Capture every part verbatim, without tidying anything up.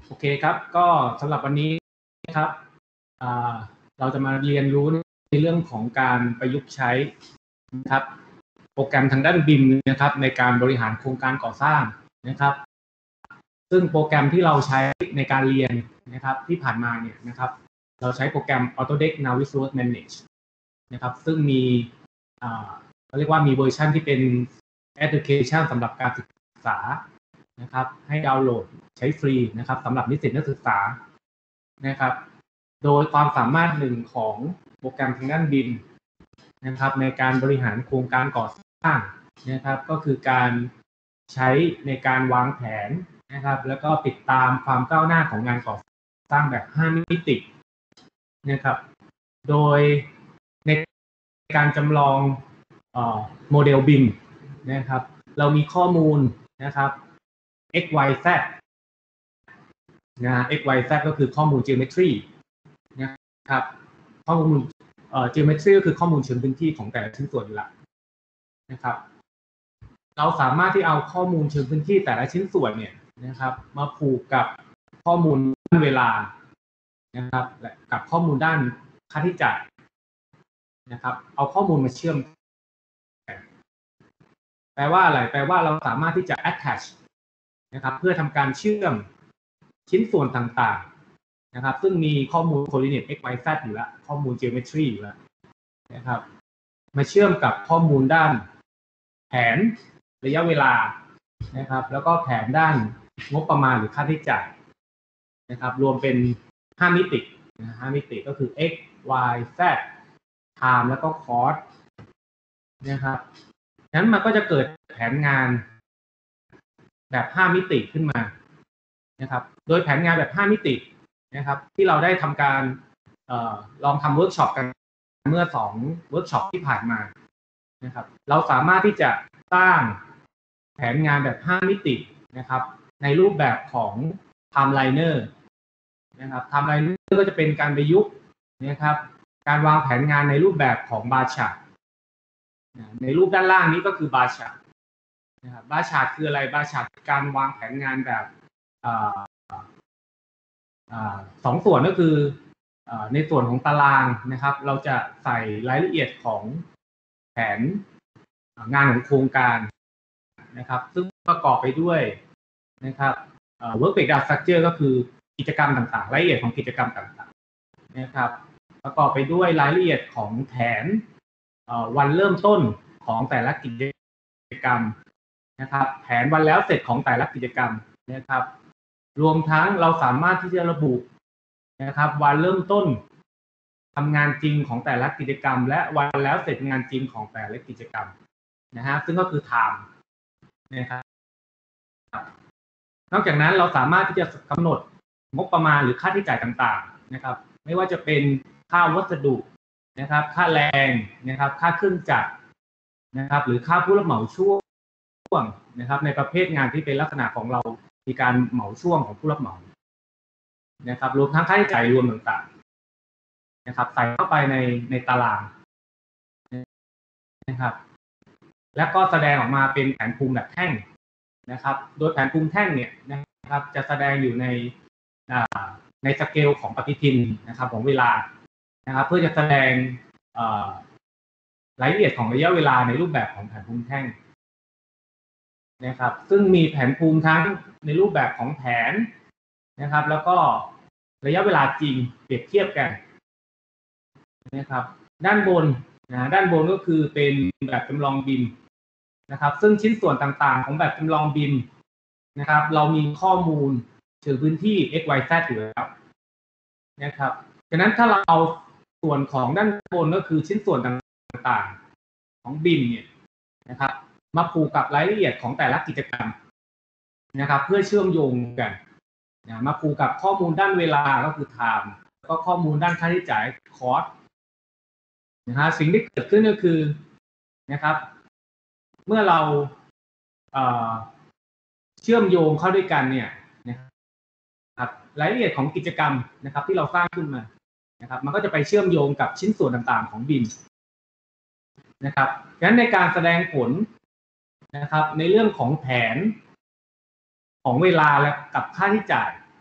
โอเคครับก็สำหรับวันนี้นะครับเราจะมาเรียนรู้ในเรื่องของการประยุกต์ใช้นะครับโปรแกรมทางด้านบิมนะครับในการบริหารโครงการก่อสร้างนะครับซึ่งโปรแกรมที่เราใช้ในการเรียนนะครับที่ผ่านมาเนี่ยนะครับเราใช้โปรแกรม Autodesk Navisworks Manage นะครับซึ่งมีเขาเรียกว่ามีเวอร์ชันที่เป็นแอปพลิเคชันสำหรับการศึกษานะครับให้ดาวน์โหลดใช้ฟรีนะครับสำหรับนิสิตนักศึกษานะครับโดยความสามารถหนึ่งของโปรแกรมทางด้านบิมนะครับในการบริหารโครงการก่อสร้างนะครับก็คือการใช้ในการวางแผนนะครับแล้วก็ติดตามความก้าวหน้าของงานก่อสร้างแบบห้ามิตินะครับโดยในการจำลองโมเดลบิมนะครับเรามีข้อมูลนะครับ x y z นะ x y z ก็คือข้อมูล geometry นะครับข้อมูลเอ่อ geometry ก็คือข้อมูลเชิงพื้นที่ของแต่ละชิ้นส่วนอยู่แล้วนะครับเราสามารถที่เอาข้อมูลเชิงพื้นที่แต่ละชิ้นส่วนเนี่ยนะครับมาผูกกับข้อมูลด้านเวลานะครับและกับข้อมูลด้านค่าใช้จ่ายนะครับเอาข้อมูลมาเชื่อมแปลว่าอะไรแปลว่าเราสามารถที่จะ attach นะครับเพื่อทำการเชื่อมชิ้นส่วนต่างๆนะครับซึ่งมีข้อมูล coordinate x y z อยู่แล้วข้อมูล geometry อยู่แล้วนะครับมาเชื่อมกับข้อมูลด้านแผนระยะเวลานะครับแล้วก็แผนด้านงบประมาณหรือค่าใช้จ่ายนะครับรวมเป็นห้ามิตินะห้ามิติก็คือ x y z time แล้วก็ cost นะครับนั้นมันก็จะเกิดแผนงานแบบห้ามิติขึ้นมานะครับโดยแผนงานแบบห้ามิตินะครับที่เราได้ทำการเอ่อลองทำเวิร์กช็อปกันเมื่อสองเวิร์กช็อปที่ผ่านมานะครับเราสามารถที่จะสร้างแผนงานแบบห้ามิตินะครับในรูปแบบของ Timeliner นะครับ Timeliner ก็จะเป็นการประยุกต์นะครับการวางแผนงานในรูปแบบของบาร์ชาร์ตในรูปด้านล่างนี้ก็คือบาร์ชาร์ตนะครับบาร์ชาร์ตคืออะไรบาร์ชาร์ตการวางแผนงานแบบสองส่วนก็คือในส่วนของตารางนะครับเราจะใส่รายละเอียดของแผนงานของโครงการนะครับซึ่งประกอบไปด้วยนะครับ work breakdown structure ก็คือกิจกรรมต่างๆรายละเอียดของกิจกรรมต่างๆนะครับประกอบไปด้วยรายละเอียดของแผนวันเริ่มต้นของแต่ละกิจกรรมนะครับแผนวันแล้วเสร็จของแต่ละกิจกรรมนะครับรวมทั้งเราสามารถที่จะระบุนะครับวันเริ่มต้นทำงานจริงของแต่ละกิจกรรมและวันแล้วเสร็จงานจริงของแต่ละกิจกรรมนะฮะซึ่งก็คือ time นะครับนอกจากนั้นเราสามารถที่จะกำหนดงบประมาณหรือค่าใช้จ่ายต่างๆนะครับไม่ว่าจะเป็นค่าวัสดุนะครับค่าแรงนะครับค่าเครื่องจักรนะครับหรือค่าผู้รับเหมาช่วงนะครับในประเภทงานที่เป็นลักษณะของเรามีการเหมาช่วงของผู้รับเหมานะครับรวมทั้งค่าใช้จ่ายรวมต่างๆนะครับใส่เข้าไปในในตารางนะครับและก็แสดงออกมาเป็นแผนภูมิแบบแท่งนะครับโดยแผนภูมิแท่งเนี่ยนะครับจะแสดงอยู่ในในสเกลของปฏิทินนะครับของเวลานะครับเพื่อจะแสดงรายละเอียดของระยะเวลาในรูปแบบของแผนภูมิแท่งนะครับซึ่งมีแผนภูมิทั้งในรูปแบบของแผนนะครับแล้วก็ระยะเวลาจริงเปรียบเทียบกันนะครับด้านบนนะด้านบนก็คือเป็นแบบจำลองบิมนะครับซึ่งชิ้นส่วนต่างๆของแบบจำลองบิมนะครับเรามีข้อมูลเชิงพื้นที่ x y z อยู่แล้วนะครับฉะนั้นถ้าเราเอาส่วนของด้านบนก็คือชิ้นส่วนต่างๆของบิมเนี่ยนะครับมาผูกกับรายละเอียดของแต่ละกิจกรรมนะครับเพื่อเชื่อมโยงกันนะมาผูกกับข้อมูลด้านเวลาก็คือ time แล้วก็ข้อมูลด้านค่าใช้จ่าย cost นะฮะสิ่งที่เกิดขึ้นก็คือนะครับเมื่อเราเอ่อเชื่อมโยงเข้าด้วยกันเนี่ยนะครับรายละเอียดของกิจกรรมนะครับที่เราสร้างขึ้นมานะครับมันก็จะไปเชื่อมโยงกับชิ้นส่วนต่างๆของบิมนะครับฉะนั้นในการแสดงผลนะครับในเรื่องของแผนของเวลาและกับค่าใช้จ่าย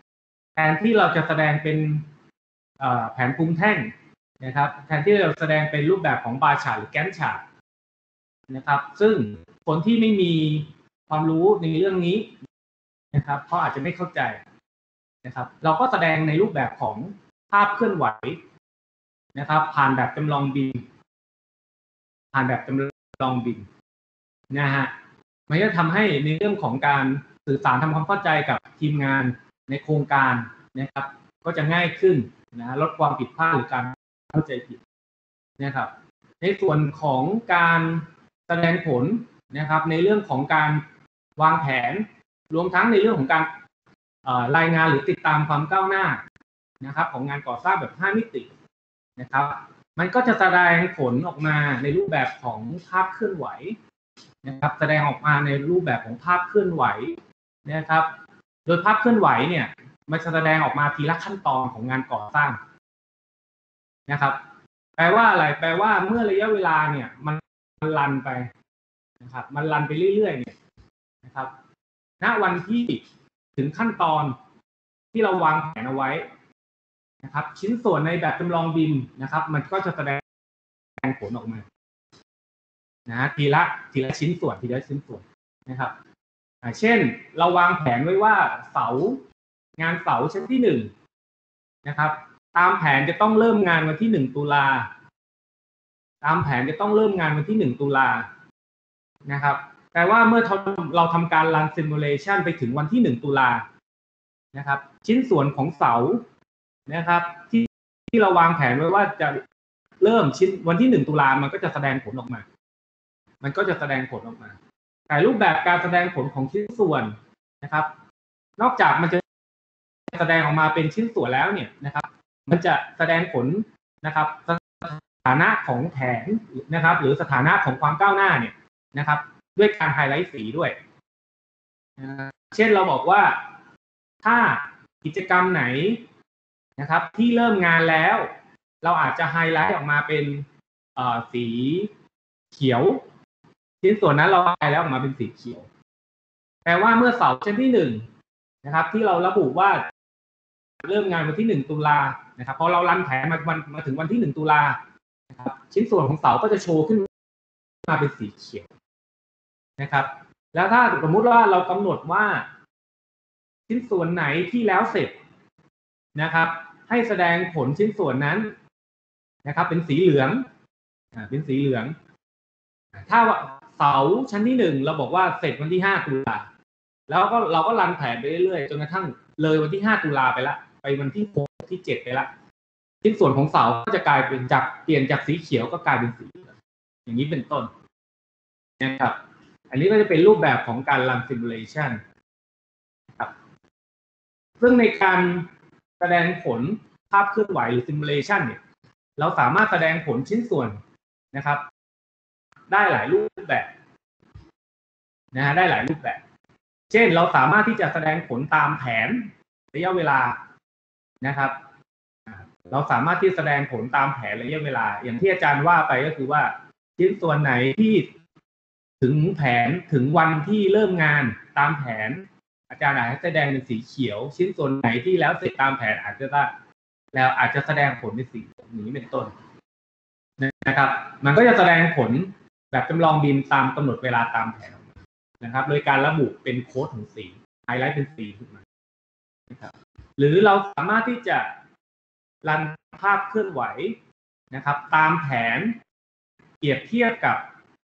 แทนที่เราจะแสดงเป็นแผนภูมิแท่งนะครับแทนที่เราแสดงเป็นรูปแบบของบาร์ชาร์ตหรือแกนชาร์ตนะครับซึ่งคนที่ไม่มีความรู้ในเรื่องนี้นะครับเขาอาจจะไม่เข้าใจนะครับเราก็แสดงในรูปแบบของภาพเคลื่อนไหวนะครับผ่านแบบจำลองบินผ่านแบบจำลองบินนะฮะมันจะทำให้ในเรื่องของการสื่อสารทำความเข้าใจกับทีมงานในโครงการนะครับก็จะง่ายขึ้นนะลดความผิดพลาดหรือการเข้าใจผิดนะครับในส่วนของการแสดงผลนะครับในเรื่องของการวางแผนรวมทั้งในเรื่องของการรายงานหรือติดตามความก้าวหน้านะครับของงานก่อสร้างแบบห้ามิตินะครับมันก็จะแสดงผลออกมาในรูปแบบของภาพเคลื่อนไหวนะครับแสดงออกมาในรูปแบบของภาพเคลื่อนไหวนะครับโดยภาพเคลื่อนไหวเนี่ยมันจะแสดงออกมาทีละขั้นตอนของงานก่อสร้างนะครับแปลว่าอะไรแปลว่าเมื่อระยะเวลาเนี่ยมันรันไปนะครับมันรันไปเรื่อยๆเนี่ยนะครับณวันที่ถึงขั้นตอนที่เราวางแผนเอาไว้นะครับชิ้นส่วนในแบบจำลองบินนะครับมันก็จะแสดงผลออกมานะทีละทีละชิ้นส่วนทีละชิ้นส่วนนะครับเช่นเราวางแผนไว้ว่าเสางานเสาชั้นที่หนึ่งนะครับตามแผนจะต้องเริ่มงานวันที่หนึ่งตุลาตามแผนจะต้องเริ่มงานวันที่หนึ่งตุลานะครับแต่ว่าเมื่อเราทำการรันซิมูเลชันไปถึงวันที่หนึ่งตุลานะครับชิ้นส่วนของเสานะครับที่ที่เราวางแผนไว้ว่าจะเริ่มชิ้นวันที่หนึ่งตุลามันก็จะแสดงผลออกมามันก็จะแสดงผลออกมาแต่รูปแบบการแสดงผลของชิ้นส่วนนะครับนอกจากมันจะแสดงออกมาเป็นชิ้นส่วนแล้วเนี่ยนะครับมันจะแสดงผลนะครับสถานะของแผนนะครับหรือสถานะของความก้าวหน้าเนี่ยนะครับด้วยการไฮไลท์สีด้วยเช่นเราบอกว่าถ้ากิจกรรมไหนนะครับที่เริ่มงานแล้วเราอาจจะไฮไลท์ออกมาเป็นสีเขียวชิ้นส่วนนั้นเราไฮไลท์ออกมาเป็นสีเขียวแปลว่าเมื่อเสาชั้นที่หนึ่งนะครับที่เราระบุว่าเริ่มงานวันที่หนึ่งตุลานะครับพอเรารันแผนมาวันมาถึงวันที่หนึ่งตุลานะครับชิ้นส่วนของเสาก็จะโชว์ขึ้นมาเป็นสีเขียวนะครับแล้วถ้าสมมุติว่าเรากำหนดว่าชิ้นส่วนไหนที่แล้วเสร็จนะครับให้แสดงผลชิ้นส่วนนั้นนะครับเป็นสีเหลืองอ่าเป็นสีเหลืองถ้าเสาชั้นที่หนึ่งเราบอกว่าเสร็จวันที่ห้าตุลาแล้วก็เราก็รันแผนไปเรื่อยๆจนกระทั่งเลยวันที่ห้าตุลาไปละไปวันที่หกที่เจ็ดไปละชิ้นส่วนของเสาก็จะกลายเป็นจากเปลี่ยนจากสีเขียวก็กลายเป็นสีเหลืองอย่างนี้เป็นต้นนะครับอันนี้ก็จะเป็นรูปแบบของการรันซิมูเลชันครับซึ่งในการแสดงผลภาพเคลื่อนไหวหรือซิมูเลชันเนี่ยเราสามารถแสดงผลชิ้นส่วนนะครับได้หลายรูปแบบนะฮะได้หลายรูปแบบเช่นเราสามารถที่จะแสดงผลตามแผนระยะเวลานะครับเราสามารถที่แสดงผลตามแผนระยะเวลาอย่างที่อาจารย์ว่าไปก็คือว่าชิ้นส่วนไหนที่ถึงแผนถึงวันที่เริ่มงานตามแผนอาจารย์อาจจะแสดงเป็นสีเขียวชิ้นส่วนไหนที่แล้วเสร็จตามแผนอาจจะได้แล้วอาจจะแสดงผลเป็นสีนี้เป็นต้นนะครับมันก็จะแสดงผลแบบจำลองบินตามกำหนดเวลาตามแผนนะครับโดยการระบุเป็นโค้ดของสีไฮไลท์เป็นสีขึ้นมานะครับหรือเราสามารถที่จะรันภาพเคลื่อนไหวนะครับตามแผนเปรียบเทียบกับ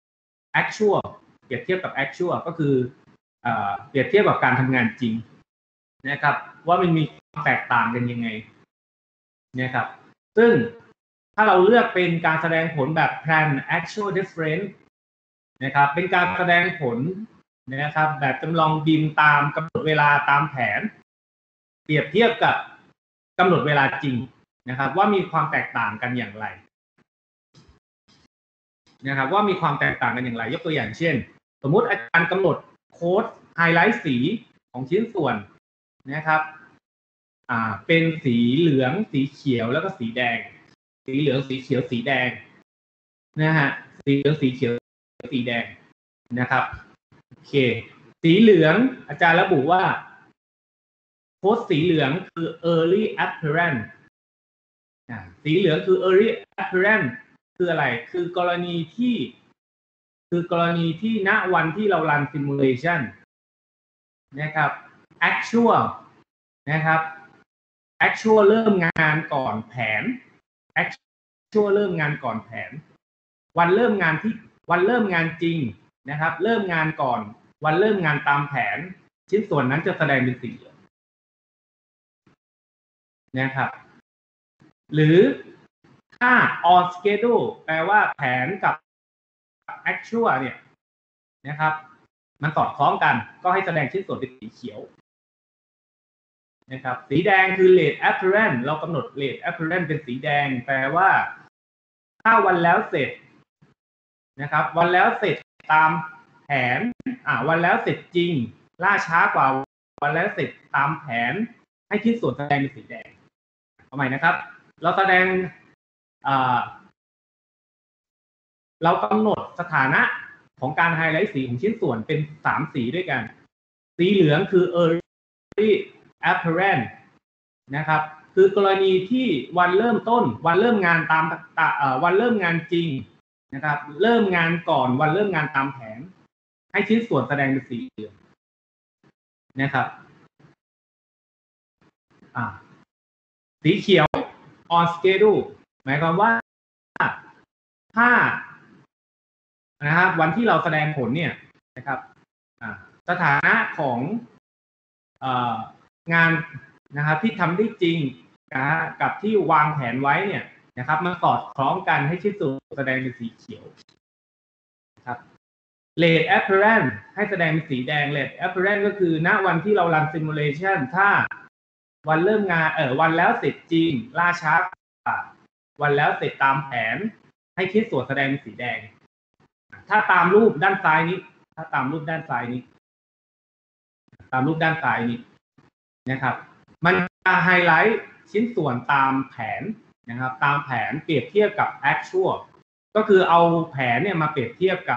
actual เปรียบเทียบกับ actual ก็คือเอ่อเปรียบเทียบกับการทำงานจริงนะครับว่ามันมีความแตกต่างกันยังไงนะครับซึ่งถ้าเราเลือกเป็นการแสดงผลแบบ plan actual difference นะครับเป็นการแสดงผลนะครับแบบจำลองบินตามกำหนดเวลาตามแผนเปรียบเทียบกับกำหนดเวลาจริงนะครับว่ามีความแตกต่างกันอย่างไรนะครับว่ามีความแตกต่างกันอย่างไรยกตัวอย่างเช่นสมมุติอาจารย์กำหนดโค้ดไฮไลท์สีของชิ้นส่วนนะครับอ่าเป็นสีเหลืองสีเขียวแล้วก็สีแดงสีเหลืองสีเขียวสีแดงนะฮะสีเหลืองสีเขียวสีแดงนะครับโอเคสีเหลืองอาจารย์ระบุว่าโค้ดสีเหลืองคือ early apparent สีเหลืองคือ early apparent คืออะไรคือกรณีที่คือกรณีที่ณวันที่เรา run simulation นะครับ actual นะครับ actual เริ่มงานก่อนแผน actual เริ่มงานก่อนแผนวันเริ่มงานที่วันเริ่มงานจริงนะครับเริ่มงานก่อนวันเริ่มงานตามแผนชิ้นส่วนนั้นจะแสดงเป็นสีเหลืองนะครับหรือถ้า on schedule แปลว่าแผนกับ actual เนี่ยนะครับมันสอดคล้องกันก็ให้แสดงชิ้นส่วนเป็นสีเขียวนะครับสีแดงคือ late apparent เรากำหนด late apparent เป็นสีแดงแปลว่าถ้าวันแล้วเสร็จนะครับวันแล้วเสร็จตามแผนอ่าวันแล้วเสร็จจริงล่าช้ากว่าวันแล้วเสร็จตามแผนให้ชิ้นส่วนแสดงเป็นสีแดงเอาใหม่นะครับเราแสดงอ่าเรากำหนดสถานะของการไฮไลท์สีของชิ้นส่วนเป็นสามสีด้วยกันสีเหลืองคือ early apparent นะครับคือกรณีที่วันเริ่มต้นวันเริ่มงานตามวันเริ่มงานจริงนะครับเริ่มงานก่อนวันเริ่มงานตามแผนให้ชิ้นส่วนแสดงเป็นสีเหลืองนะครับอ่าสีเขียว on schedule หมายความว่าถ้านะครับวันที่เราแสดงผลเนี่ยนะครับสถานะของเอ่องานนะครับที่ทำได้จริงนะกับที่วางแผนไว้เนี่ยนะครับมันสอดคล้องกันให้ชิ้นส่วนแสดงเป็นสีเขียวครับ late apparent ให้แสดงเป็นสีแดง late apparent ก็คือณวันที่เรา run simulation ถ้าวันเริ่มงานเออวันแล้วเสร็จจริงล่าช้าวันแล้วเสร็จตามแผนให้ชิ้นส่วนแสดงเป็นสีแดงถ้าตามรูปด้านซ้ายนี้ถ้าตามรูปด้านซ้ายนี้ตามรูปด้านซ้ายนี้นะครับมันจะไฮไลท์ชิ้นส่วนตามแผนนะครับตามแผนเปรียบเทียบกับ actual ก็คือเอาแผนเนี่ยมาเปรียบเทียบกับ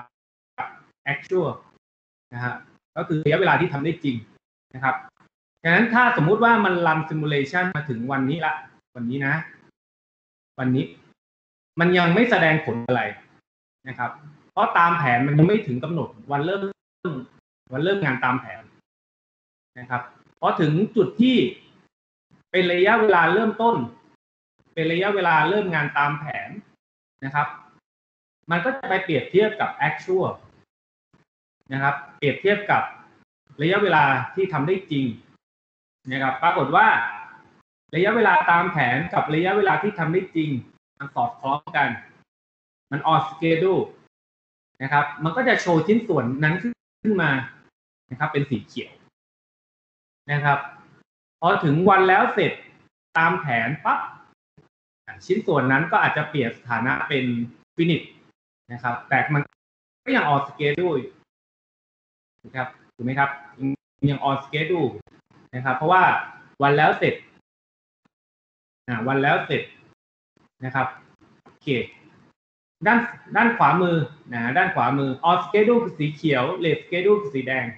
actual นะฮะก็คือระยะเวลาที่ทำได้จริงนะครับดังนั้นถ้าสมมุติว่ามัน run simulation มาถึงวันนี้ละวันนี้นะวันนี้มันยังไม่แสดงผลอะไรนะครับเพราะตามแผนมันยังไม่ถึงกำหนดวันเริ่มวันเริ่มงานตามแผนนะครับพอถึงจุดที่เป็นระยะเวลาเริ่มต้นเป็นระยะเวลาเริ่มงานตามแผนนะครับมันก็จะไปเปรียบเทียบกับ actual นะครับเปรียบเทียบกับระยะเวลาที่ทำได้จริงนะครับปรากฏว่าระยะเวลาตามแผนกับระยะเวลาที่ทำได้จริงมันสอดคล้องกันมัน on schedule นะครับมันก็จะโชว์ชิ้นส่วนนั้นขึ้นมานะครับเป็นสีเขียวนะครับพอถึงวันแล้วเสร็จตามแผนปั๊บชิ้นส่วนนั้นก็อาจจะเปลี่ยนสถานะเป็น finish นะครับแต่มันก็ยัง on schedule นะครับถูกไหมครับยัง on schedule นะครับเพราะว่าวันแล้วเสร็จวันแล้วเสร็จนะครับโอเคด้านด้านขวามือนะด้านขวามือ on schedule คือสีเขียว late schedule คือสีแดง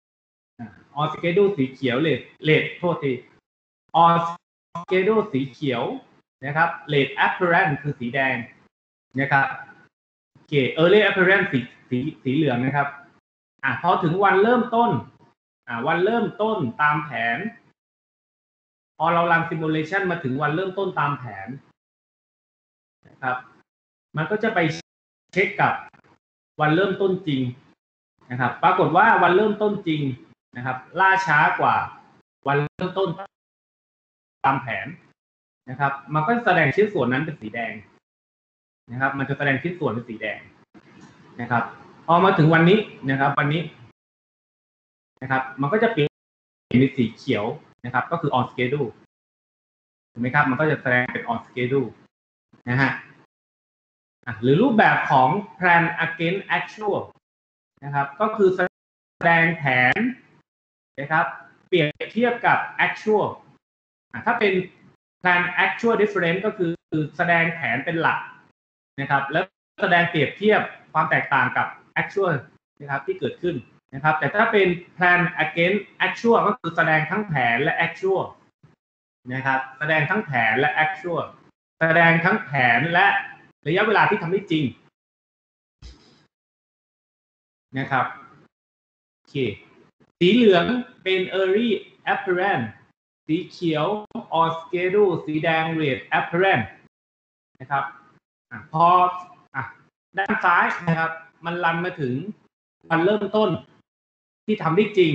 on schedule สีเขียว late late โทษที on schedule สีเขียวนะครับ late apparent คือสีแดงนะครับโอเค early apparent สีสีสีเหลืองนะครับอ่ะพอถึงวันเริ่มต้นอ่ะวันเริ่มต้นตามแผนพอเรา run simulation มาถึงวันเริ่มต้นตามแผนนะครับมันก็จะไปเช็คกับวันเริ่มต้นจริงนะครับปรากฏว่าวันเริ่มต้นจริงนะครับล่าช้ากว่าวันเริ่มต้นตามแผนนะครับมันก็แสดงชิ้นส่วนนั้นเป็นสีแดงนะครับมันจะแสดงชิ้นส่วนเป็นสีแดงนะครับพอมาถึงวันนี้นะครับวันนี้นะครับมันก็จะเปลี่ยนเป็นสีเขียวนะครับก็คือ on schedule ถูกไหมครับมันก็จะแสดงเป็น on schedule นะฮะหรือรูปแบบของ plan against actual นะครับก็คือแสดงแผนนะครับเปรียบเทียบกับ actual ถ้าเป็น plan actual difference ก็คือแสดงแผนเป็นหลักนะครับแล้วแสดงเปรียบเทียบความแตกต่างกับ actual นะครับที่เกิดขึ้นนะครับแต่ถ้าเป็น plan against actual ก็คือแสดงทั้งแผนและ actual นะครับแสดงทั้งแผนและ actual แสดงทั้งแผนและระยะเวลาที่ทำได้จริงนะครับโอเคสีเหลืองเป็น early apparent สีเขียว on schedule สีแดง late apparent นะครับอ่ะพออ่ะด้านซ้ายนะครับมันรันมาถึงวันเริ่มต้นที่ทำได้จริง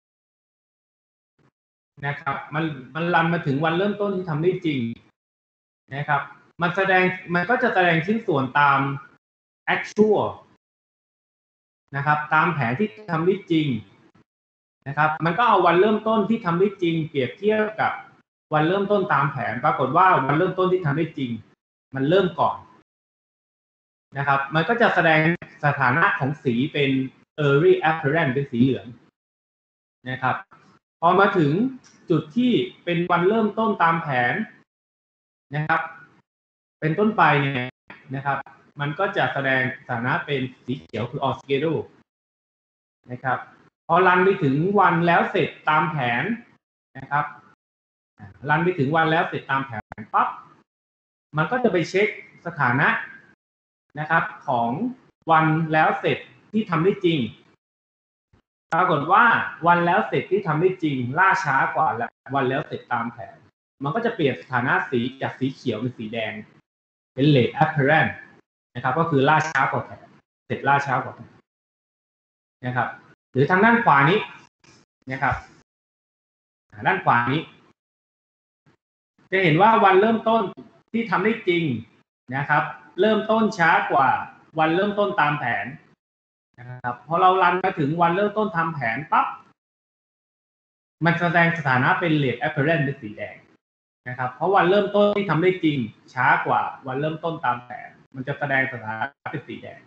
นะครับมันมันรันมาถึงวันเริ่มต้นที่ทำได้จริงนะครับมันแสดงมันก็จะแสดงชิ้นส่วนตาม actual นะครับตามแผนที่ทำได้จริงนะครับมันก็เอาวันเริ่มต้นที่ทำได้จริงเปรียบเทียบกับวันเริ่มต้นตามแผนปรากฏว่าวันเริ่มต้นที่ทำได้จริงมันเริ่มก่อนนะครับมันก็จะแสดงสถานะของสีเป็น early apparent เป็นสีเหลืองนะครับพอมาถึงจุดที่เป็นวันเริ่มต้นตามแผนนะครับเป็นต้นไปเนี่ยนะครับมันก็จะแสดงสถานะเป็นสีเขียวคือ on schedule นะครับพอรันไปถึงวันแล้วเสร็จตามแผนนะครับรันไปถึงวันแล้วเสร็จตามแผนปั๊บมันก็จะไปเช็คสถานะนะครับของวันแล้วเสร็จที่ทำได้จริงปรากฏว่าวันแล้วเสร็จที่ทำได้จริงล่าช้ากว่าวันแล้วเสร็จตามแผนมันก็จะเปลี่ยนสถานะสีจากสีเขียวเป็นสีแดงเป็น late apparent นะครับก็คือล่าช้ากว่าแผนเสร็จล่าช้ากว่าแผนนะครับหรือทางด้านขวานี้นะครับด้านขวานี้จะเห็นว่าวันเริ่มต้นที่ทำได้จริงนะครับเริ่มต้นช้ากว่าวันเริ่มต้นตามแผนนะครับพอเรารันมาถึงวันเริ่มต้นทำแผนปั๊บมันแสดงสถานะเป็น late apparent เป็นสีแดงนะครับเพราะวันเริ่มต้นที่ทำได้จริงช้ากว่าวันเริ่มต้นตามแผนมันจะแสดงสถานะเป็นสีแดง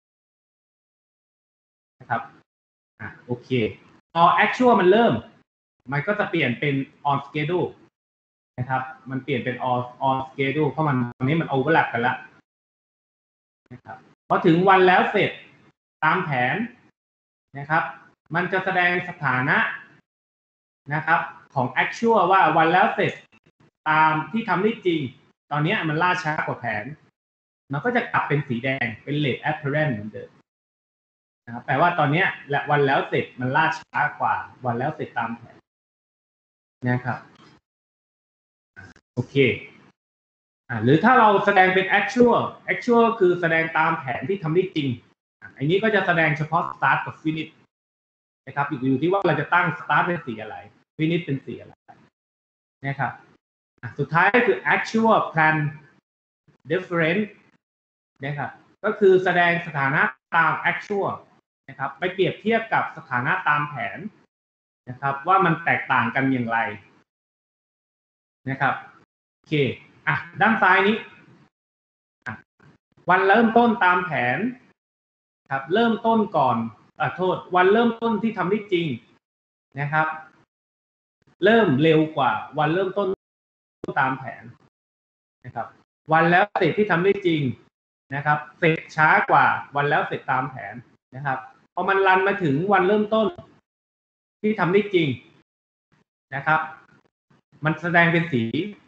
นะครับอ่ะโอเคพอ actual มันเริ่มมันก็จะเปลี่ยนเป็น on schedule นะครับมันเปลี่ยนเป็น on on schedule เพราะมันตอนนี้มัน overlap กันแล้วนะครับพอถึงวันแล้วเสร็จตามแผนนะครับมันจะแสดงสถานะนะครับของ actual ว่าวันแล้วเสร็จตามที่ทำได้จริงตอนนี้มันล่าช้ากว่าแผนมันก็จะกลับเป็นสีแดงเป็น late apparent เหมือนเดิมนะครับแปลว่าตอนนี้และวันแล้วเสร็จมันล่าช้ากว่าวันแล้วเสร็จตามแผนนะครับโอเคอ่าหรือถ้าเราแสดงเป็น actual actual คือแสดงตามแผนที่ทำได้จริงอันนี้ก็จะแสดงเฉพาะ start กับ finish นะครับอยู่ที่ว่าเราจะตั้ง start เป็นสีอะไร finish เป็นสีอะไรนะครับสุดท้ายคือ actual plan difference นะครับก็คือแสดงสถานะตาม actual นะครับไปเปรียบเทียบกับสถานะตามแผนนะครับว่ามันแตกต่างกันอย่างไรนะครับโอเคอ่ะด้านซ้ายนี้วันเริ่มต้นตามแผนครับเริ่มต้นก่อนอ่ะโทษวันเริ่มต้นที่ทำได้จริงนะครับเริ่มเร็วกว่าวันเริ่มต้นตามแผนนะครับวันแล้วเสร็จที่ทำได้จริงนะครับเสร็จช้ากว่าวันแล้วเสร็จตามแผนนะครับพอมันรันมาถึงวันเริ่มต้นที่ทำได้จริงนะครับมันแสดงเป็นสี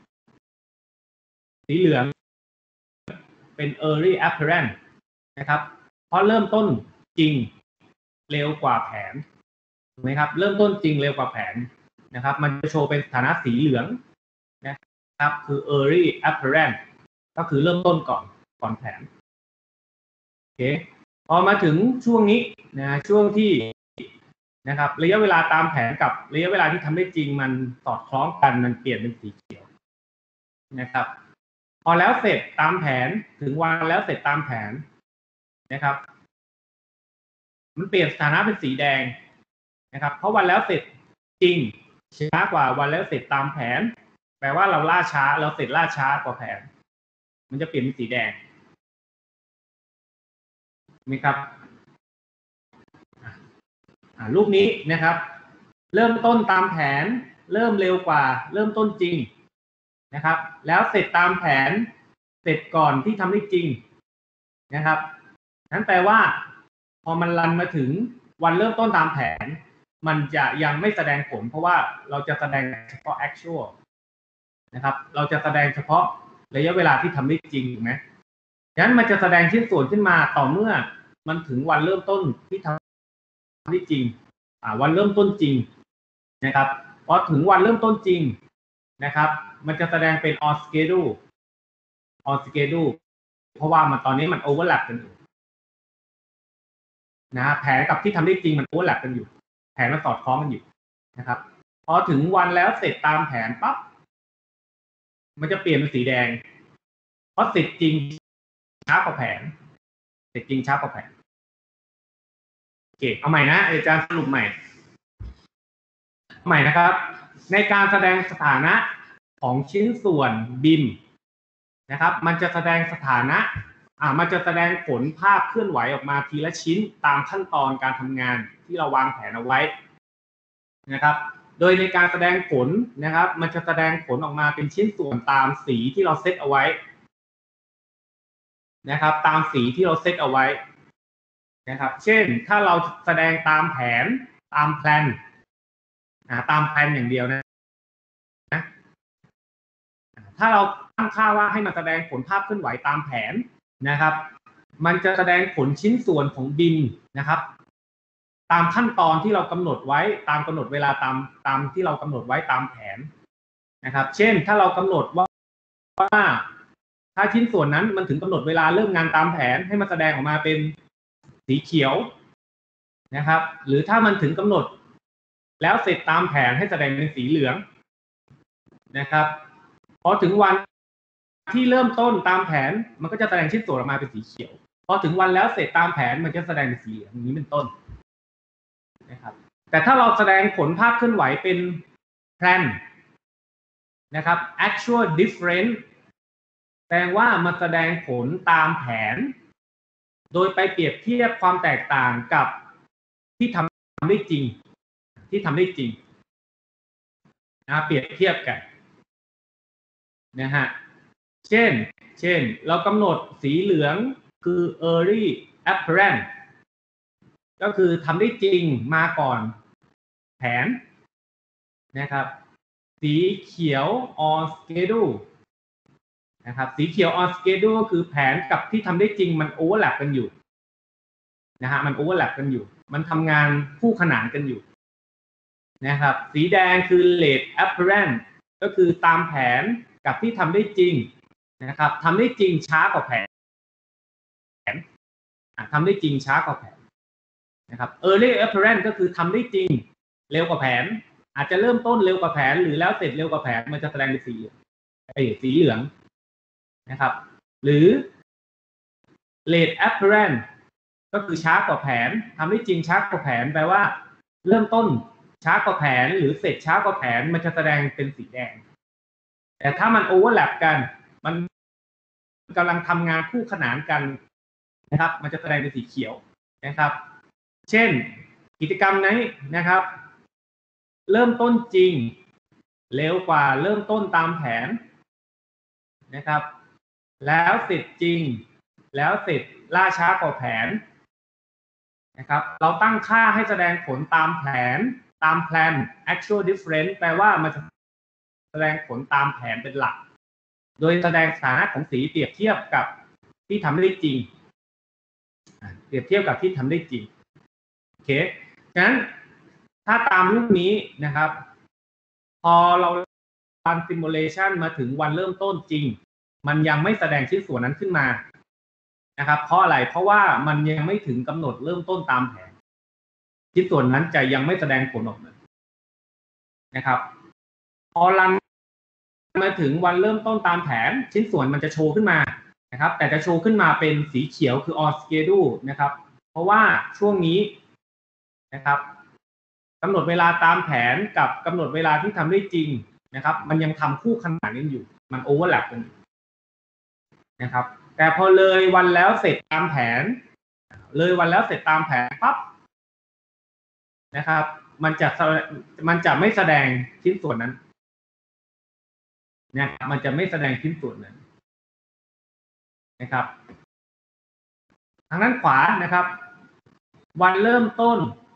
สีเหลืองเป็น early apparent นะครับเพราะเริ่มต้นจริงเร็วกว่าแผนถูกไหมครับเริ่มต้นจริงเร็วกว่าแผนนะครับมันจะโชว์เป็นสถานะสีเหลืองนะครับคือ early apparent ก็คือเริ่มต้นก่อนก่อนแผนโอเคพอมาถึงช่วงนี้นะช่วงที่นะครับระยะเวลาตามแผนกับระยะเวลาที่ทำได้จริงมันสอดคล้องกันมันเปลี่ยนเป็นสีเขียวนะครับพอแล้วเสร็จตามแผนถึงวันแล้วเสร็จตามแผนนะครับมันเปลี่ยนสถานะเป็นสีแดงนะครับเพราะวันแล้วเสร็จจริงช้ากว่าวันแล้วเสร็จตามแผนแปลว่าเราล่าช้าเราเสร็จล่าช้ากว่าแผนมันจะเปลี่ยนเป็นสีแดงนี่ครับรูปนี้นะครับเริ่มต้นตามแผนเริ่มเร็วกว่าเริ่มต้นจริงนะครับแล้วเสร็จตามแผนเสร็จก่อนที่ทำได้จริงนะครับนั้นแปลว่าพอมันรันมาถึงวันเริ่มต้นตามแผนมันจะยังไม่แสดงผลเพราะว่าเราจะแสดงเฉพาะ actual นะครับเราจะแสดงเฉพาะระยะเวลาที่ทำได้จริงถูกไหมฉะนั้นมันจะแสดงชิ้นส่วนขึ้นมาต่อเมื่อมันถึงวันเริ่มต้นที่ทำได้จริงอ่าวันเริ่มต้นจริงนะครับพอถึงวันเริ่มต้นจริงนะครับมันจะแสดงเป็น on schedule on schedule เพราะว่ามันตอนนี้มัน overlap กันอยู่นะแผนกับที่ทำได้จริงมัน overlap กันอยู่แผนมันสอดคล้องกันอยู่นะครับพอถึงวันแล้วเสร็จตามแผนปั๊บมันจะเปลี่ยนเป็นสีแดงเพราะเสร็จจริงช้ากว่าแผนเสร็จจริงช้ากว่าแผนโอเคเอาใหม่นะอาจารย์สรุปใหม่ใหม่นะครับในการแสดงสถานะของชิ้นส่วนบิมนะครับมันจะแสดงสถานะอ่ามันจะแสดงผลภาพเคลื่อนไหวออกมาทีละชิ้นตามขั้นตอนการทำงานที่เราวางแผนเอาไว้นะครับโดยในการแสดงผลนะครับมันจะแสดงผลออกมาเป็นชิ้นส่วนตามสีที่เราเซตเอาไว้นะครับตามสีที่เราเซตเอาไว้นะครับเช่นถ้าเราแสดงตามแผนตามแพลนตามแพลนอย่างเดียวนะถ้าเราตั้งค่าว่าให้มันแสดงผลภาพเคลื่อนไหวตามแผนนะครับมันจะแสดงผลชิ้นส่วนของบินนะครับตามขั้นตอนที่เรากำหนดไว้ตามกำหนดเวลาตามตามที่เรากำหนดไว้ตามแผนนะครับเช่นถ้าเรากำหนดว่าว่าถ้าชิ้นส่วนนั้นมันถึงกำหนดเวลาเริ่มงานตามแผนให้มันแสดงออกมาเป็นสีเขียวนะครับหรือถ้ามันถึงกำหนดแล้วเสร็จตามแผนให้แสดงเป็นสีเหลืองนะครับพอถึงวันที่เริ่มต้นตามแผนมันก็จะแสดงชิ้นส่วนออกมาเป็นสีเขียวพอถึงวันแล้วเสร็จตามแผนมันจะแสดงเป็นสีเหลืองอย่างนี้เป็นต้นนะครับแต่ถ้าเราแสดงผลภาพเคลื่อนไหวเป็นแพลนนะครับ actual difference แสดงว่ามันแสดงผลตามแผนโดยไปเปรียบเทียบความแตกต่างกับที่ทำได้จริงที่ทำได้จริงนะเปรียบเทียบกันนะฮะเช่นเช่นเรากำหนดสีเหลืองคือ early apparent ก็คือทำได้จริงมาก่อนแผนนะครับสีเขียว on schedule นะครับสีเขียว on schedule ก็คือแผนกับที่ทำได้จริงมัน overlap กันอยู่นะฮะมัน overlap กันอยู่มันทำงานคู่ขนานกันอยู่นะครับสีแดงคือ late apparent ก็คือตามแผนกับที่ทำได้จริงนะครับทำได้จริงช้ากว่าแผนทำได้จริงช้ากว่าแผนนะครับ early apparent ก็คือทำได้จริงเร็วกว่าแผนอาจจะเริ่มต้นเร็วกว่าแผนหรือแล้วเสร็จเร็วกว่าแผนมันจะแสดงเป็นสีไอ้สีเหลืองนะครับหรือ late apparent ก็คือช้ากว่าแผนทำได้จริงช้ากว่าแผนแปลว่าเริ่มต้นช้ากว่าแผนหรือเสร็จช้ากว่าแผนมันจะแสดงเป็นสีแดงแต่ถ้ามัน overlap กันมันกำลังทำงานคู่ขนานกันนะครับมันจะแสดงเป็นสีเขียวนะครับเช่นกิจกรรมนี้นะครับเริ่มต้นจริงเร็วกว่าเริ่มต้นตามแผนนะครับแล้วเสร็จจริงแล้วเสร็จล่าช้ากว่าแผนนะครับเราตั้งค่าให้แสดงผลตามแผนตามแพลน actual difference แปลว่ามันจะแสดงผลตามแผนเป็นหลักโดยแสดงสถานะของสีเปรียบเทียบกับที่ทำได้จริงเปรียบเทียบกับที่ทำได้จริงโอเคฉะนั้นถ้าตามรูปนี้นะครับพอเรารัน simulation มาถึงวันเริ่มต้นจริงมันยังไม่แสดงชิ้นส่วนนั้นขึ้นมานะครับเพราะอะไรเพราะว่ามันยังไม่ถึงกำหนดเริ่มต้นตามแผนชิ้นส่วนนั้นจะยังไม่แสดงผลออกมานะครับพอรันมาถึงวันเริ่มต้นตามแผนชิ้นส่วนมันจะโชว์ขึ้นมานะครับแต่จะโชว์ขึ้นมาเป็นสีเขียวคือ on schedule นะครับเพราะว่าช่วงนี้นะครับกำหนดเวลาตามแผนกับกำหนดเวลาที่ทำได้จริงนะครับมันยังทำคู่ขนานกันอยู่มัน overlap กันอยู่นะครับแต่พอเลยวันแล้วเสร็จตามแผนเลยวันแล้วเสร็จตามแผนปั๊บนะครับมันจะมันจะไม่แสดงชิ้นส่วนนั้นเนี่ยมันจะไม่แสดงชิ้นส่วนนั้นนะครับทางด้านขวานะครับวันเริ่มต้น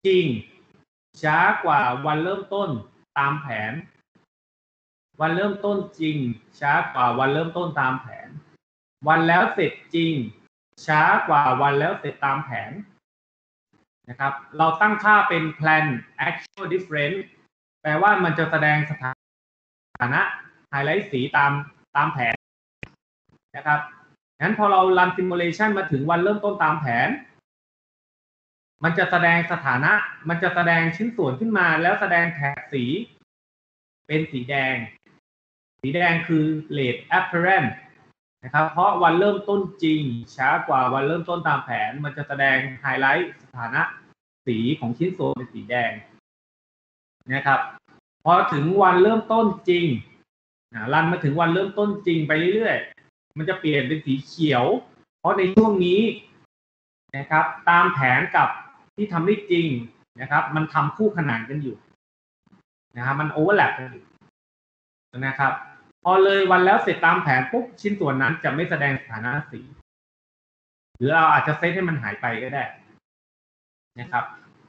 จริงช้ากว่าวันเริ่มต้นตามแผนวันเริ่มต้นจริงช้ากว่าวันเริ่มต้นตามแผนวันแล้วเสร็จจริงช้ากว่าวันแล้วเสร็จตามแผนนะครับเราตั้งค่าเป็น plan actual difference แปลว่ามันจะแสดงสถานะไฮไลท์สีตามตามแผนนะครับงั้นพอเรา run simulation มาถึงวันเริ่มต้นตามแผนมันจะแสดงสถานะมันจะแสดงชิ้นส่วนขึ้นมาแล้วแสดงแถบสีเป็นสีแดงสีแดงคือ late apparent นะครับเพราะวันเริ่มต้นจริงช้ากว่าวันเริ่มต้นตามแผนมันจะแสดงไฮไลท์สถานะสีของชิ้นส่วนเป็นสีแดงนะครับพอถึงวันเริ่มต้นจริงรันมาถึงวันเริ่มต้นจริงไปเรื่อยๆมันจะเปลี่ยนเป็นสีเขียวเพราะในช่วงนี้นะครับตามแผนกับที่ทำได้จริงนะครับมันทำคู่ขนานกันอยู่นะครับมันโอเวอร์แลปกันอยู่นะครับพอเลยวันแล้วเสร็จตามแผนปุ๊บชิ้นส่วนนั้นจะไม่แสดงสถานะสีหรือเราอาจจะเซตให้มันหายไปก็ได้นะครับ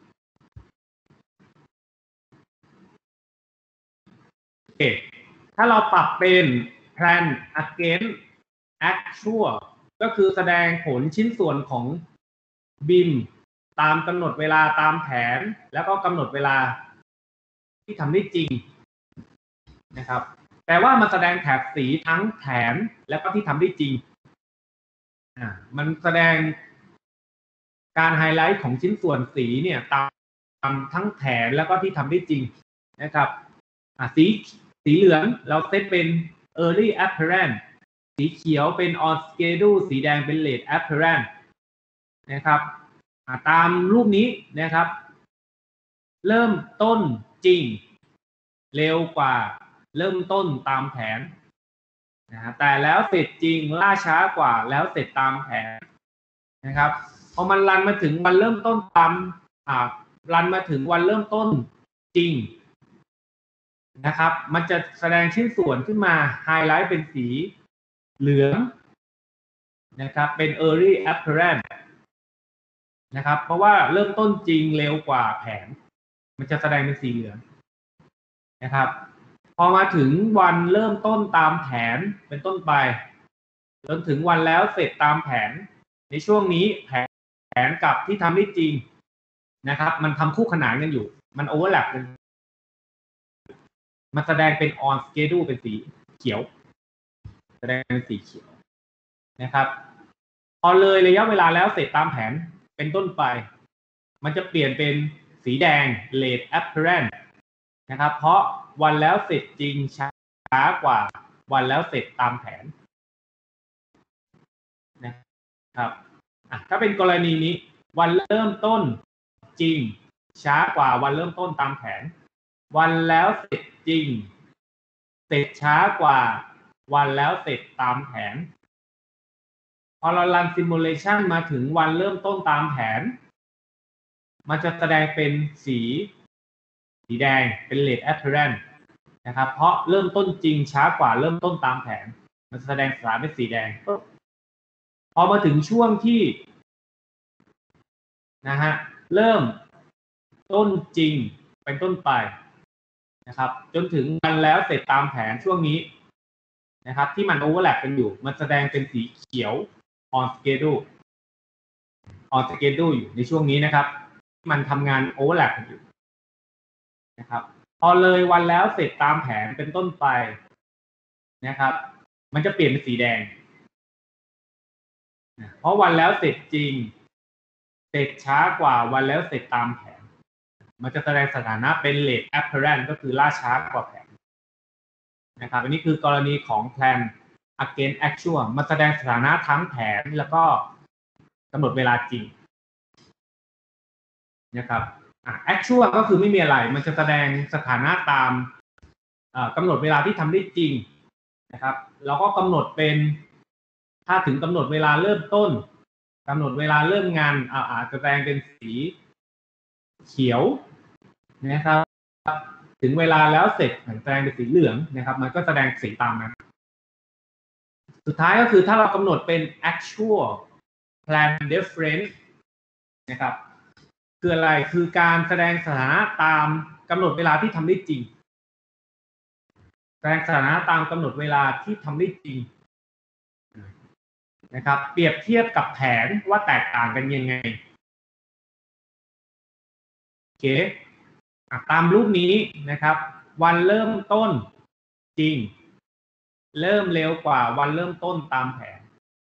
โอเคถ้าเราปรับเป็น plan against actual ก็คือแสดงผลชิ้นส่วนของบิมตามกำหนดเวลาตามแผนแล้วก็กำหนดเวลาที่ทำได้จริงนะครับแต่ว่ามันแสดงแถบสีทั้งแผนแล้วก็ที่ทำได้จริงอ่ามันแสดงการไฮไลท์ของชิ้นส่วนสีเนี่ยตามทั้งแผนแล้วก็ที่ทำได้จริงนะครับอ่าสีสีเหลืองเราเซตเป็น early apparent สีเขียวเป็น on schedule สีแดงเป็น late apparent นะครับตามรูปนี้นะครับเริ่มต้นจริงเร็วกว่าเริ่มต้นตามแผนนะแต่แล้วเสร็จจริงล่าช้ากว่าแล้วเสร็จตามแผนนะครับพอมันรันมาถึงวันเริ่มต้นตามอ่ารันมาถึงวันเริ่มต้นจริงนะครับมันจะแสดงชิ้นส่วนขึ้นมาไฮไลท์เป็นสีเหลืองนะครับเป็น early apparent นะครับเพราะว่าเริ่มต้นจริงเร็วกว่าแผนมันจะแสดงเป็นสีเหลืองนะครับพอมาถึงวันเริ่มต้นตามแผนเป็นต้นไปจนถึงวันแล้วเสร็จตามแผนในช่วงนี้แผนแผนกับที่ทำได้จริงนะครับมันทำคู่ขนานกันอยู่มันโอเวอร์แลปกันมันแสดงเป็น on schedule เป็นสีเขียวแสดงเป็นสีเขียวนะครับพอเลยระยะเวลาแล้วเสร็จตามแผนเป็นต้นไปมันจะเปลี่ยนเป็นสีแดง late apparent นะครับเพราะวันแล้วเสร็จจริงช้ากว่าวันแล้วเสร็จตามแผนนะครับถ้าเป็นกรณีนี้วันเริ่มต้นจริงช้ากว่าวันเริ่มต้นตามแผนวันแล้วเสร็จจริงเสร็จช้ากว่าวันแล้วเสร็จตามแผนพอเรารันซิมูเลชันมาถึงวันเริ่มต้นตามแผนมันจะแสดงเป็นสีสีแดงเป็น late apparent นะครับเพราะเริ่มต้นจริงช้ากว่าเริ่มต้นตามแผนมันแสดงสถานะเป็นสีแดงพอมาถึงช่วงที่นะฮะเริ่มต้นจริงเป็นต้นไปนะครับจนถึงวันแล้วเสร็จตามแผนช่วงนี้นะครับที่มันโอเวอร์แลปกันอยู่มันแสดงเป็นสีเขียว on schedule on schedule อยู่ในช่วงนี้นะครับมันทำงานโอเวอร์แลปกันอยู่นะครับพอเลยวันแล้วเสร็จตามแผนเป็นต้นไปนะครับมันจะเปลี่ยนเป็นสีแดงเพราะวันแล้วเสร็จจริงเสร็จช้ากว่าวันแล้วเสร็จตามแผนมันจะแสดงสถานะเป็น late apparent ก็คือล่าช้ากว่าแผนนะครับอันนี้คือกรณีของ plan against actual มันแสดงสถานะทั้งแผนแล้วก็กำหนดเวลาจริงนะครับactual ก็คือไม่มีอะไรมันจะแสดงสถานะตามกำหนดเวลาที่ทำได้จริงนะครับแล้วก็กำหนดเป็นถ้าถึงกำหนดเวลาเริ่มต้นกำหนดเวลาเริ่มงานอาจจะแสดงเป็นสีเขียวนะครับถึงเวลาแล้วเสร็จแสดงเป็นสีเหลืองนะครับมันก็แสดงสีตามนั้นสุดท้ายก็คือถ้าเรากำหนดเป็น actual plan difference นะครับคืออะไรคือการแสดงสถานะตามกำหนดเวลาที่ทำได้จริงแสดงสถานะตามกำหนดเวลาที่ทำได้จริงนะครับเปรียบเทียบกับแผนว่าแตกต่างกันยังไงโอเคตามรูปนี้นะครับวันเริ่มต้นจริงเริ่มเร็วกว่าวันเริ่มต้นตามแผน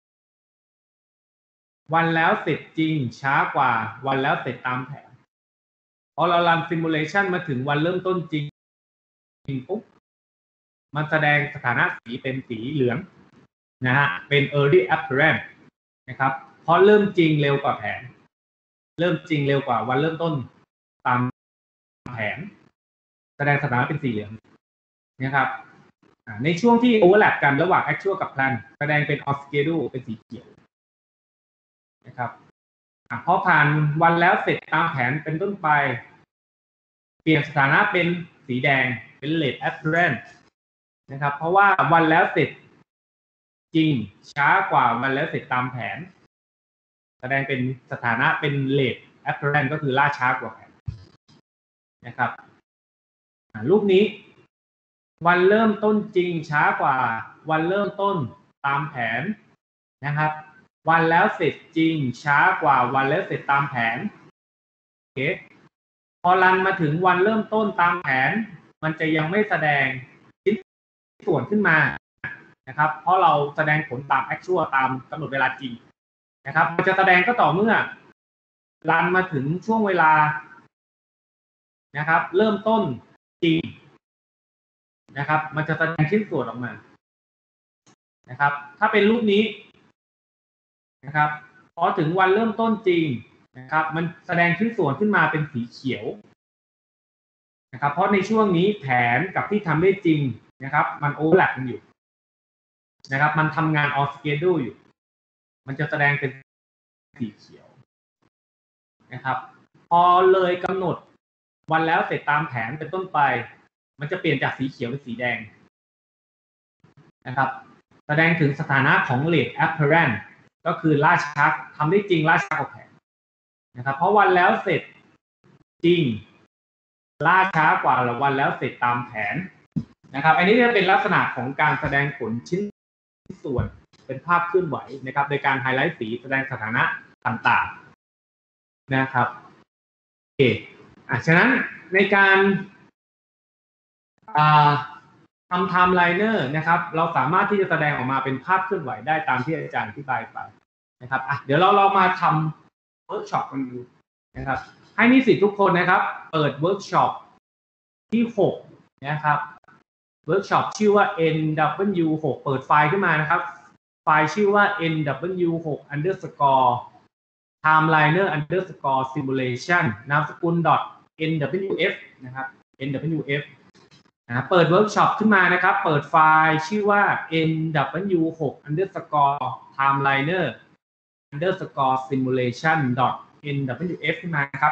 วันแล้วเสร็จจริงช้ากว่าวันแล้วเสร็จตามแผนพอเรารันซิมูเลชันมาถึงวันเริ่มต้นจริงปุ๊บมันแสดงสถานะสีเป็นสีเหลืองนะฮะเป็น early apparent นะครับเพราะเริ่มจริงเร็วกว่าแผนเริ่มจริงเร็วกว่าวันเริ่มต้นตามแผนแสดงสถานะเป็นสีเหลืองนะครับในช่วงที่ overlap กันระหว่าง actual กับ plan แสดงเป็น off schedule เป็นสีเขียวนะครับพอผ่านวันแล้วเสร็จตามแผนเป็นต้นไปเปลี่ยนสถานะเป็นสีแดงเป็น late apparent นะครับเพราะว่าวันแล้วเสร็จจริงช้ากว่าวันแล้วเสร็จตามแผนแสดงเป็นสถานะเป็น late apparent ก็คือล่าช้ากว่าแผนนะครับรูปนี้วันเริ่มต้นจริงช้ากว่าวันเริ่มต้นตามแผนนะครับวันแล้วเสร็จจริงช้ากว่าวันแล้วเสร็จตามแผนโอเคพอรันมาถึงวันเริ่มต้นตามแผนมันจะยังไม่แสดงชิ้นส่วนขึ้นมานะครับเพราะเราแสดงผลตาม actual ตามกำหนดเวลาจริงนะครับมันจะแสดงก็ต่อเมื่อรันมาถึงช่วงเวลานะครับเริ่มต้นจริงนะครับมันจะแสดงชิ้นส่วนออกมานะครับถ้าเป็นรูปนี้นะครับพอถึงวันเริ่มต้นจริงนะครับมันแสดงชิ้นส่วนขึ้นมาเป็นสีเขียวนะครับเพราะในช่วงนี้แผนกับที่ทำได้จริงนะครับมันโอเวอร์แลปกันอยู่นะครับมันทำงาน off schedule อยู่มันจะแสดงเป็นสีเขียวนะครับพอเลยกำหนดวันแล้วเสร็จตามแผนเป็นต้นไปมันจะเปลี่ยนจากสีเขียวเป็นสีแดงนะครับแสดงถึงสถานะของ late apparent ก็คือล่าช้าทำได้จริงล่าช้ากว่าแผนนะครับเพราะวันแล้วเสร็จจริงล่าช้ากว่าวันแล้วเสร็จตามแผนนะครับอันนี้จะเป็นลักษณะของการแสดงผลชิ้นส่วนเป็นภาพเคลื่อนไหวนะครับโดยการไฮไลท์สีแสดงสถานะต่างๆนะครับโอเคอ่ะฉะนั้นในการอ่าทำ timeliner นะครับเราสามารถที่จะแสดงออกมาเป็นภาพเคลื่อนไหวได้ตามที่อาจารย์อธิบายไปนะครับอ่ะเดี๋ยวเราเรามาทำเวิร์กช็อปกันดูนะครับให้นิสิตทุกคนนะครับเปิดเวิร์กช็อปที่หกนะครับเวิร์กช็อปชื่อว่า เอ็น ดับเบิลยู หก เปิดไฟล์ขึ้นมานะครับไฟล์ชื่อว่า เอ็น ดับเบิลยู หก underscore timeliner underscore simulation นามสกุล .nwf นะครับ nwf นะเปิดเวิร์กช็อปขึ้นมานะครับเปิดไฟล์ชื่อว่า เอ็น ดับเบิลยู หก underscore timeliner underscore simulation .nwf ขึ้นมาครับ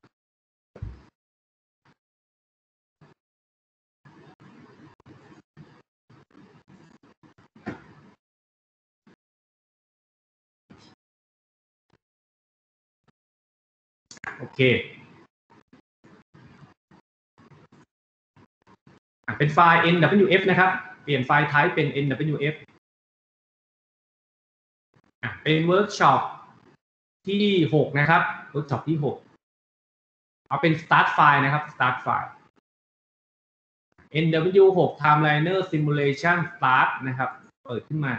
โอเคเป็นไฟล์ เอ็น ดับเบิลยู เอฟ นะครับเปลี่ยนไฟล์ type เป็น เอ็น ดับเบิลยู เอฟ เป็นเวิร์กช็อปที่หกนะครับเวิร์กช็อปที่หกเอาเป็น start file นะครับ start file เอ็น ดับเบิลยู หก timeliner simulation start นะครับเปิดขึ้นมา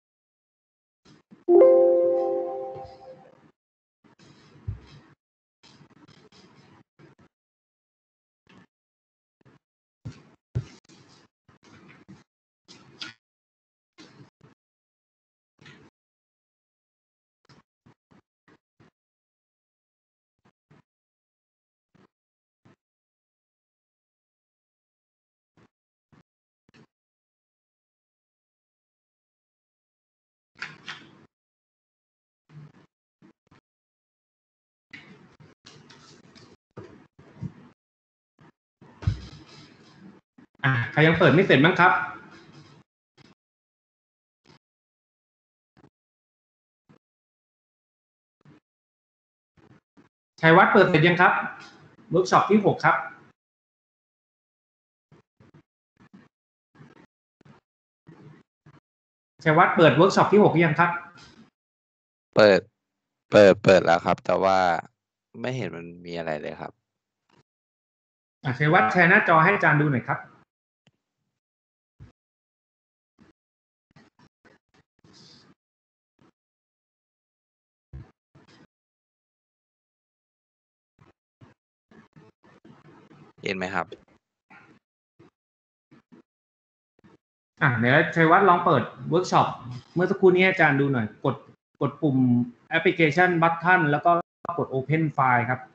อ่ะใครยังเปิดไม่เสร็จบ้างครับชัยวัฒน์เปิดเสร็จยังครับเวิร์กช็อปที่หกครับชัยวัฒน์เปิดเวิร์กช็อปที่หกยังครับเปิดเปิดเปิดแล้วครับแต่ว่าไม่เห็นมันมีอะไรเลยครับอ่ะชัยวัฒน์แชร์หน้าจอให้อาจารย์ดูหน่อยครับเห็นไหมครับอ่ะเดี๋ยวชัยวัฒน์ลองเปิดเวิร์กช็อปเมื่อสักครู่นี้อาจารย์ดูหน่อยกดกดปุ่มแอปพลิเคชันบัตทันแล้วก็กด Open File ครับ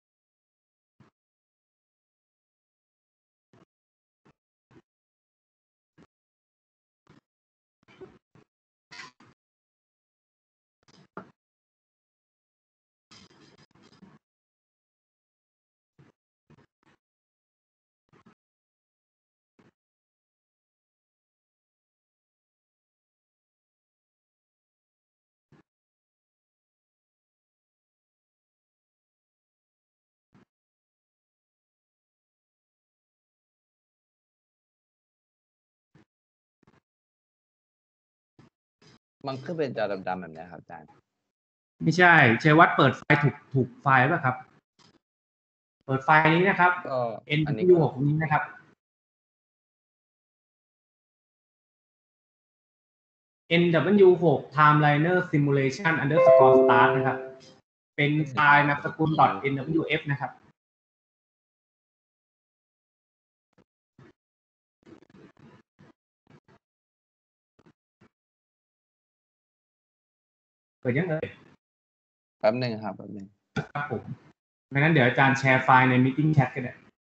มันขึ้นเป็นจอดำๆแบบนี้ครับอาจารย์ไม่ใช่ชัยวัฒน์เปิดไฟล์ถูกถูกไฟล์ป่ะครับเปิดไฟล์นี้นะครับก็ N อันนี้ W ก็หกนี้นะครับ N W หก Timeliner Simulation underscore start นะครับเป็นไฟล์นามสกุล .nwf นะครับเปิดยังเอ่ยแป๊บหนึ่งครับแป๊บหนึ่งครับผมดังนั้นเดี๋ยวอาจารย์แชร์ไฟล์ใน Meeting Chat ก็ได้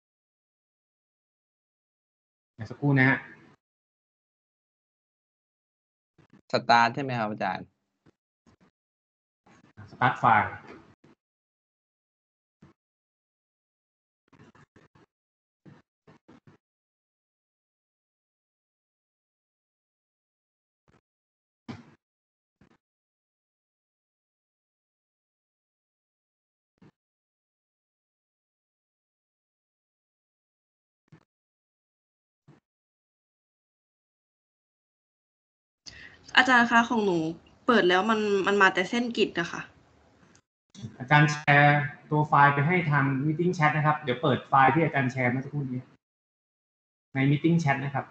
เดี๋ยวสักครู่นะฮะสตาร์ทใช่ไหมครับอาจารย์ start ไฟล์อาจารย์คะของหนูเปิดแล้วมันมันมาแต่เส้นกิจอะค่ะอาจารย์แชร์ตัวไฟล์ไปให้ทาง Meeting Chat นะครับเดี๋ยวเปิดไฟล์ที่อาจารย์แชร์เมื่อสักครู่นี้ใน Meeting Chat นะครับ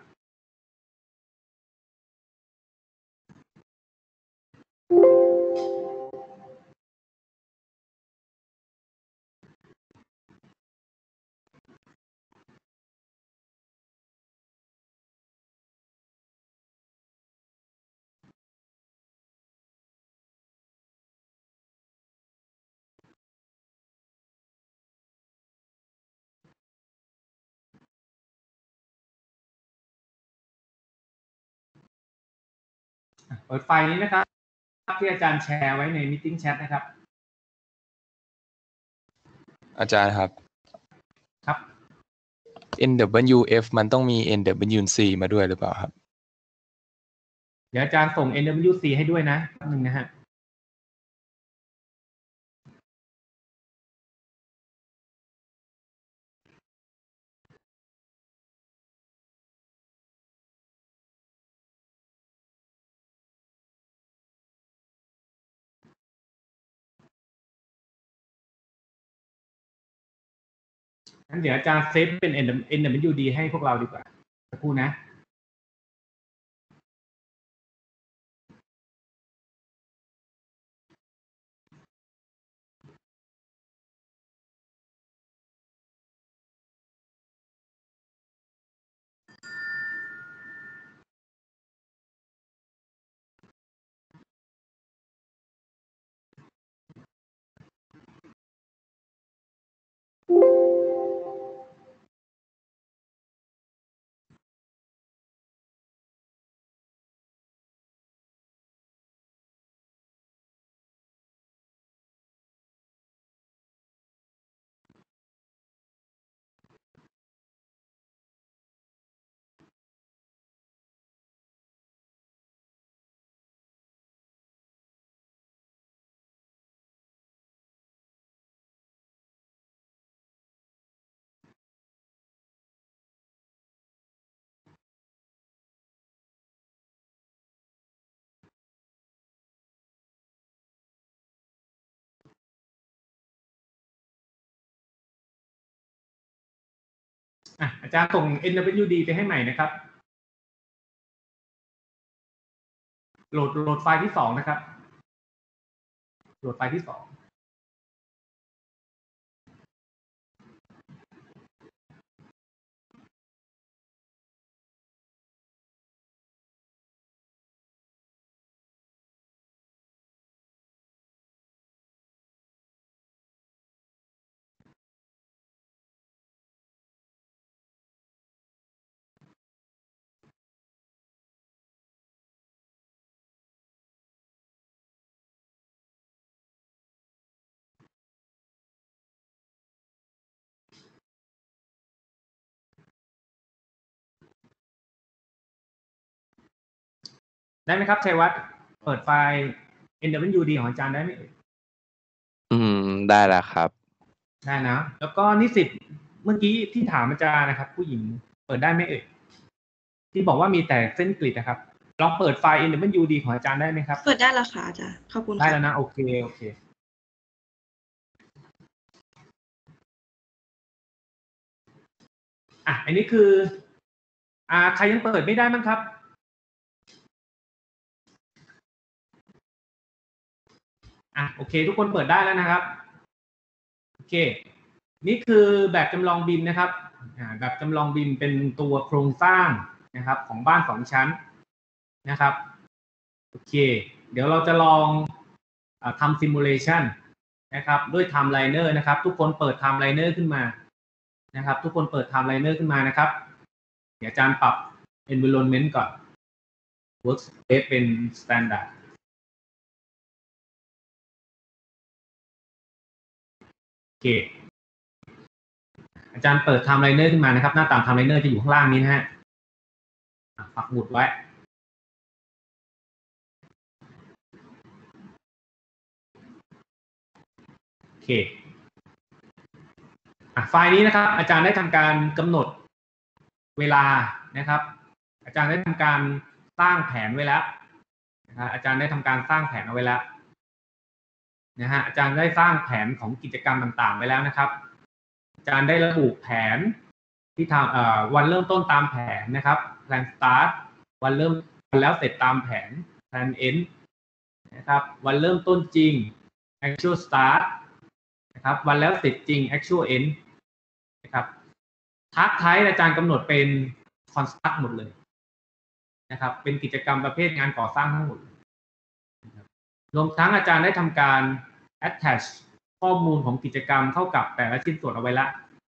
เปิดไฟล์นี้นะครับที่อาจารย์แชร์ไว้ใน Meeting Chat นะครับอาจารย์ครับครับเอ็น ดับเบิลยู เอฟ มันต้องมี เอ็น ดับเบิลยู ซี มาด้วยหรือเปล่าครับเดี๋ยวอาจารย์ส่ง N W C ให้ด้วยนะแป๊บนึงนะฮะงั้นเดี๋ยวอาจารย์เซฟเป็น N W D ให้พวกเราดีกว่าสักครู่นะอ่ะอาจารย์ส่ง เอ็น ดับเบิลยู ดี ไปให้ใหม่นะครับโหลดโหลดไฟล์ที่สองนะครับโหลดไฟล์ที่สองได้ไหมครับชัยวัฒน์เปิดไฟล์ เอ็น ดับเบิลยู ดี ของอาจารย์ได้ไหมอืมได้แล้วครับได้นะแล้วก็นิสิตเมื่อกี้ที่ถามอาจารย์นะครับผู้หญิงเปิดได้ไหมเอ่ยที่บอกว่ามีแต่เส้นกริดนะครับลองเปิดไฟล์ เอ็น ดับเบิลยู ดี ของอาจารย์ได้ไหมครับเปิดได้แล้วค่ะอาจารย์ขอบคุณได้แล้วนะโอเคโอเคอ่ะอันนี้คืออ่าใครยังเปิดไม่ได้มั้งครับอ่ะโอเคทุกคนเปิดได้แล้วนะครับโอเคนี่คือแบบจำลองบิมนะครับแบบจำลองบิมเป็นตัวโครงสร้างนะครับของบ้านสองชั้นนะครับโอเคเดี๋ยวเราจะลองอทำซิมูเลชันนะครับด้วย Timeliner นะครับทุกคนเปิด Timeliner ขึ้นมานะครับทุกคนเปิด Timeliner ขึ้นมานะครับเดี๋ยวอาจารย์ปรับ environment ก่อน workspace เป็น standardโอเคอาจารย์เปิด Timeliner ขึ้นมานะครับหน้าต่าง Timeliner จะอยู่ข้างล่างนี้นะฮะปักหมุดไว้โอเคไฟล์นี้นะครับอาจารย์ได้ทำการกำหนดเวลานะครับอาจารย์ได้ทำการสร้างแผนไว้แล้วนะอาจารย์ได้ทำการสร้างแผนเอาไว้แล้วนะฮะอาจารย์ได้สร้างแผนของกิจกรรมต่างๆไว้แล้วนะครับอาจารย์ได้ระบุแผนที่ทำวันเริ่มต้นตามแผนนะครับ plan start วันเริ่มวันแล้วเสร็จตามแผน plan end นะครับวันเริ่มต้นจริง actual start นะครับวันแล้วเสร็จจริง actual end นะครับทักท้ายอาจารย์กำหนดเป็น construct หมดเลยนะครับเป็นกิจกรรมประเภทงานก่อสร้างทั้งหมดรวมทั้งอาจารย์ได้ทำการ attach ข้อมูลของกิจกรรมเข้ากับแต่ละชิ้นส่วนเอาไว้แล้ว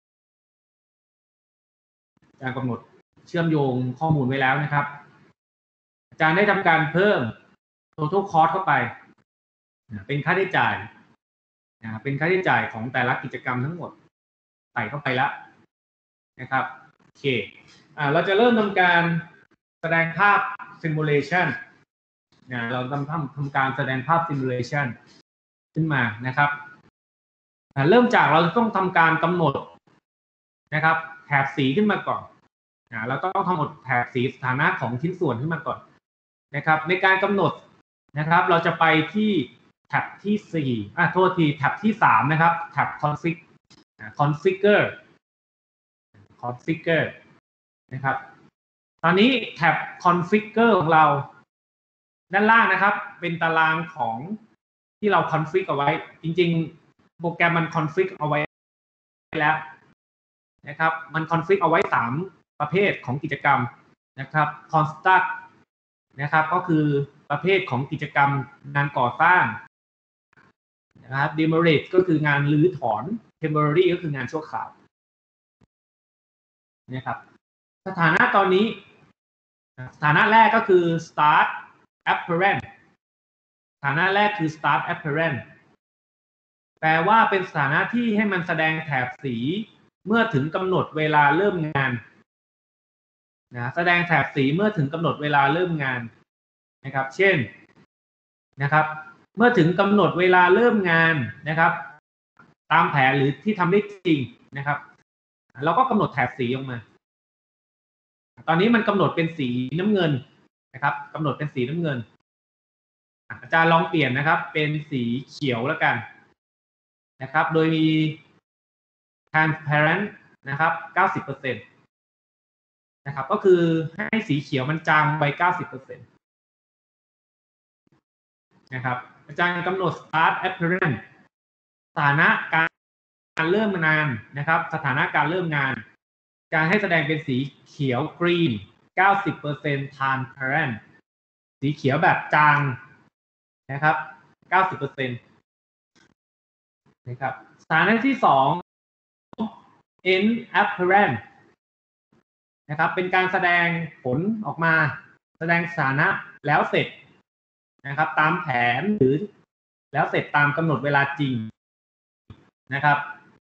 อาจารย์กำหนดเชื่อมโยงข้อมูลไว้แล้วนะครับอาจารย์ได้ทำการเพิ่ม total cost เข้าไปเป็นค่าใช้จ่ายเป็นค่าใช้จ่ายของแต่ละกิจกรรมทั้งหมดใส่เข้าไปแล้วนะครับโอเคอ่าเราจะเริ่มทำการแสดงภาพ simulation นะเราทำทำทำการแสดงภาพ simulation ขึ้นมานะครับเริ่มจากเราต้องทำการกำหนดนะครับแถบสีขึ้นมาก่อนนะเราต้องกำหนดแถบสีสถานะของชิ้นส่วนขึ้นมาก่อนนะครับในการกำหนดนะครับเราจะไปที่แท็บที่สี่อ่ะโทษทีแท็บที่สามนะครับแท็บ config configure configure นะครับตอนนี้แท็บ configure ของเราด้านล่างนะครับเป็นตารางของที่เรา config เอาไว้จริงๆโปรแกรมมัน config เอาไว้แล้วนะครับมัน config เอาไว้สามประเภทของกิจกรรมนะครับ construct นะครับก็คือประเภทของกิจกรรมงานก่อสร้างนะครับ demolish ก็คืองานรื้อถอน temporary ก็คืองานชั่วคราวนะครับสถานะตอนนี้สถานะแรกก็คือ start apparent สถานะแรกคือ start apparent แปลว่าเป็นสถานะที่ให้มันแสดงแถบสีเมื่อถึงกำหนดเวลาเริ่มงานนะแสดงแถบสีเมื่อถึงกำหนดเวลาเริ่มงานนะครับเช่นนะครับเมื่อถึงกำหนดเวลาเริ่มงานนะครับตามแผนหรือที่ทำได้จริงนะครับเราก็กำหนดแถบสีออกมาตอนนี้มันกำหนดเป็นสีน้ำเงินนะครับกำหนดเป็นสีน้ำเงินอาจารย์ลองเปลี่ยนนะครับเป็นสีเขียวแล้วกันนะครับโดยมี transparent นะครับ เก้าสิบเปอร์เซ็นต์นะครับก็คือให้สีเขียวมันจางไป เก้าสิบเปอร์เซ็นต์ นะครับอาจารย์กำหนด start apparent สถานะการเริ่มงานนะครับสถานะการเริ่มงานการให้แสดงเป็นสีเขียว green เก้าสิบเปอร์เซ็นต์ transparent สีเขียวแบบจางนะครับ เก้าสิบเปอร์เซ็นต์ นะครับสถานะที่สอง end apparent นะครับเป็นการแสดงผลออกมาแสดงสถานะแล้วเสร็จนะครับตามแผนหรือแล้วเสร็จตามกำหนดเวลาจริงนะครับ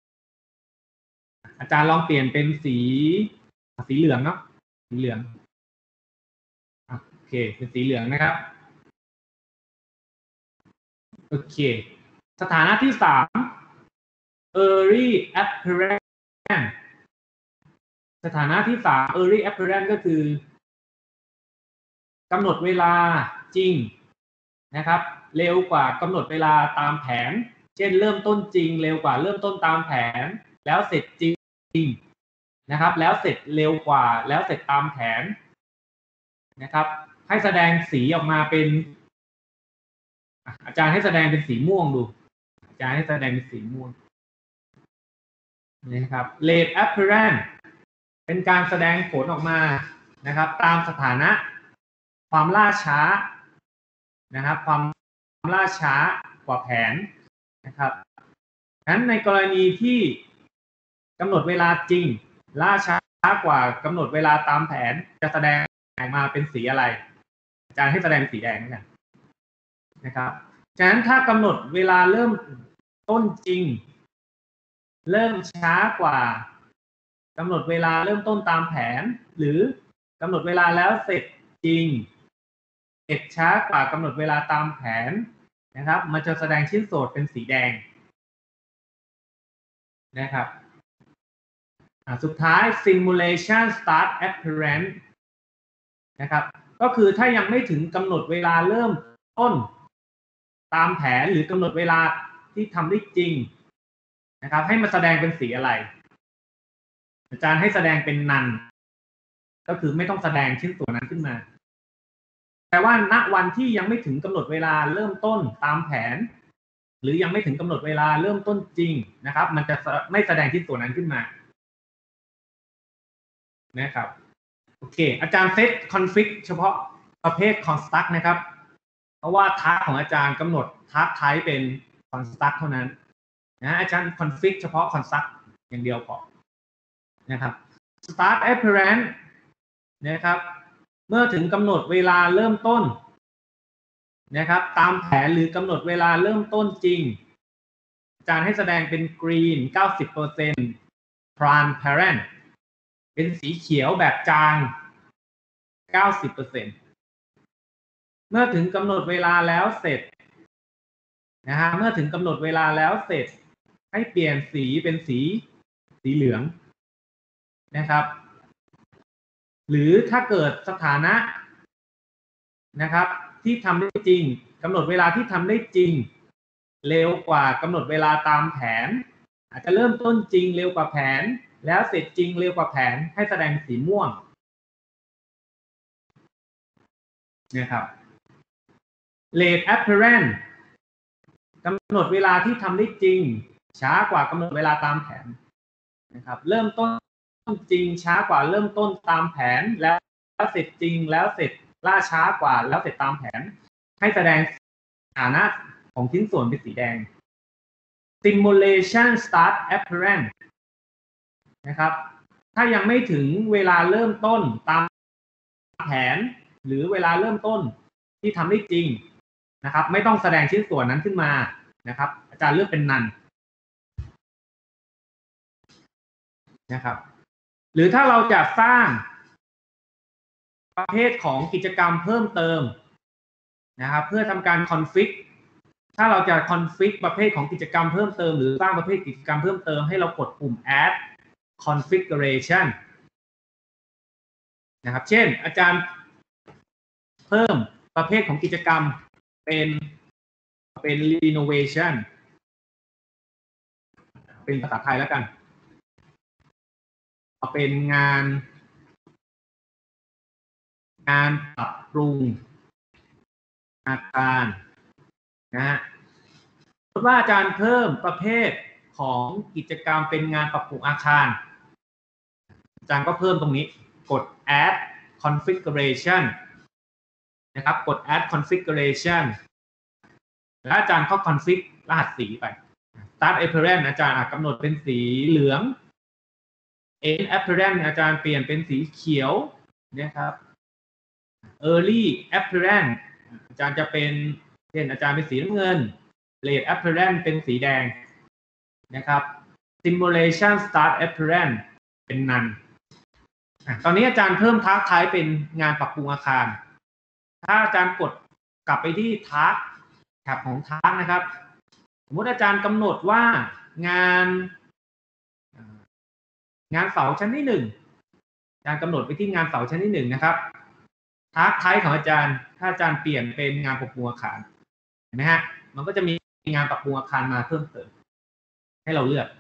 อาจารย์ลองเปลี่ยนเป็นสีสีเหลืองเนาะสีเหลืองโอเคเป็นสีเหลืองนะครับโอเคสถานะที่สาม early apparent สถานะที่สาม early apparent ก็คือกำหนดเวลาจริงนะครับเร็วกว่ากำหนดเวลาตามแผนเช่นเริ่มต้นจริงเร็วกว่าเริ่มต้นตามแผนแล้วเสร็จจริงนะครับแล้วเสร็จเร็วกว่าแล้วเสร็จตามแผนนะครับให้แสดงสีออกมาเป็นอาจารย์ให้แสดงเป็นสีม่วงดูอาจารย์ให้แสดงเป็นสีม่วงนะครับ late apparent เป็นการแสดงผลออกมานะครับตามสถานะความล่าช้านะครับความล่าช้ากว่าแผนนะครับฉะนั้นในกรณีที่กำหนดเวลาจริงล่าช้ากว่ากำหนดเวลาตามแผนจะแสดงออกมาเป็นสีอะไรอาจารย์ให้แสดงสีแดงนะนะครับฉะนั้นถ้ากำหนดเวลาเริ่มต้นจริงเริ่มช้ากว่ากำหนดเวลาเริ่มต้นตามแผนหรือกำหนดเวลาแล้วเสร็จจริงเสร็จช้ากว่ากำหนดเวลาตามแผนนะครับมันจะแสดงชิ้นส่วนเป็นสีแดงนะครับสุดท้าย simulation start apparent นะครับก็คือถ้ายังไม่ถึงกำหนดเวลาเริ่มต้นตามแผนหรือกำหนดเวลาที่ทำได้จริงนะครับให้มาแสดงเป็นสีอะไรอาจารย์ให้แสดงเป็น none ก็คือไม่ต้องแสดงชิ้นส่วนนั้นขึ้นมาแต่ว่าณวันที่ยังไม่ถึงกำหนดเวลาเริ่มต้นตามแผนหรือยังไม่ถึงกำหนดเวลาเริ่มต้นจริงนะครับมันจะไม่แสดงชิ้นส่วนนั้นขึ้นมานะครับโอเคอาจารย์เซตคอนฟิกเฉพาะประเภท construct นะครับเพราะว่าทาร์กของอาจารย์กำหนดทาร์กไทป์เป็น construct เท่านั้นนะอาจารย์คอนฟิกเฉพาะ construct อย่างเดียวพอนะครับ start apparent นะครับเมื่อถึงกำหนดเวลาเริ่มต้นนะครับตามแผนหรือกำหนดเวลาเริ่มต้นจริงอาจารย์ให้แสดงเป็น green เก้าสิบเปอร์เซ็นต์ transparent เป็นสีเขียวแบบจาง เก้าสิบเปอร์เซ็นต์ เมื่อถึงกำหนดเวลาแล้วเสร็จนะฮะเมื่อถึงกำหนดเวลาแล้วเสร็จให้เปลี่ยนสีเป็นสีสีเหลืองนะครับหรือถ้าเกิดสถานะนะครับที่ทำได้จริงกำหนดเวลาที่ทำได้จริงเร็วกว่ากำหนดเวลาตามแผนอาจจะเริ่มต้นจริงเร็วกว่าแผนแล้วเสร็จจริงเร็วกว่าแผนให้แสดงสีม่วงนะครับ late apparent กำหนดเวลาที่ทำได้จริงช้ากว่ากำหนดเวลาตามแผนนะครับเริ่มต้นจริงช้ากว่าเริ่มต้นตามแผนแล้วเสร็จจริงแล้วเสร็จล่าช้ากว่าแล้วเสร็จตามแผนให้แสดงสถานะของชิ้นส่วนเป็นสีแดง simulation start apparent นะครับถ้ายังไม่ถึงเวลาเริ่มต้นตามแผนหรือเวลาเริ่มต้นที่ทำได้จริงนะครับไม่ต้องแสดงชิ้นส่วนนั้นขึ้นมานะครับอาจารย์เลือกเป็น none นะครับหรือถ้าเราจะสร้างประเภทของกิจกรรมเพิ่มเติมนะครับเพื่อทำการคอนฟิกถ้าเราจะคอนฟิกประเภทของกิจกรรมเพิ่มเติมหรือสร้างประเภทกิจกรรมเพิ่มเติมให้เรากดปุ่ม add configuration นะครับเช่นอาจารย์เพิ่มประเภทของกิจกรรมเป็นเป็น renovation เป็นภาษาไทยแล้วกันเอาเป็นงานการปรับปรุงอาคารนะฮะสมมติว่าอาจารย์เพิ่มประเภทของกิจกรรมเป็นงานปรับปรุงอาคารอาจารย์ก็เพิ่มตรงนี้กด add configuration นะครับกด add configuration แล้วอาจารย์เข้า config รหัสสีไป start apparent อาจารย์กำหนดเป็นสีเหลือง end apparent อาจารย์เปลี่ยนเป็นสีเขียวนะครับ early apparent อาจารย์จะเป็นเช่นอาจารย์เป็นสีน้ำเงิน late apparent เป็นสีแดงนะครับ simulation start apparent เป็น none ตอนนี้อาจารย์เพิ่ม task type เป็นงานปรับปรุงอาคารถ้าอาจารย์กดกลับไปที่ task แท็บของ task นะครับสมมติอาจารย์กำหนดว่างานงานเสาชั้นที่หนึ่งอาจารย์กำหนดไปที่งานเสาชั้นที่หนึ่งนะครับ task type ของอาจารย์ถ้าอาจารย์เปลี่ยนเป็นงานปรับปรุงอาคารเห็นไหมฮะมันก็จะมีงานปรับปรุงอาคารมาเพิ่มเติมให้เราเลือก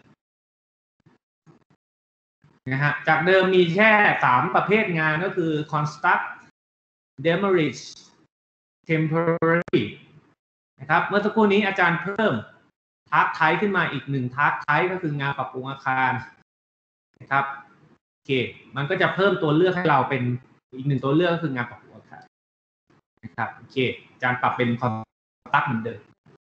นะฮะจากเดิมมีแค่สามประเภทงานก็คือ construct demolish temporary นะครับเมื่อสักครู่นี้อาจารย์เพิ่ม task type ขึ้นมาอีกหนึ่ง task type ก็คืองานปรับปรุงอาคารนะครับโอเคมันก็จะเพิ่มตัวเลือกให้เราเป็นอีกหนึ่งตัวเลือกก็คืองานปรับปรุงอาคารนะครับโอเคอาจารย์ปรับเป็น construct เหมือนเดิม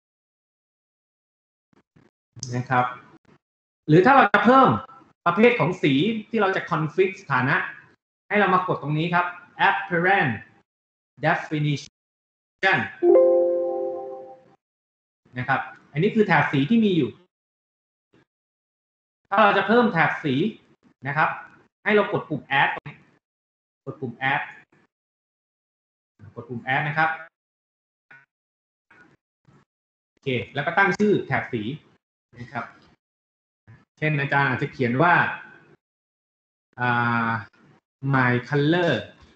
นะครับหรือถ้าเราจะเพิ่มประเภทของสีที่เราจะ config สถานะให้เรามากดตรงนี้ครับ apparent definition นะครับอันนี้คือแถบสีที่มีอยู่ถ้าเราจะเพิ่มแถบสีนะครับให้เรากดปุ่ม add กดปุ่ม add กดปุ่ม add นะครับโอเคแล้วก็ตั้งชื่อแถบสีนะครับเช่นอาจารย์อาจจะเขียนว่าอ่า my color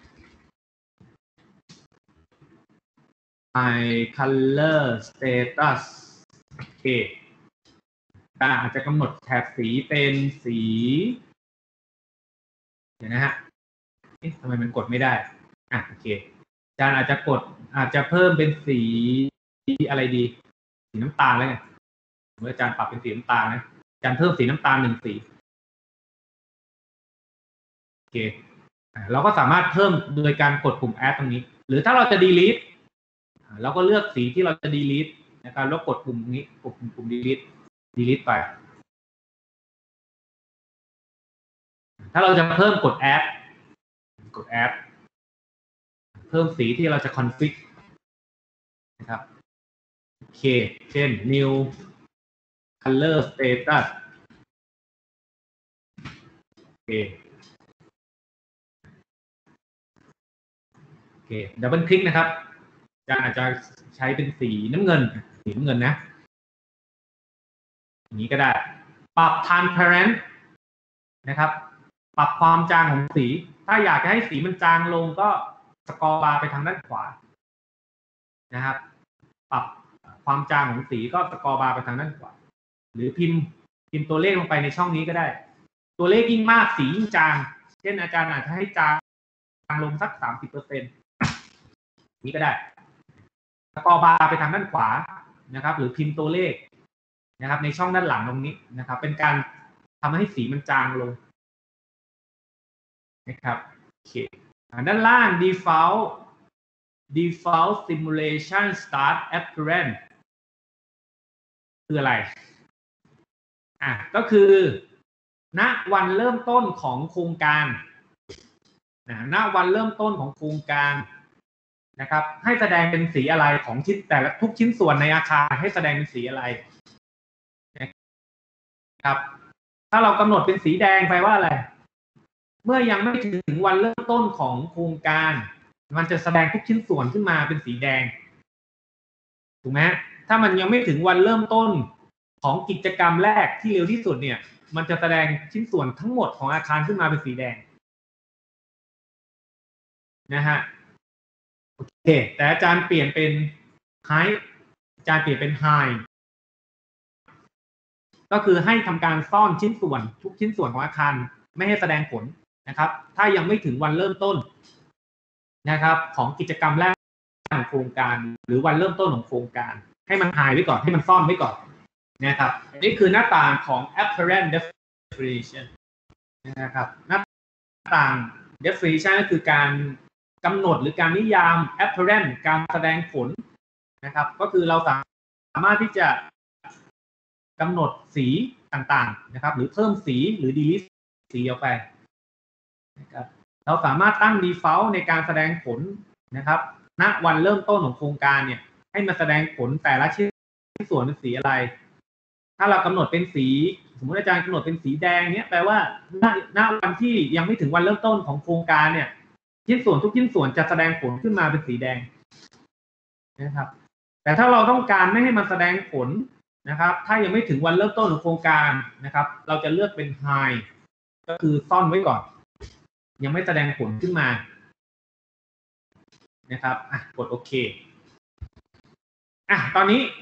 my color status โอเคอาจจะกำหนดแถบสีเป็นสีเดี๋ยวนะฮะเอ๊ะทำไมมันกดไม่ได้อ่ะโอเคอาจารย์อาจจะกดอาจจะเพิ่มเป็นสีอะไรดีสีน้ำตาลแล้วไงเมื่ออาจารย์ปรับเป็นสีน้ำตาลนะอาจารย์เพิ่มสีน้ำตาลหนึ่งสีโอเคเราก็สามารถเพิ่มโดยการกดปุ่ม add ตรงนี้หรือถ้าเราจะ delete เราก็เลือกสีที่เราจะ delete นะครับแล้วกดปุ่มนี้กดปุ่ม delete delete ไปถ้าเราจะเพิ่มกด add กด add เพิ่มสีที่เราจะ config นะครับโอเคเช่น new color status โอเคโอเคดับเบิลคลิกนะครับอาจารย์อาจจะใช้เป็นสีน้ำเงินสีน้ำเงินนะอย่างนี้ก็ได้ปรับ transparent นะครับปรับความจางของสีถ้าอยากจะให้สีมันจางลงก็สกอร์บาร์ไปทางด้านขวานะครับปรับความจางของสีก็สกอร์บาร์ไปทางด้านขวาหรือพิมพ์พิมพ์ตัวเลขลงไปในช่องนี้ก็ได้ตัวเลขยิ่งมากสียิ่งจางเช่นอาจารย์อาจจะให้จางลงสัก สามสิบเปอร์เซ็นต์ นี้ก็ได้สกอร์บาร์ไปทางด้านขวานะครับหรือพิมพ์ตัวเลขนะครับในช่องด้านหลังตรงนี้นะครับเป็นการทำให้สีมันจางลงนะครับโอเคด้านล่าง default default simulation start apparent คืออะไรอ่ะก็คือณวันเริ่มต้นของโครงการนะณวันเริ่มต้นของโครงการนะครับให้แสดงเป็นสีอะไรของชิ้นแต่ละทุกชิ้นส่วนในอาคารให้แสดงเป็นสีอะไรนะครับถ้าเรากำหนดเป็นสีแดงไปว่าอะไรเมื่อยังไม่ถึงวันเริ่มต้นของโครงการมันจะแสดงทุกชิ้นส่วนขึ้นมาเป็นสีแดงถูกไหมถ้ามันยังไม่ถึงวันเริ่มต้นของกิจกรรมแรกที่เร็วที่สุดเนี่ยมันจะแสดงชิ้นส่วนทั้งหมดของอาคารขึ้นมาเป็นสีแดงนะฮะโอเคแต่อาจารย์เปลี่ยนเป็น high อาจารย์เปลี่ยนเป็น high ก็คือให้ทำการซ่อนชิ้นส่วนทุกชิ้นส่วนของอาคารไม่ให้แสดงผลนะครับถ้ายังไม่ถึงวันเริ่มต้นนะครับของกิจกรรมแรกของโครงการหรือวันเริ่มต้นของโครงการให้มันหายไว้ก่อนให้มันซ่อนไว้ก่อนนะครับนี่คือหน้าต่างของ apparent definition นะครับหน้าต่าง definition ก็คือการกำหนดหรือการนิยาม apparent การแสดงผลนะครับก็คือเราสามารถที่จะกำหนดสีต่างๆนะครับหรือเพิ่มสีหรือ delete สีออกไปนะครับเราสามารถตั้ง default ในการแสดงผลนะครับณวันเริ่มต้นของโครงการเนี่ยให้มาแสดงผลแต่ละชิ้นส่วนเป็นสีอะไรถ้าเรากำหนดเป็นสีสมมติอาจารย์กำหนดเป็นสีแดงเนี่ยแปลว่าณณวันที่ยังไม่ถึงวันเริ่มต้นของโครงการเนี่ยชิ้นส่วนทุกชิ้นส่วนจะแสดงผลขึ้นมาเป็นสีแดงนะครับแต่ถ้าเราต้องการไม่ให้มันแสดงผลนะครับถ้ายังไม่ถึงวันเริ่มต้นของโครงการนะครับเราจะเลือกเป็น hide ก็คือซ่อนไว้ก่อนยังไม่แสดงผลขึ้นมานะครับอ่ะกดโอเคอ่ะตอนนี้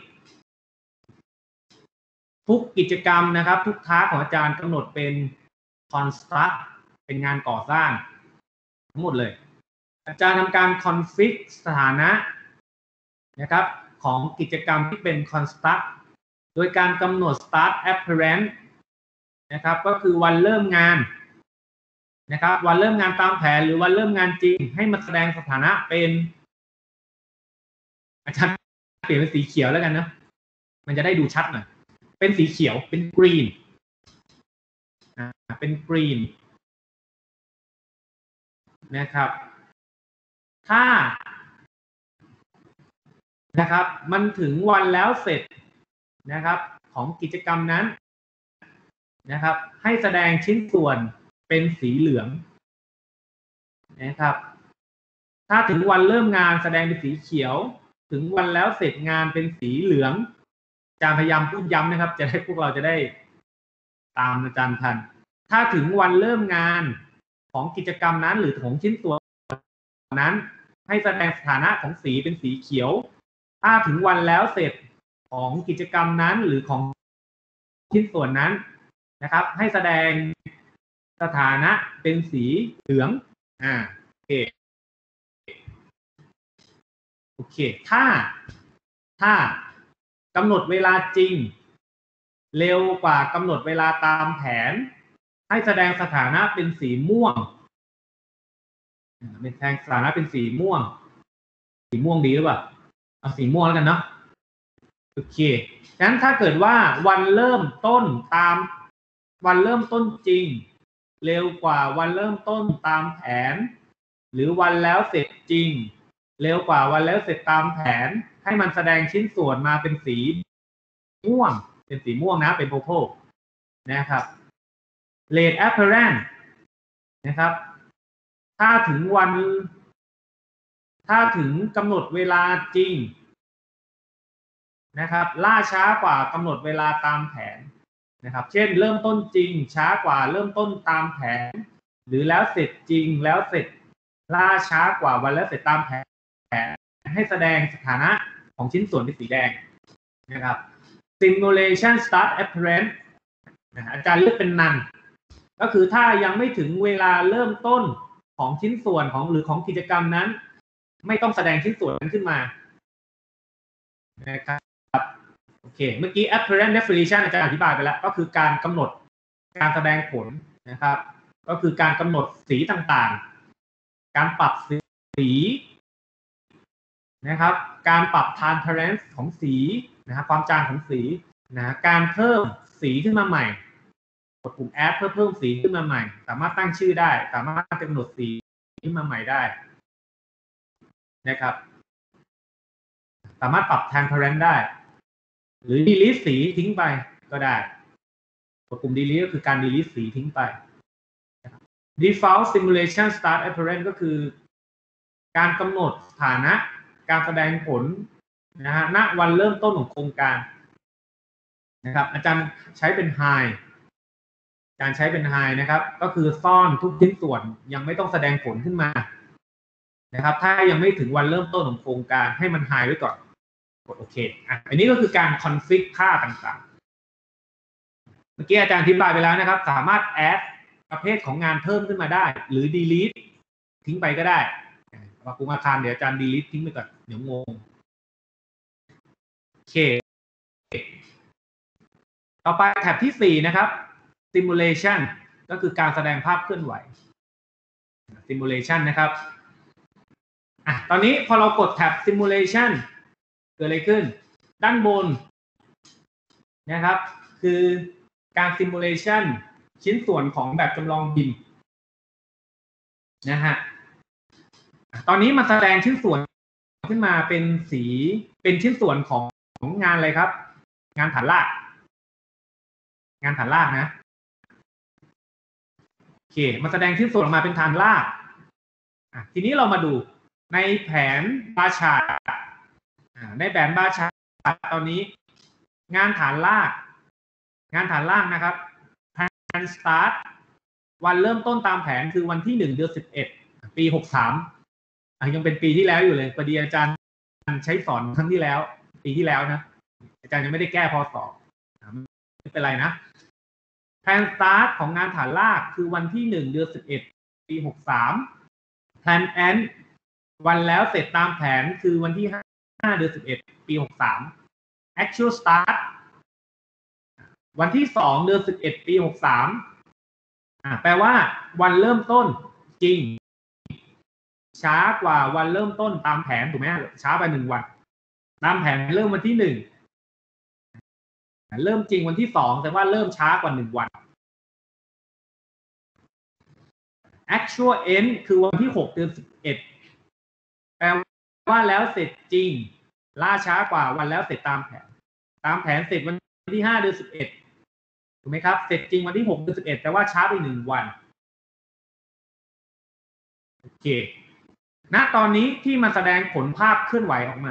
ทุกกิจกรรมนะครับทุกทาสของอาจารย์กำหนดเป็น construct เป็นงานก่อสร้างทั้งหมดเลยอาจารย์ทำการ config สถานะนะครับของกิจกรรมที่เป็น construct โดยการกำหนด start apparent นะครับก็คือวันเริ่มงานนะครับวันเริ่มงานตามแผนหรือวันเริ่มงานจริงให้มาแสดงสถานะเป็นอาจารย์เปลี่ยนเป็นสีเขียวแล้วกันนะมันจะได้ดูชัดหน่อยเป็นสีเขียวเป็น green อ่าเป็น green นะครับถ้านะครับมันถึงวันแล้วเสร็จนะครับของกิจกรรมนั้นนะครับให้แสดงชิ้นส่วนเป็นสีเหลืองนะครับถ้าถึงวันเริ่มงานแสดงเป็นสีเขียวถึงวันแล้วเสร็จงานเป็นสีเหลืองอาจารย์พยายามพูดย้ำนะครับจะได้พวกเราจะได้ตามอาจารย์ทันถ้าถึงวันเริ่มงานของกิจกรรมนั้นหรือของชิ้นส่วนนั้นให้แสดงสถานะของสีเป็นสีเขียวถ้าถึงวันแล้วเสร็จของกิจกรรมนั้นหรือของชิ้นส่วนนั้นนะครับให้แสดงสถานะเป็นสีเหลืองอ่าโอเคโอเคถ้าถ้ากำหนดเวลาจริงเร็วกว่ากำหนดเวลาตามแผนให้แสดงสถานะเป็นสีม่วงเป็นแทนสถานะเป็นสีม่วงสีม่วงดีหรือเปล่าเอาสีม่วงแล้วกันเนาะโอเคงั้นถ้าเกิดว่าวันเริ่มต้นตามวันเริ่มต้นจริงเร็วกว่าวันเริ่มต้นตามแผนหรือวันแล้วเสร็จจริงเร็วกว่าวันแล้วเสร็จตามแผนให้มันแสดงชิ้นส่วนมาเป็นสีม่วงเป็นสีม่วงนะเป็น purple นะครับ late apparent นะครับถ้าถึงวันถ้าถึงกำหนดเวลาจริงนะครับล่าช้ากว่ากำหนดเวลาตามแผนนะครับเช่นเริ่มต้นจริงช้ากว่าเริ่มต้นตามแผนหรือแล้วเสร็จจริงแล้วเสร็จล่าช้ากว่าวันแล้วเสร็จตามแผนให้แสดงสถานะของชิ้นส่วนเป็นสีแดงนะครับ simulation start apparent นะอาจารย์เลือกเป็น none ก็คือถ้ายังไม่ถึงเวลาเริ่มต้นของชิ้นส่วนของหรือของกิจกรรมนั้นไม่ต้องแสดงชิ้นส่วนนั้นขึ้นมานะครับโอเคเมื่อกี้ apparent definition อาจารย์อธิบายไปแล้วก็คือการกำหนดการแสดงผลนะครับก็คือการกำหนดสีต่างๆการปรับสีนะครับการปรับ transparency ของสีนะครับความจางของสีนะการเพิ่มสีขึ้นมาใหม่กดปุ่ม add เพื่อเพิ่มสีขึ้นมาใหม่สามารถตั้งชื่อได้สามารถกำหนดสีขึ้นมาใหม่ได้นะครับสามารถปรับ transparent ได้หรือ delete สีทิ้งไปก็ได้กดปุ่ม delete ก็คือการ delete สีทิ้งไป default simulation start apparent ก็คือการกำหนดสถานะการแสดงผลนะฮะณวันเริ่มต้นของโครงการนะครับอาจารย์ใช้เป็น high อาจารย์ใช้เป็น high นะครับก็คือซ่อนทุกชิ้นส่วนยังไม่ต้องแสดงผลขึ้นมานะครับถ้ายังไม่ถึงวันเริ่มต้นของโครงการให้มัน high ไว้ก่อนกดโอเคอ่ะอันนี้ก็คือการ config ค่าต่างๆเมื่อกี้อาจารย์อธิบายไปแล้วนะครับสามารถ add ประเภทของงานเพิ่มขึ้นมาได้หรือ delete ทิ้งไปก็ได้ปรับปรุงอาคารเดี๋ยวอาจารย์ดีลิททิ้งไปก่อนเดี๋ยวงงโอเคต่อไปแท็บที่สี่นะครับ simulation ก็คือการแสดงภาพเคลื่อนไหว simulation นะครับอ่ะตอนนี้พอเรากดแท็บ simulation เกิดอะไรขึ้นด้านบนนะครับคือการ simulation ชิ้นส่วนของแบบจำลองบินนะฮะตอนนี้มาแสดงชิ้นส่วนขึ้นมาเป็นสีเป็นชิ้นส่วนของของงานอะไรครับงานฐานรากงานฐานรากนะโอเคมาแสดงชิ้นส่วนออกมาเป็นฐานรากอ่ะทีนี้เรามาดูในแผนบาร์ชาร์ตในแผนบาร์ชาร์ตตอนนี้งานฐานรากงานฐานรากนะครับแผนสตาร์ทวันเริ่มต้นตามแผนคือวันที่หนึ่งเดือนสิบเอ็ดปีหกสามอ่ะยังเป็นปีที่แล้วอยู่เลยพอดีอาจารย์ใช้สอนครั้งที่แล้วปีที่แล้วนะอาจารย์ยังไม่ได้แก้พอสอบไม่เป็นไรนะแผนสตาร์ทของงานฐานรากคือวันที่หนึ่งเดือนสิบเอ็ดปีหกสามแผนแอนวันแล้วเสร็จตามแผนคือวันที่ห้าเดือนสิบเอ็ดปีหกสาม actual start วันที่สองเดือนสิบเอ็ดปีหกสามอ่าแปลว่าวันเริ่มต้นจริงช้ากว่าวันเริ่มต้นตามแผนถูกไหมช้าไปหนึ่งวันตามแผนเริ่มวันที่หนึ่งเริ่มจริงวันที่สองแต่ว่าเริ่มช้ากว่าหนึ่งวัน actual end คือวันที่หกเดือนสิบเอ็ดแปลว่าแล้วเสร็จจริงล่าช้ากว่าวันแล้วเสร็จตามแผนตามแผนเสร็จวันที่ห้าเดือนสิบเอ็ดถูกไหมครับเสร็จจริงวันที่หกเดือนสิบเอ็ดแต่ว่าช้าไปหนึ่งวันโอเคณตอนนี้ที่มันแสดงผลภาพเคลื่อนไหวออกมา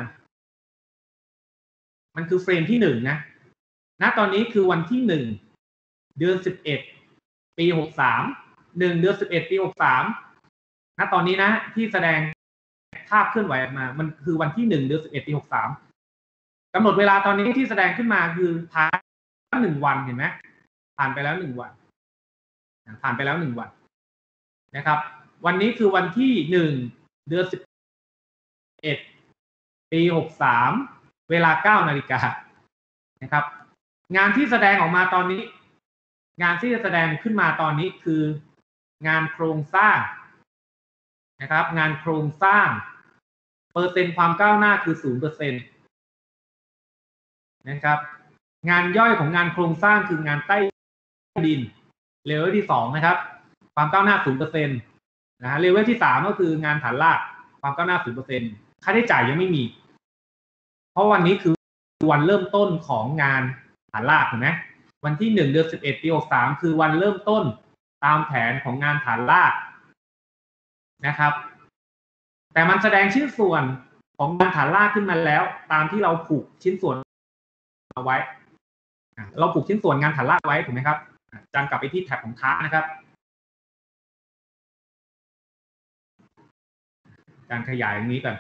มันคือเฟรมที่หนึ่งนะณตอนนี้คือวันที่หนึ่งเดือนสิบเอ็ดปีหกสามหนึ่งเดือนสิบเอ็ดปีหกสามณตอนนี้นะที่แสดงภาพเคลื่อนไหวออกมามันคือวันที่หนึ่งเดือนสิบเอ็ดปีหกสามกำหนดเวลาตอนนี้ที่แสดงขึ้นมาคือผ่านหนึ่งวันเห็นไหมผ่านไปแล้วหนึ่งวันผ่านไปแล้วหนึ่งวันนะครับวันนี้คือวันที่หนึ่งเดือนสิบเอ็ดปีหกสามเวลาเก้านาฬิกานะครับงานที่แสดงออกมาตอนนี้งานที่จะแสดงขึ้นมาตอนนี้คืองานโครงสร้างนะครับงานโครงสร้างเปอร์เซ็นต์ความก้าวหน้าคือ ศูนย์เปอร์เซ็นต์ นะครับงานย่อยของงานโครงสร้างคืองานใต้ดินเลเวลที่สองนะครับความก้าวหน้า ศูนย์เปอร์เซ็นต์ นะฮะเลเวลที่สามก็คืองานฐานรากความก้าวหน้า ศูนย์เปอร์เซ็นต์ ค่าใช้จ่ายยังไม่มีเพราะวันนี้คือวันเริ่มต้นของงานฐานรากถูกไหมวันที่หนึ่งเดือนสิบเอ็ดปีหกสามคือวันเริ่มต้นตามแผนของงานฐานรากนะครับแต่มันแสดงชิ้นส่วนของงานฐานรากขึ้นมาแล้วตามที่เราผูกชิ้นส่วนเอาไว้เราผูกชิ้นส่วนงานฐานรากไว้ถูกไหมครับอาจารย์กลับไปที่แท็บของทาร์นะครับการขยายตรงนี้ก่อน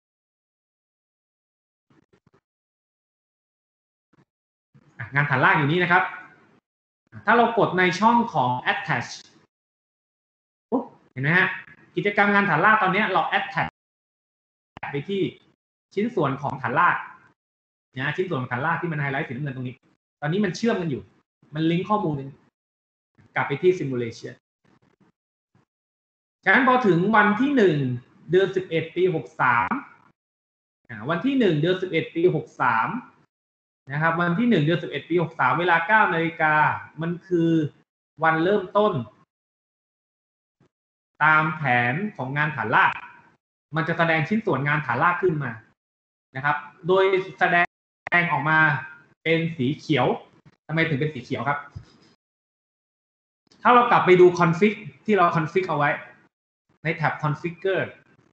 งานฐานรากอยู่นี้นะครับถ้าเรากดในช่องของ attach ปุ๊บเห็นไหมฮะกิจกรรมงานฐานรากตอนนี้เรา attach ไปที่ชิ้นส่วนของฐานรากนะชิ้นส่วนของฐานรากที่มันไฮไลท์สีน้ำเงินตรงนี้ตอนนี้มันเชื่อมกันอยู่มันลิงก์ข้อมูลกลับไปที่ simulation ฉะนั้นพอถึงวันที่หนึ่งเดือนสิบเอ็ดปีหกสามวันที่หนึ่งเดือนสิบเอ็ดปีหกสามนะครับวันที่หนึ่งเดือนสิบเอ็ดปีหกสามเวลาเก้านาฬิกามันคือวันเริ่มต้นตามแผนของงานฐานรากมันจะแสดงชิ้นส่วนงานฐานรากขึ้นมานะครับโดยแสดงออกมาเป็นสีเขียวทำไมถึงเป็นสีเขียวครับถ้าเรากลับไปดู config ที่เรา config เอาไว้ในแท็บ configure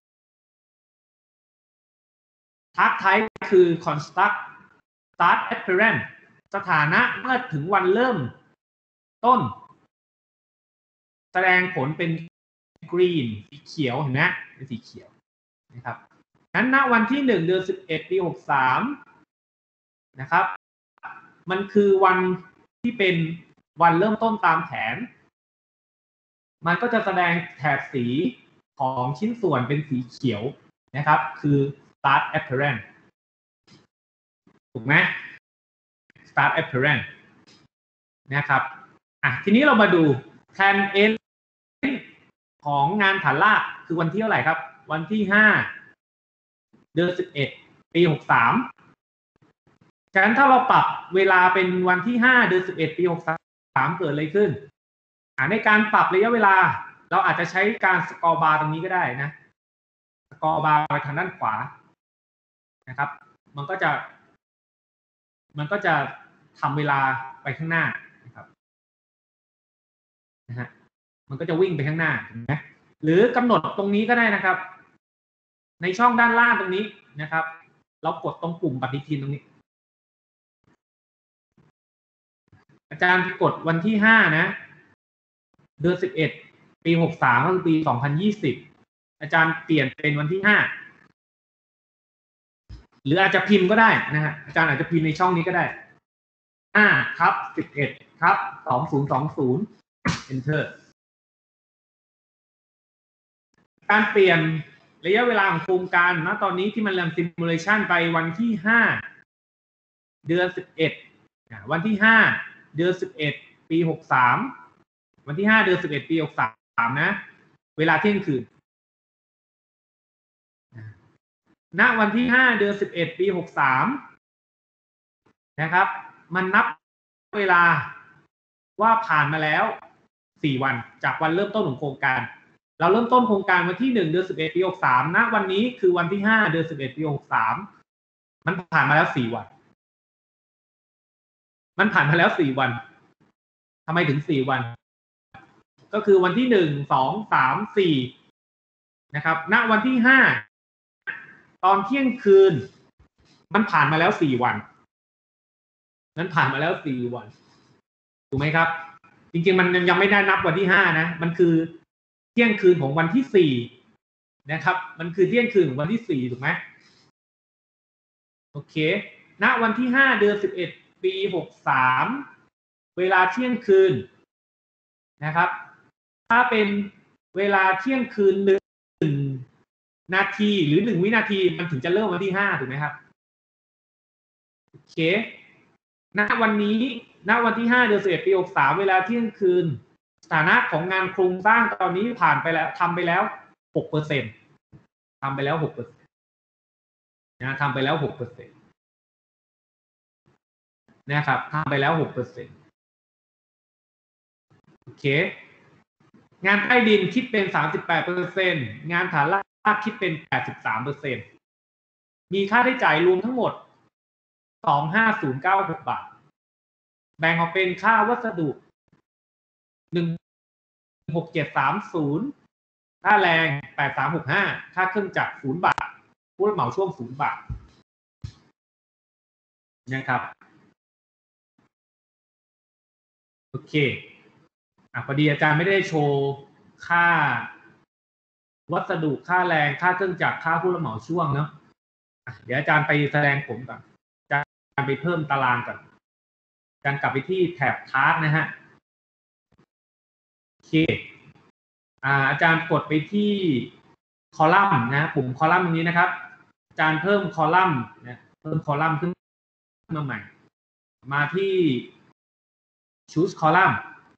task type คือ construct start apparent สถานะเมื่อถึงวันเริ่มต้นแสดงผลเป็น green สีเขียวเห็นไหมเป็นสีเขียวนะครับงั้นณวันที่หนึ่งเดือนสิบเอ็ดปีหกสามนะครับมันคือวันที่เป็นวันเริ่มต้นตามแผนมันก็จะแสดงแถบสีของชิ้นส่วนเป็นสีเขียวนะครับคือ start apparent ถูกไหม start apparent นะครับอ่ะทีนี้เรามาดู plan end ของงานฐานรากคือวันที่เท่าไหร่ครับวันที่ห้าเดือนสิบเอ็ดปีหกสามฉะนั้นถ้าเราปรับเวลาเป็นวันที่ห้าเดือนสิบเอ็ดปีหกสามเกิดอะไรขึ้นอ่าในการปรับระยะเวลาเราอาจจะใช้การสกอร์บาร์ตรงนี้ก็ได้นะสกอร์บาร์ไปทางด้านขวานะครับมันก็จะมันก็จะทำเวลาไปข้างหน้านะครับนะฮะมันก็จะวิ่งไปข้างหน้าถูกไหมหรือกำหนดตรงนี้ก็ได้นะครับในช่องด้านล่างตรงนี้นะครับเรากดตรงปุ่มปฏิทินตรงนี้อาจารย์กดวันที่ห้านะเดือนสิบเอ็ดปีหกสามก็คือปีสองพันยี่สิบอาจารย์เปลี่ยนเป็นวันที่ห้าหรืออาจจะพิมพ์ก็ได้นะฮะอาจารย์อาจจะพิมพ์ในช่องนี้ก็ได้ห้าทับสิบเอ็ดทับสองศูนย์สองศูนย์ enter การเปลี่ยนระยะเวลาของโครงการณตอนนี้ที่มันรันซิมูเลชันไปวันที่ห้าเดือนสิบเอ็ดวันที่ห้าเดือนสิบเอ็ดปีหกสามวันที่ห้าเดือนสิบเอ็ดปีหกสามนะเวลาเที่ยงคืนณวันที่ห้าเดือนสิบเอ็ดปีหกสามนะครับมันนับเวลาว่าผ่านมาแล้วสี่วันจากวันเริ่มต้นของโครงการเราเริ่มต้นโครงการวันที่หนึ่งเดือนสิบเอ็ดปีหกสามณวันนี้คือวันที่ห้าเดือนสิบเอ็ดปีหกสามมันผ่านมาแล้วสี่วันมันผ่านมาแล้วสี่วันทำไมถึงสี่วันก็คือวันที่หนึ่ง สอง สาม สี่นะครับณวันที่ห้าตอนเที่ยงคืนมันผ่านมาแล้วสี่วันนั้นผ่านมาแล้วสี่วันถูกไหมครับจริงๆมันยังไม่ได้นับวันที่ห้านะมันคือเที่ยงคืนของวันที่สี่นะครับมันคือเที่ยงคืนของวันที่สี่ถูกไหมโอเคณวันที่ห้าเดือนสิบเอ็ดปีหกสามเวลาเที่ยงคืนนะครับถ้าเป็นเวลาเที่ยงคืนหนึ่งนาทีหรือหนึ่งวินาทีมันถึงจะเริ่มวันที่ห้าถูกไหมครับโอเคณวันนี้ณวันที่ห้าเดือนสิบเอ็ดปีหกสามเวลาเที่ยงคืนสถานะของงานโครงสร้างตอนนี้ผ่านไปแล้วทำไปแล้วหกเปอร์เซ็นต์ทำไปแล้วหกเปอร์เซ็นต์นะทำไปแล้วหกเปอร์เซ็นต์นะครับทำไปแล้วหกเปอร์เซ็นต์โอเคงานใต้ดินคิดเป็นสามสิบแปดเปอร์เซ็นต์งานฐานรากคิดเป็นแปดสิบสามเปอร์เซ็นต์มีค่าใช้จ่ายรวมทั้งหมดสองพันห้าร้อยเก้าสิบบาทแบ่งออกเป็นค่าวัสดุหนึ่งหกเจ็ดสามศูนย์ค่าแรงแปดสามหกห้าค่าเครื่องจักรศูนย์บาทผู้รับเหมาช่วงศูนย์บาทนะครับโอเคอ่ะพอดีอาจารย์ไม่ได้โชว์ค่าวัสดุค่าแรงค่าเครื่องจักรค่าผู้รับเหมาช่วงเนาะเดี๋ยวอาจารย์ไปแสดงผลก่อนอาจารย์ไปเพิ่มตารางก่อนอาจารย์กลับไปที่แถบทาร์กนะฮะโอเคอ่าอาจารย์กดไปที่คอลัมน์นะปุ่มคอลัมน์ตรงนี้นะครับอาจารย์เพิ่มคอลัมน์นะเพิ่มคอลัมน์ขึ้นมาใหม่มาที่ choose column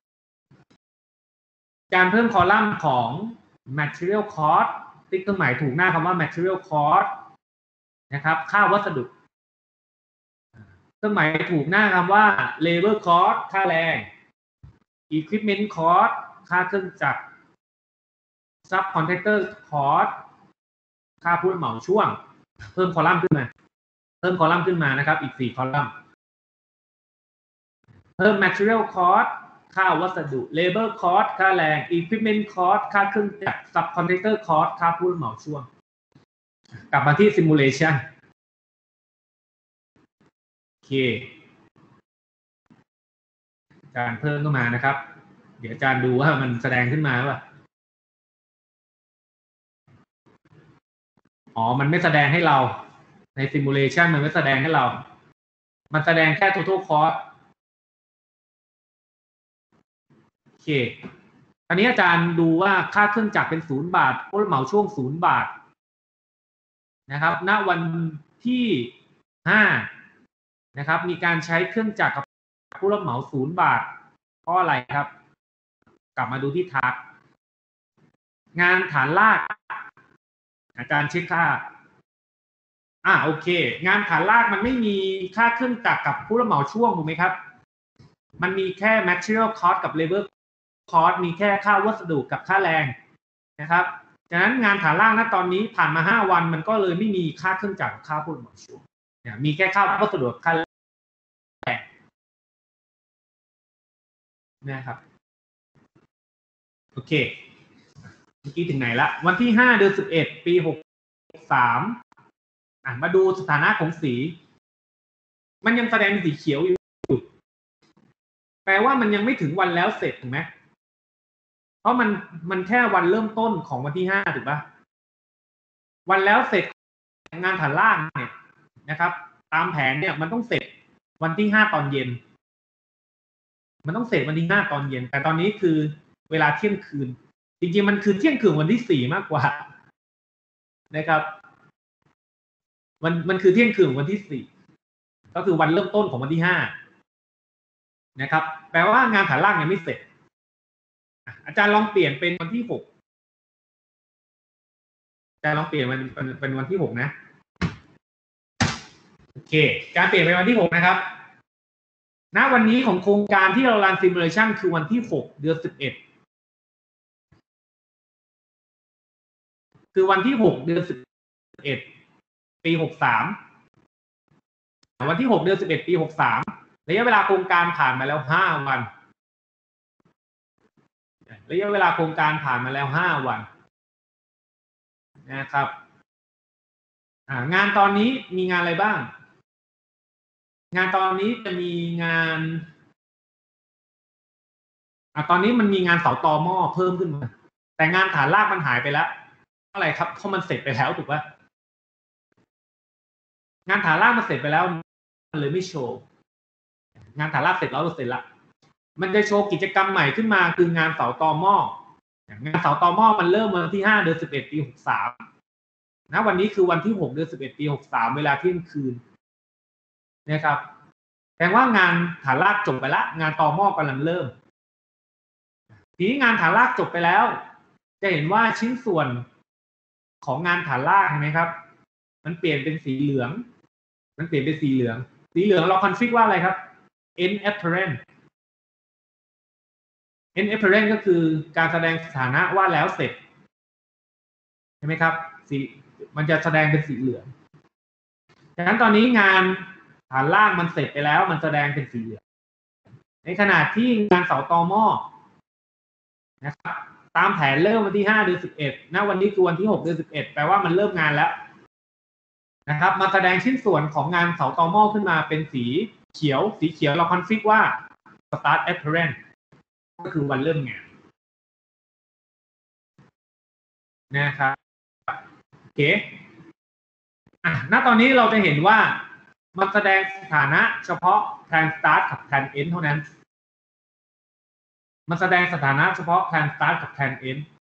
การเพิ่มคอลัมน์ของ material cost ติ๊กเครื่องหมายถูกหน้าคำว่า material cost นะครับค่าวัสดุเครื่องหมายถูกหน้าคำว่า labor cost ค่าแรง equipment cost ค่าเครื่องจักร subcontractor cost ค่าผู้รับเหมาช่วงเพิ่มคอลัมน์ขึ้นมาเพิ่มคอลัมน์ขึ้นมานะครับอีกสี่คอลัมน์เพิ่ม material cost ค่าวัสดุ labor cost ค่าแรง equipment cost ค่าเครื่องจักร subcontractor cost ค่าผู้รับเหมาช่วงกลับมาที่ simulation โอเคอาจารย์เพิ่มเข้ามานะครับเดี๋ยวอาจารย์ดูว่ามันแสดงขึ้นมาป่ะอ๋อมันไม่แสดงให้เราใน simulation มันไม่แสดงให้เรามันแสดงแค่ total cost โอเคอนนี้อาจารย์ดูว่าค่าเครื่องจักรเป็นศูนย์บาทผู้รับเหมาช่วงศูนย์บาทนะครับณวันที่ห้านะครับมีการใช้เครื่องจักรกับผู้รับเหมาศูนย์บาทเพราะอะไรครับกลับมาดูที่ทาร์กงานฐานลากอาจารย์เช็คค่าอ่าโอเคงานฐานลากมันไม่มีค่าเครื่องจักรกับผู้รับเหมาช่วงถูกไหมครับมันมีแค่ material cost กับ labor cost มีแค่ค่าวัสดุกับค่าแรงนะครับฉะนั้นงานฐานล่างณตอนนี้ผ่านมาห้าวันมันก็เลยไม่มีค่าเครื่องจักรกับค่าผู้รับเหมาช่วงเนี่ยมีแค่ค่าวัสดุกับค่าแรงนะครับโอเคเมื่อกี้ถึงไหนละวันที่ห้าเดือนสิบเอ็ดปีหกสามอ่ะมาดูสถานะของสีมันยังแสดงเป็นสีเขียวอยู่แปลว่ามันยังไม่ถึงวันแล้วเสร็จถูกไหมเพราะมันมันแค่วันเริ่มต้นของวันที่ห้าถูกปะวันแล้วเสร็จงานฐานล่างเนี่ยนะครับตามแผนเนี่ยมันต้องเสร็จวันที่ห้าตอนเย็นมันต้องเสร็จวันที่ห้าตอนเย็นแต่ตอนนี้คือเวลาเที่ยงคืนจริงๆมันคือเที่ยงคืนวันที่สี่มากกว่านะครับมันมันคือเที่ยงคืนวันที่สี่ก็คือวันเริ่มต้นของวันที่ห้านะครับแปลว่างานฐานล่างยังไม่เสร็จอาจารย์ลองเปลี่ยนเป็นวันที่หกอาจารย์ลองเปลี่ยนมันเป็นเป็นวันที่หกนะโอเคการเปลี่ยนเป็นวันที่หกนะครับณวันนี้ของโครงการที่เรารันซิมูเลชันคือวันที่หกเดือนสิบเอ็ดคือวันที่หกเดือนสิบเอ็ดปีหกสามวันที่หกเดือนสิบเอ็ดปีหกสามระยะเวลาโครงการผ่านมาแล้วห้าวันระยะเวลาโครงการผ่านมาแล้วห้าวันนะครับงานตอนนี้มีงานอะไรบ้างงานตอนนี้จะมีงานอ่ะตอนนี้มันมีงานเสาตอหม้อเพิ่มขึ้นมาแต่งานฐานรากมันหายไปแล้วอะไรครับเพราะมันเสร็จไปแล้วถูกปะงานฐานรากมันเสร็จไปแล้วมันเลยไม่โชว์งานฐานรากเสร็จแล้วเราเสร็จละมันจะโชว์กิจกรรมใหม่ขึ้นมาคืองานเสาตอหม้องานเสาตอหม้อมันเริ่มวันที่ห้าเดือนสิบเอ็ดปีหกสามนะวันนี้คือวันที่หกเดือนสิบเอ็ดปีหกสามเวลาเที่ยงคืนนะครับแสดงว่างานฐานรากจบไปละงานตอหม้อกำลังเริ่มทีนี้งานฐานรากจบไปแล้วจะเห็นว่าชิ้นส่วนของงานฐานรากเห็นไหมครับมันเปลี่ยนเป็นสีเหลืองมันเปลี่ยนเป็นสีเหลืองสีเหลืองเราคอนฟิกว่าอะไรครับ end apparent end apparent ก็คือการแสดงสถานะว่าแล้วเสร็จใช่ไหมครับสีมันจะแสดงเป็นสีเหลืองดังนั้นตอนนี้งานฐานล่างมันเสร็จไปแล้วมันแสดงเป็นสีเหลืองในขณะที่งานเสาตอหม้อนะครับตามแผนเริ่มวันที่ห้าเดือนสิบเอ็ดนะวันนี้คือวันที่หกเดือนสิบเอ็ดแปลว่ามันเริ่มงานแล้วนะครับมาแสดงชิ้นส่วนของงานเสาตอหม้อขึ้นมาเป็นสีเขียวสีเขียวเราคอนฟิกว่า start apparent ก็คือวันเริ่มงานนะครับโอเคอ่ะณตอนนี้เราจะเห็นว่ามันแสดงสถานะเฉพาะ plan start กับ plan end เท่านั้นมันแสดงสถานะเฉพาะ plan start กับ plan end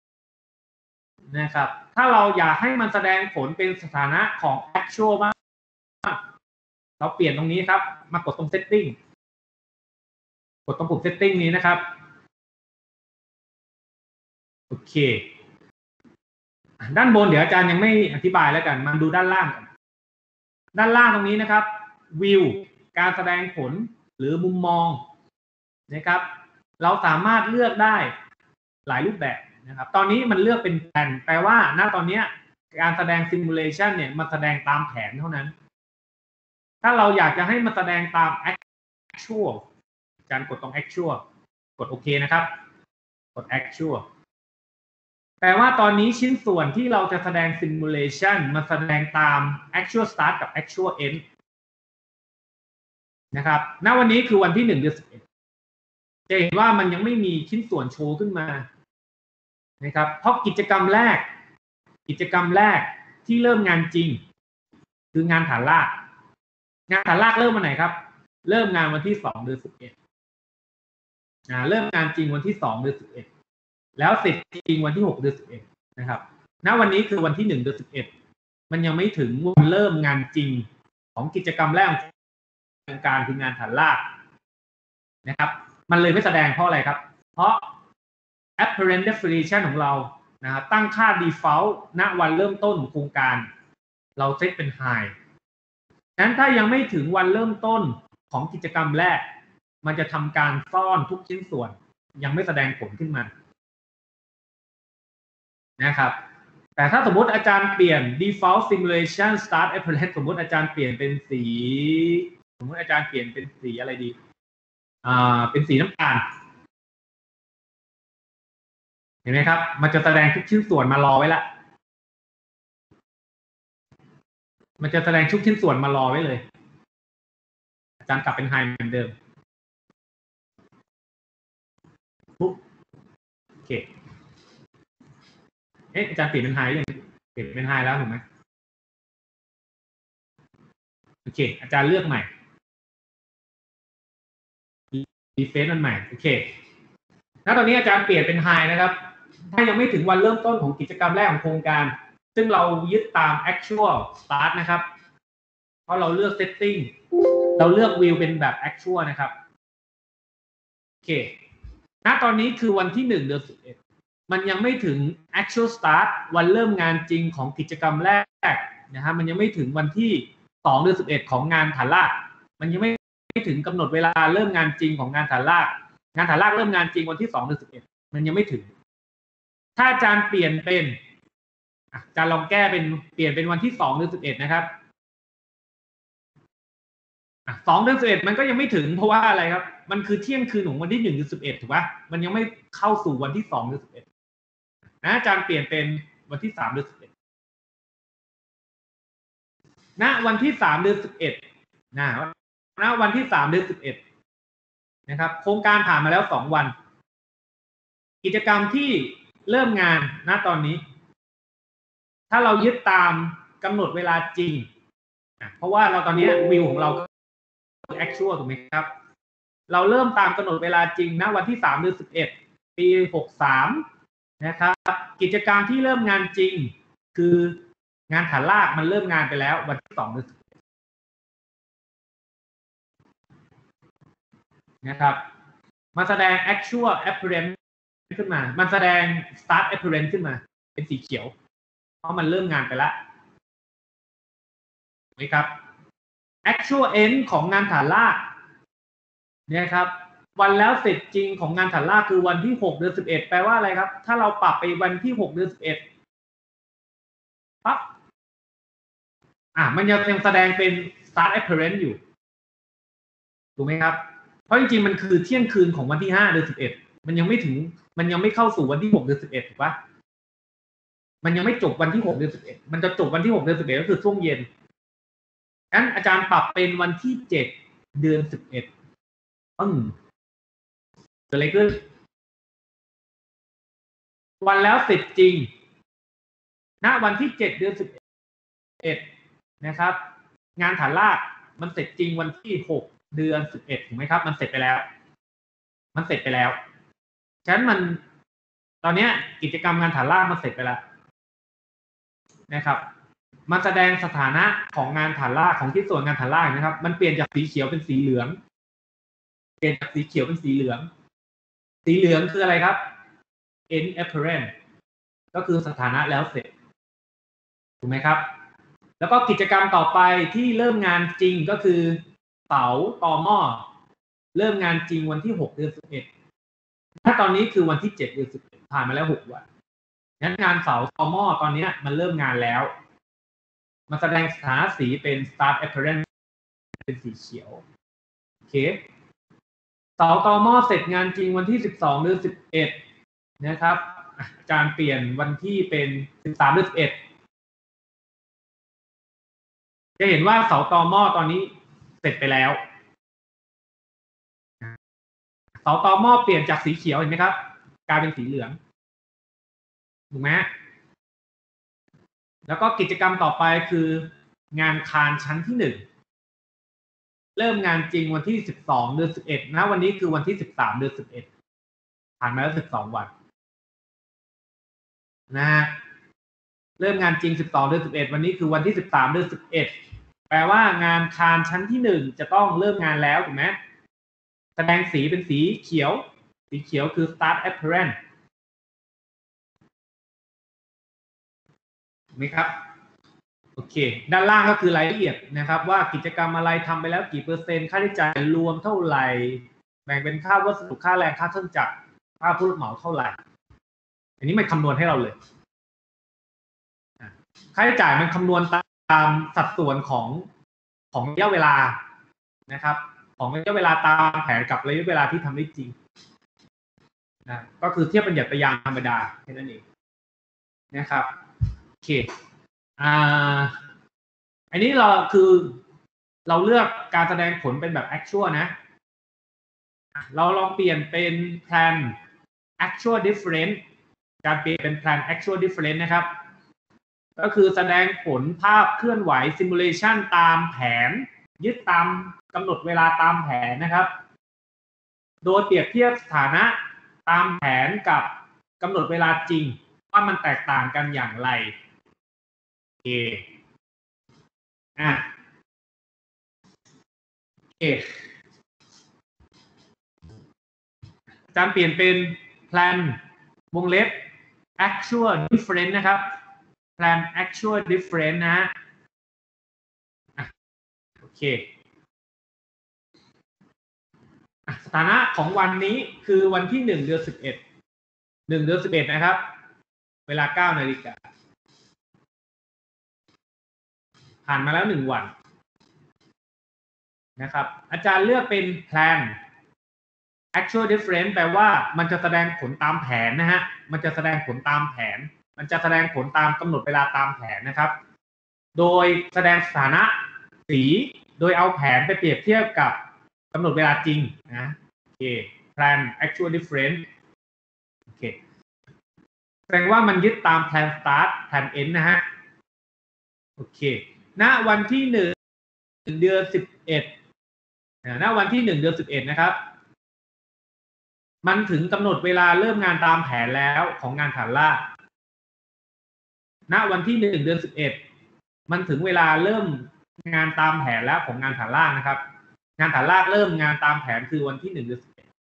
นะครับถ้าเราอยากให้มันแสดงผลเป็นสถานะของ actual มากเราเปลี่ยนตรงนี้ครับมากดตรง setting กดตรงปุ่ม setting นี้นะครับโอเคด้านบนเดี๋ยวอาจารย์ยังไม่อธิบายแล้วกันมาดูด้านล่างด้านล่างตรงนี้นะครับ view การแสดงผลหรือมุมมองนะครับเราสามารถเลือกได้หลายรูปแบบนะครับตอนนี้มันเลือกเป็นแผนแปลว่าณตอนนี้การแสดง simulation เนี่ยมันแสดงตามแผนเท่านั้นถ้าเราอยากจะให้มันแสดงตาม actual การกดตรง actual กดโอเคนะครับกด actual แปลว่าตอนนี้ชิ้นส่วนที่เราจะแสดง simulation มันแสดงตาม actual start กับ actual end นะครับณวันนี้คือวันที่หนึ่งเดือนสิบเอ็ดจะเห็นว่ามันยังไม่มีชิ้นส่วนโชว์ขึ้นมานะครับเพราะกิจกรรมแรกกิจกรรมแรกที่เริ่มงานจริงคืองานฐานรากงานฐานรากเริ่มวันไหนครับเริ่มงานวันที่สองเดือนสิบเอ็ดอ่าเริ่มงานจริงวันที่สองเดือนสิบเอ็ดแล้วเสร็จจริงวันที่หกเดือนสิบเอ็ดนะครับณวันนี้คือวันที่หนึ่งเดือนสิบเอ็ดมันยังไม่ถึงวันเริ่มงานจริงของกิจกรรมแรกของการคืองานฐานรากนะครับมันเลยไม่แสดงเพราะอะไรครับเพราะ apparent definition ของเรานะครับตั้งค่า default ณวันเริ่มต้นโครงการเราเซตเป็น high นั้นถ้ายังไม่ถึงวันเริ่มต้นของกิจกรรมแรกมันจะทำการซ่อนทุกชิ้นส่วนยังไม่แสดงผลขึ้นมานะครับแต่ถ้าสมมติอาจารย์เปลี่ยน default simulation start apparent สมมติอาจารย์เปลี่ยนเป็นสีสมมติอาจารย์เปลี่ยนเป็นสีอะไรดีอ่าเป็นสีน้ำตาลเห็นไหมครับมันจะแสดงทุกชิ้นส่วนมารอไว้ละมันจะแสดงทุกชิ้นส่วนมารอไว้เลยอาจารย์กลับเป็นไฮเหมือนเดิมปุ๊บโอเคเอ๊ะอาจารย์เปลี่ยนเป็นไฮยังเปลี่ยนเป็นไฮแล้วถูกไหมโอเคอาจารย์เลือกใหม่รีเฟรชมันใหม่โอเคณตอนนี้อาจารย์เปลี่ยนเป็นไฮนะครับถ้ายังไม่ถึงวันเริ่มต้นของกิจกรรมแรกของโครงการซึ่งเรายึดตาม actual start นะครับเพราะเราเลือก setting เราเลือก view เป็นแบบ actual นะครับโอเคณตอนนี้คือวันที่หนึ่งเดือนสิบเอ็ดมันยังไม่ถึง actual start วันเริ่มงานจริงของกิจกรรมแรกนะฮะมันยังไม่ถึงวันที่สองเดือนสิบเอ็ดของงานฐานรากมันยังไม่ถึงกำหนดเวลาเริ่มงานจริงของงานฐานรากงานฐานรากเริ่มงานจริงวันที่สองเดือนสิบเอ็ดมันยังไม่ถึงถ้าอาจารย์เปลี่ยนเป็นอาจารย์ลองแก้เป็นเปลี่ยนเป็นวันที่สองเดือนสิบเอ็ดนะครับสองเดือนสิบเอ็ดมันก็ยังไม่ถึงเพราะว่าอะไรครับมันคือเที่ยงคืนของวันที่หนึ่งเดือนสิบเอ็ดถูกปะมันยังไม่เข้าสู่วันที่สองเดือนสิบเอ็ดนะอาจารย์เปลี่ยนเป็นวันที่สามเดือนสิบเอ็ดณวันที่สามเดือนสิบเอ็ดนะณวันที่สามเดือนสิบเอ็ดนะครับโครงการผ่านมาแล้วสองวันกิจกรรมที่เริ่มงานณตอนนี้ถ้าเรายึดตามกำหนดเวลาจริงเพราะว่าเราตอนนี้วิวของเราactual ถูกไหมครับเราเริ่มตามกำหนดเวลาจริงณวันที่สามเดือนสิบเอ็ดปีหกสิบสามนะครับกิจกรรมที่เริ่มงานจริงคืองานฐานรากมันเริ่มงานไปแล้ววันที่สองเดือนสิบเอ็ดนะครับมาแสดง actual apparent ขึ้นมามันแสดง start apparent ขึ้นมาเป็นสีเขียวเพราะมันเริ่มงานไปแล้วถูกไหมครับ actual end ของงานฐานรากเนี่ยครับวันแล้วเสร็จจริงของงานฐานรากคือวันที่หกเดือนสิบเอ็ดแปลว่าอะไรครับถ้าเราปรับไปวันที่หกเดือนสิบเอ็ดปั๊บอ่ะมันยังยังแสดงเป็น start apparent อยู่ถูกไหมครับเพราะจริงๆมันคือเที่ยงคืนของวันที่ห้าเดือนสิบเอ็ดมันยังไม่ถึงมันยังไม่เข้าสู่วันที่หกเดือนสิบเอ็ดถูกปะมันยังไม่จบวันที่หกเดือนสิบเอ็ดมันจะจบวันที่หกเดือนสิบเอ็ดก็คือช่วงเย็นงั้นอาจารย์ปรับเป็นวันที่เจ็ดเดือนสิบเอ็ดอืมเกิดอะไรขึ้นวันแล้วเสร็จจริงณวันที่เจ็ดเดือนสิบเอ็ดนะครับงานฐานรากมันเสร็จจริงวันที่หกเดือนสิบเอ็ดถูกไหมครับมันเสร็จไปแล้วมันเสร็จไปแล้วฉะนั้นมันตอนนี้กิจกรรมงานฐานรากมันเสร็จไปแล้วนะครับมันแสดงสถานะของงานฐานรากของที่ส่วนงานฐานรากนะครับมันเปลี่ยนจากสีเขียวเป็นสีเหลืองเปลี่ยนจากสีเขียวเป็นสีเหลืองสีเหลืองคืออะไรครับ end apparent ก็คือสถานะแล้วเสร็จถูกไหมครับแล้วก็กิจกรรมต่อไปที่เริ่มงานจริงก็คือเสาตอหม้อเริ่มงานจริงวันที่หกเดือนสิบเอ็ดถ้าตอนนี้คือวันที่เจ็ดเดือนสิบเอ็ดผ่านมาแล้วหกวันงั้นงานเสาตอหม้อตอนนี้มันเริ่มงานแล้วมาแสดงสถานะสีเป็น start apparent เป็นสีเขียวโอเคเสาตอหม้อเสร็จงานจริงวันที่สิบสองเดือนสิบเอ็ดนะครับอาจารย์เปลี่ยนวันที่เป็นสิบสามเดือนสิบเอ็ดจะเห็นว่าเสาตอหม้อตอนนี้เสร็จไปแล้วเสาตอหม้อเปลี่ยนจากสีเขียวเห็นไหมครับกลายเป็นสีเหลืองถูกไหมแล้วก็กิจกรรมต่อไปคืองานคานชั้นที่หนึ่งเริ่มงานจริงวันที่สิบสองเดือนสิบเอ็ดนะวันนี้คือวันที่สิบสามเดือนสิบเอ็ดผ่านมาแล้วสิบสองวันนะฮะเริ่มงานจริงสิบสองเดือนสิบเอ็ดวันนี้คือวันที่สิบสามเดือนสิบเอ็ดแปลว่างานคานชั้นที่หนึ่งจะต้องเริ่มงานแล้วถูกไหมแสดงสีเป็นสีเขียวสีเขียวคือ start apparent ถูกไหมครับโอเคด้านล่างก็คือรายละเอียดนะครับว่ากิจกรรมอะไรทำไปแล้วกี่เปอร์เซ็นต์ค่าใช้จ่ายรวมเท่าไหร่แบ่งเป็นค่าวัสดุค่าแรงค่าเครื่องจักรค่าผู้รับเหมาเท่าไหร่อันนี้มันคำนวณให้เราเลยค่าใช้จ่ายมันคำนวณตามสัดส่วนของของระยะเวลานะครับของระยะเวลาตามแผนกับระยะเวลาที่ทำได้จริงนะก็คือเทียบเป็นหยัดตะยางธรรมดาแค่นั้นเองนะครับโอเคอ่าอันนี้เราคือเราเลือกการแสดงผลเป็นแบบ actual นะเราลองเปลี่ยนเป็น plan actual difference การเปลี่ยนเป็น plan actual difference นะครับก็คือแสดงผลภาพเคลื่อนไหว simulation ตามแผนยึดตามกำหนดเวลาตามแผนนะครับโดยเปรียบเทียบสถานะตามแผนกับกำหนดเวลาจริงว่ามันแตกต่างกันอย่างไรโอเคอ่ะโอเคอาจารย์เปลี่ยนเป็น plan วงเล็บ actual difference นะครับ plan actual difference นะอ่ะโอเคสถานะของวันนี้คือวันที่หนึ่งเดือนสิบเอ็ดหนึ่งเดือนสิบเอ็ดนะครับเวลาเก้านาฬิกาผ่านมาแล้วหนึ่งวันนะครับอาจารย์เลือกเป็น plan actual difference แปลว่ามันจะแสดงผลตามแผนนะฮะมันจะแสดงผลตามแผนมันจะแสดงผลตามกำหนดเวลาตามแผนนะครับโดยแสดงสถานะสีโดยเอาแผนไปเปรียบเทียบกับกำหนดเวลาจริงนะโอเค plan actual difference โอเคแสดงว่ามันยึดตาม plan start plan end นะฮะโอเคณวันที่หนึ่งเดือนสิบเอ็ดณวันที่หนึ่งเดือนสิบเอ็ดนะครับมันถึงกำหนดเวลาเริ่มงานตามแผนแล้วของงานฐานลากณวันที่หนึ่งเดือนสิบเอ็ดมันถึงเวลาเริ่มงานตามแผนแล้วของงานฐานลากนะครับงานฐานลากเริ่มงานตามแผนคือวันที่หนึ่งเดือนสิบเอ็ด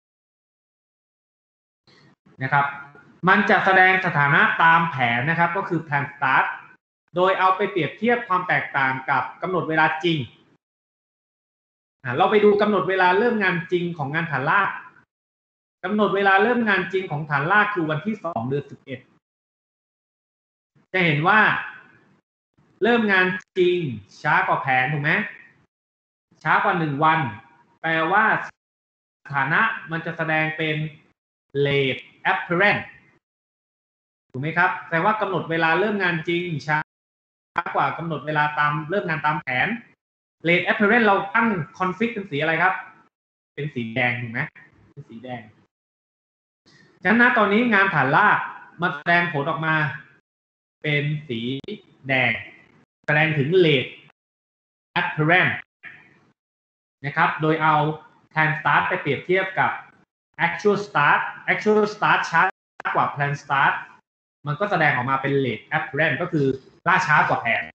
นะครับมันจะแสดงสถานะตามแผนนะครับก็คือ plan start โดยเอาไปเปรียบเทียบความแตกต่างกับกำหนดเวลาจริงเราไปดูกำหนดเวลาเริ่มงานจริงของงานฐานลากกำหนดเวลาเริ่มงานจริงของฐานลากคือวันที่สองเดือนสิบเอ็ดจะเห็นว่าเริ่มงานจริงช้ากว่าแผนถูกไหมช้ากว่าหนึ่งวันแปลว่าสถานะมันจะแสดงเป็น late apparent ถูกไหมครับแปลว่ากำหนดเวลาเริ่มงานจริงช้ากว่ากำหนดเวลาตามเริ่มงานตามแผน late apparent เราตั้ง config เป็นสีอะไรครับเป็นสีแดงถูกไหมเป็นสีแดงฉะนั้นตอนนี้งานฐานลากมาแสดงผลออกมาเป็นสีแดงแสดงถึง late apparent นะครับโดยเอา plan start ไปเปรียบเทียบกับ actual start actual start ช้ากว่า plan start มันก็แสดงออกมาเป็น late apparent ก็คือล่าช้ากว่าแผน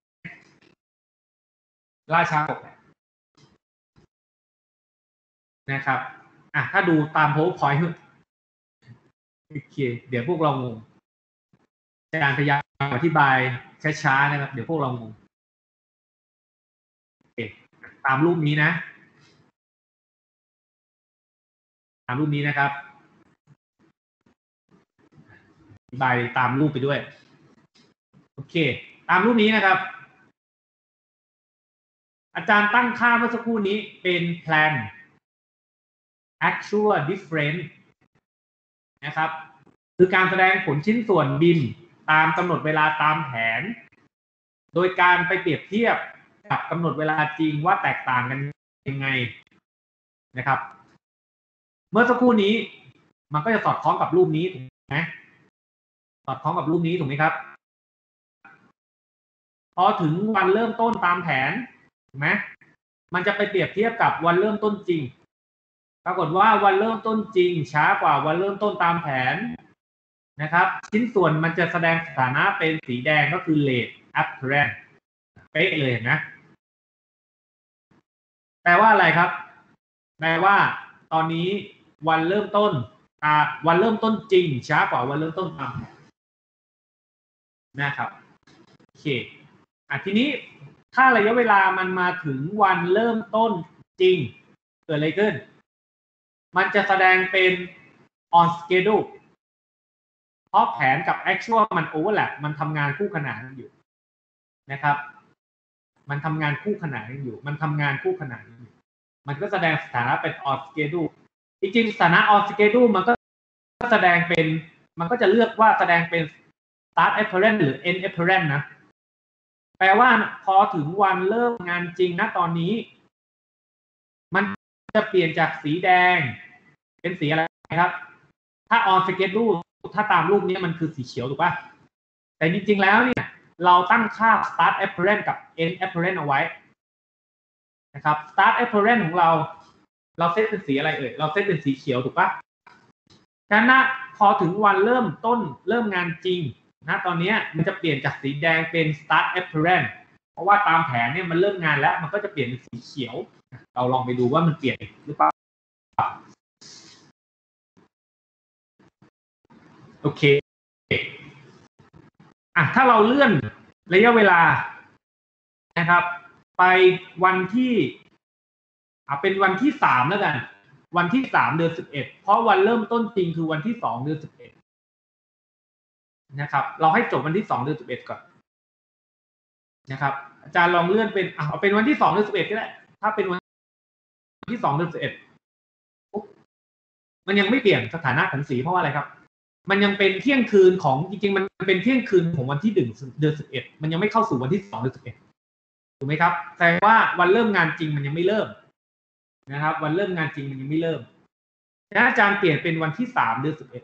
ล่าช้ากว่าแผนนะครับอ่ะถ้าดูตาม PowerPoint โอเคเดี๋ยวพวกเรางงอาจารย์พยายามอธิบายช้าๆนะครับเดี๋ยวพวกเรางงโอเคตามรูปนี้นะตามรูปนี้นะครับอธิบายตามรูปไปด้วยโอเคตามรูปนี้นะครับอาจารย์ตั้งค่าเมื่อสักครู่นี้เป็น plan actual difference นะครับคือการแสดงผลชิ้นส่วนบินตามกำหนดเวลาตามแผนโดยการไปเปรียบเทียบกับกำหนดเวลาจริงว่าแตกต่างกันยังไงนะครับเมื่อสักครู่นี้มันก็จะสอดคล้องกับรูปนี้ถูกไหมสอดคล้องกับรูปนี้ถูกไหมครับพอถึงวันเริ่มต้นตามแผนถูกไหมมันจะไปเปรียบเทียบกับวันเริ่มต้นจริงปรากฏว่าวันเริ่มต้นจริงช้ากว่าวันเริ่มต้นตามแผนนะครับชิ้นส่วนมันจะแสดงสถานะเป็นสีแดงก็คือ late apparent เป๊ะเลยเห็นไหมแปลว่าอะไรครับแปลว่าตอนนี้วันเริ่มต้นอ่าวันเริ่มต้นจริงช้ากว่าวันเริ่มต้นตามนะครับโอเคอ่ะทีนี้ถ้าระยะเวลามันมาถึงวันเริ่มต้นจริงเกิดอะไรขึ้นมันจะแสดงเป็น on schedule เพราะแผนกับ actual มัน overlap มันทำงานคู่ขนานกันอยู่นะครับมันทำงานคู่ขนานกันอยู่มันทำงานคู่ขนานกันอยู่มันก็แสดงสถานะเป็น on schedule จริงๆสถานะ on schedule มันก็แสดงเป็นมันก็จะเลือกว่าแสดงเป็น start apparent หรือ end apparent นะแปลว่าพอถึงวันเริ่มงานจริงนะตอนนี้มันจะเปลี่ยนจากสีแดงเป็นสีอะไรครับถ้า on schedule ถ้าตามรูปนี้มันคือสีเขียวถูกป่ะแต่จริงๆแล้วเนี่ยเราตั้งค่า start apparent กับ end apparent เอาไว้นะครับ start apparent ของเราเราเซตเป็นสีอะไรเอ่ยเราเซตเป็นสีเขียวถูกป่ะฉะนั้นนะพอถึงวันเริ่มต้นเริ่มงานจริงนะตอนนี้มันจะเปลี่ยนจากสีแดงเป็น start apparent เพราะว่าตามแผนเนี่ยมันเริ่มงานแล้วมันก็จะเปลี่ยนเป็นสีเขียวเราลองไปดูว่ามันเปลี่ยนหรือเปล่าโอเคอ่ะถ้าเราเลื่อนระยะเวลานะครับไปวันที่อ่ะเป็นวันที่สามแล้วกันวันที่สามเดือนสิบเอ็ดเพราะวันเริ่มต้นจริงคือวันที่สองเดือนสิบเอ็ดนะครับเราให้จบวันที่สองเดือนสิบเอ็ดก่อนนะครับอาจารย์ลองเลื่อนเป็นอ่ะเอาเป็นวันที่สองเดือนสิบเอ็ดก็ได้ถ้าเป็นวันที่สองเดือนสิบเอ็ดมันยังไม่เปลี่ยนสถานะของสีเพราะว่าอะไรครับมันยังเป็นเที่ยงคืนของจริงๆมันเป็นเที่ยงคืนของวันที่หนึ่งเดือนสิบเอ็ดมันยังไม่เข้าสู่วันที่สองเดือนสิบเอ็ดถูกไหมครับแสดงว่าวันเริ่มงานจริงมันยังไม่เริ่มนะครับวันเริ่มงานจริงมันยังไม่เริ่มถ้าอาจารย์เปลี่ยนเป็นวันที่สามเดือนสิบเอ็ด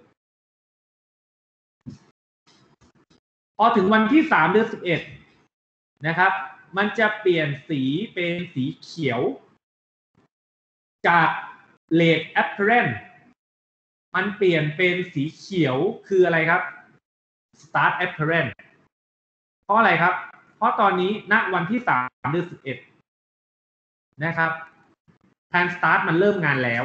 พอถึงวันที่สามเดือนสิบเอ็ดนะครับมันจะเปลี่ยนสีเป็นสีเขียวจาก late apparent มันเปลี่ยนเป็นสีเขียวคืออะไรครับ start apparent เพราะอะไรครับเพราะตอนนี้ณวันที่สามเดือนสิบเอ็ดนะครับแทน start มันเริ่มงานแล้ว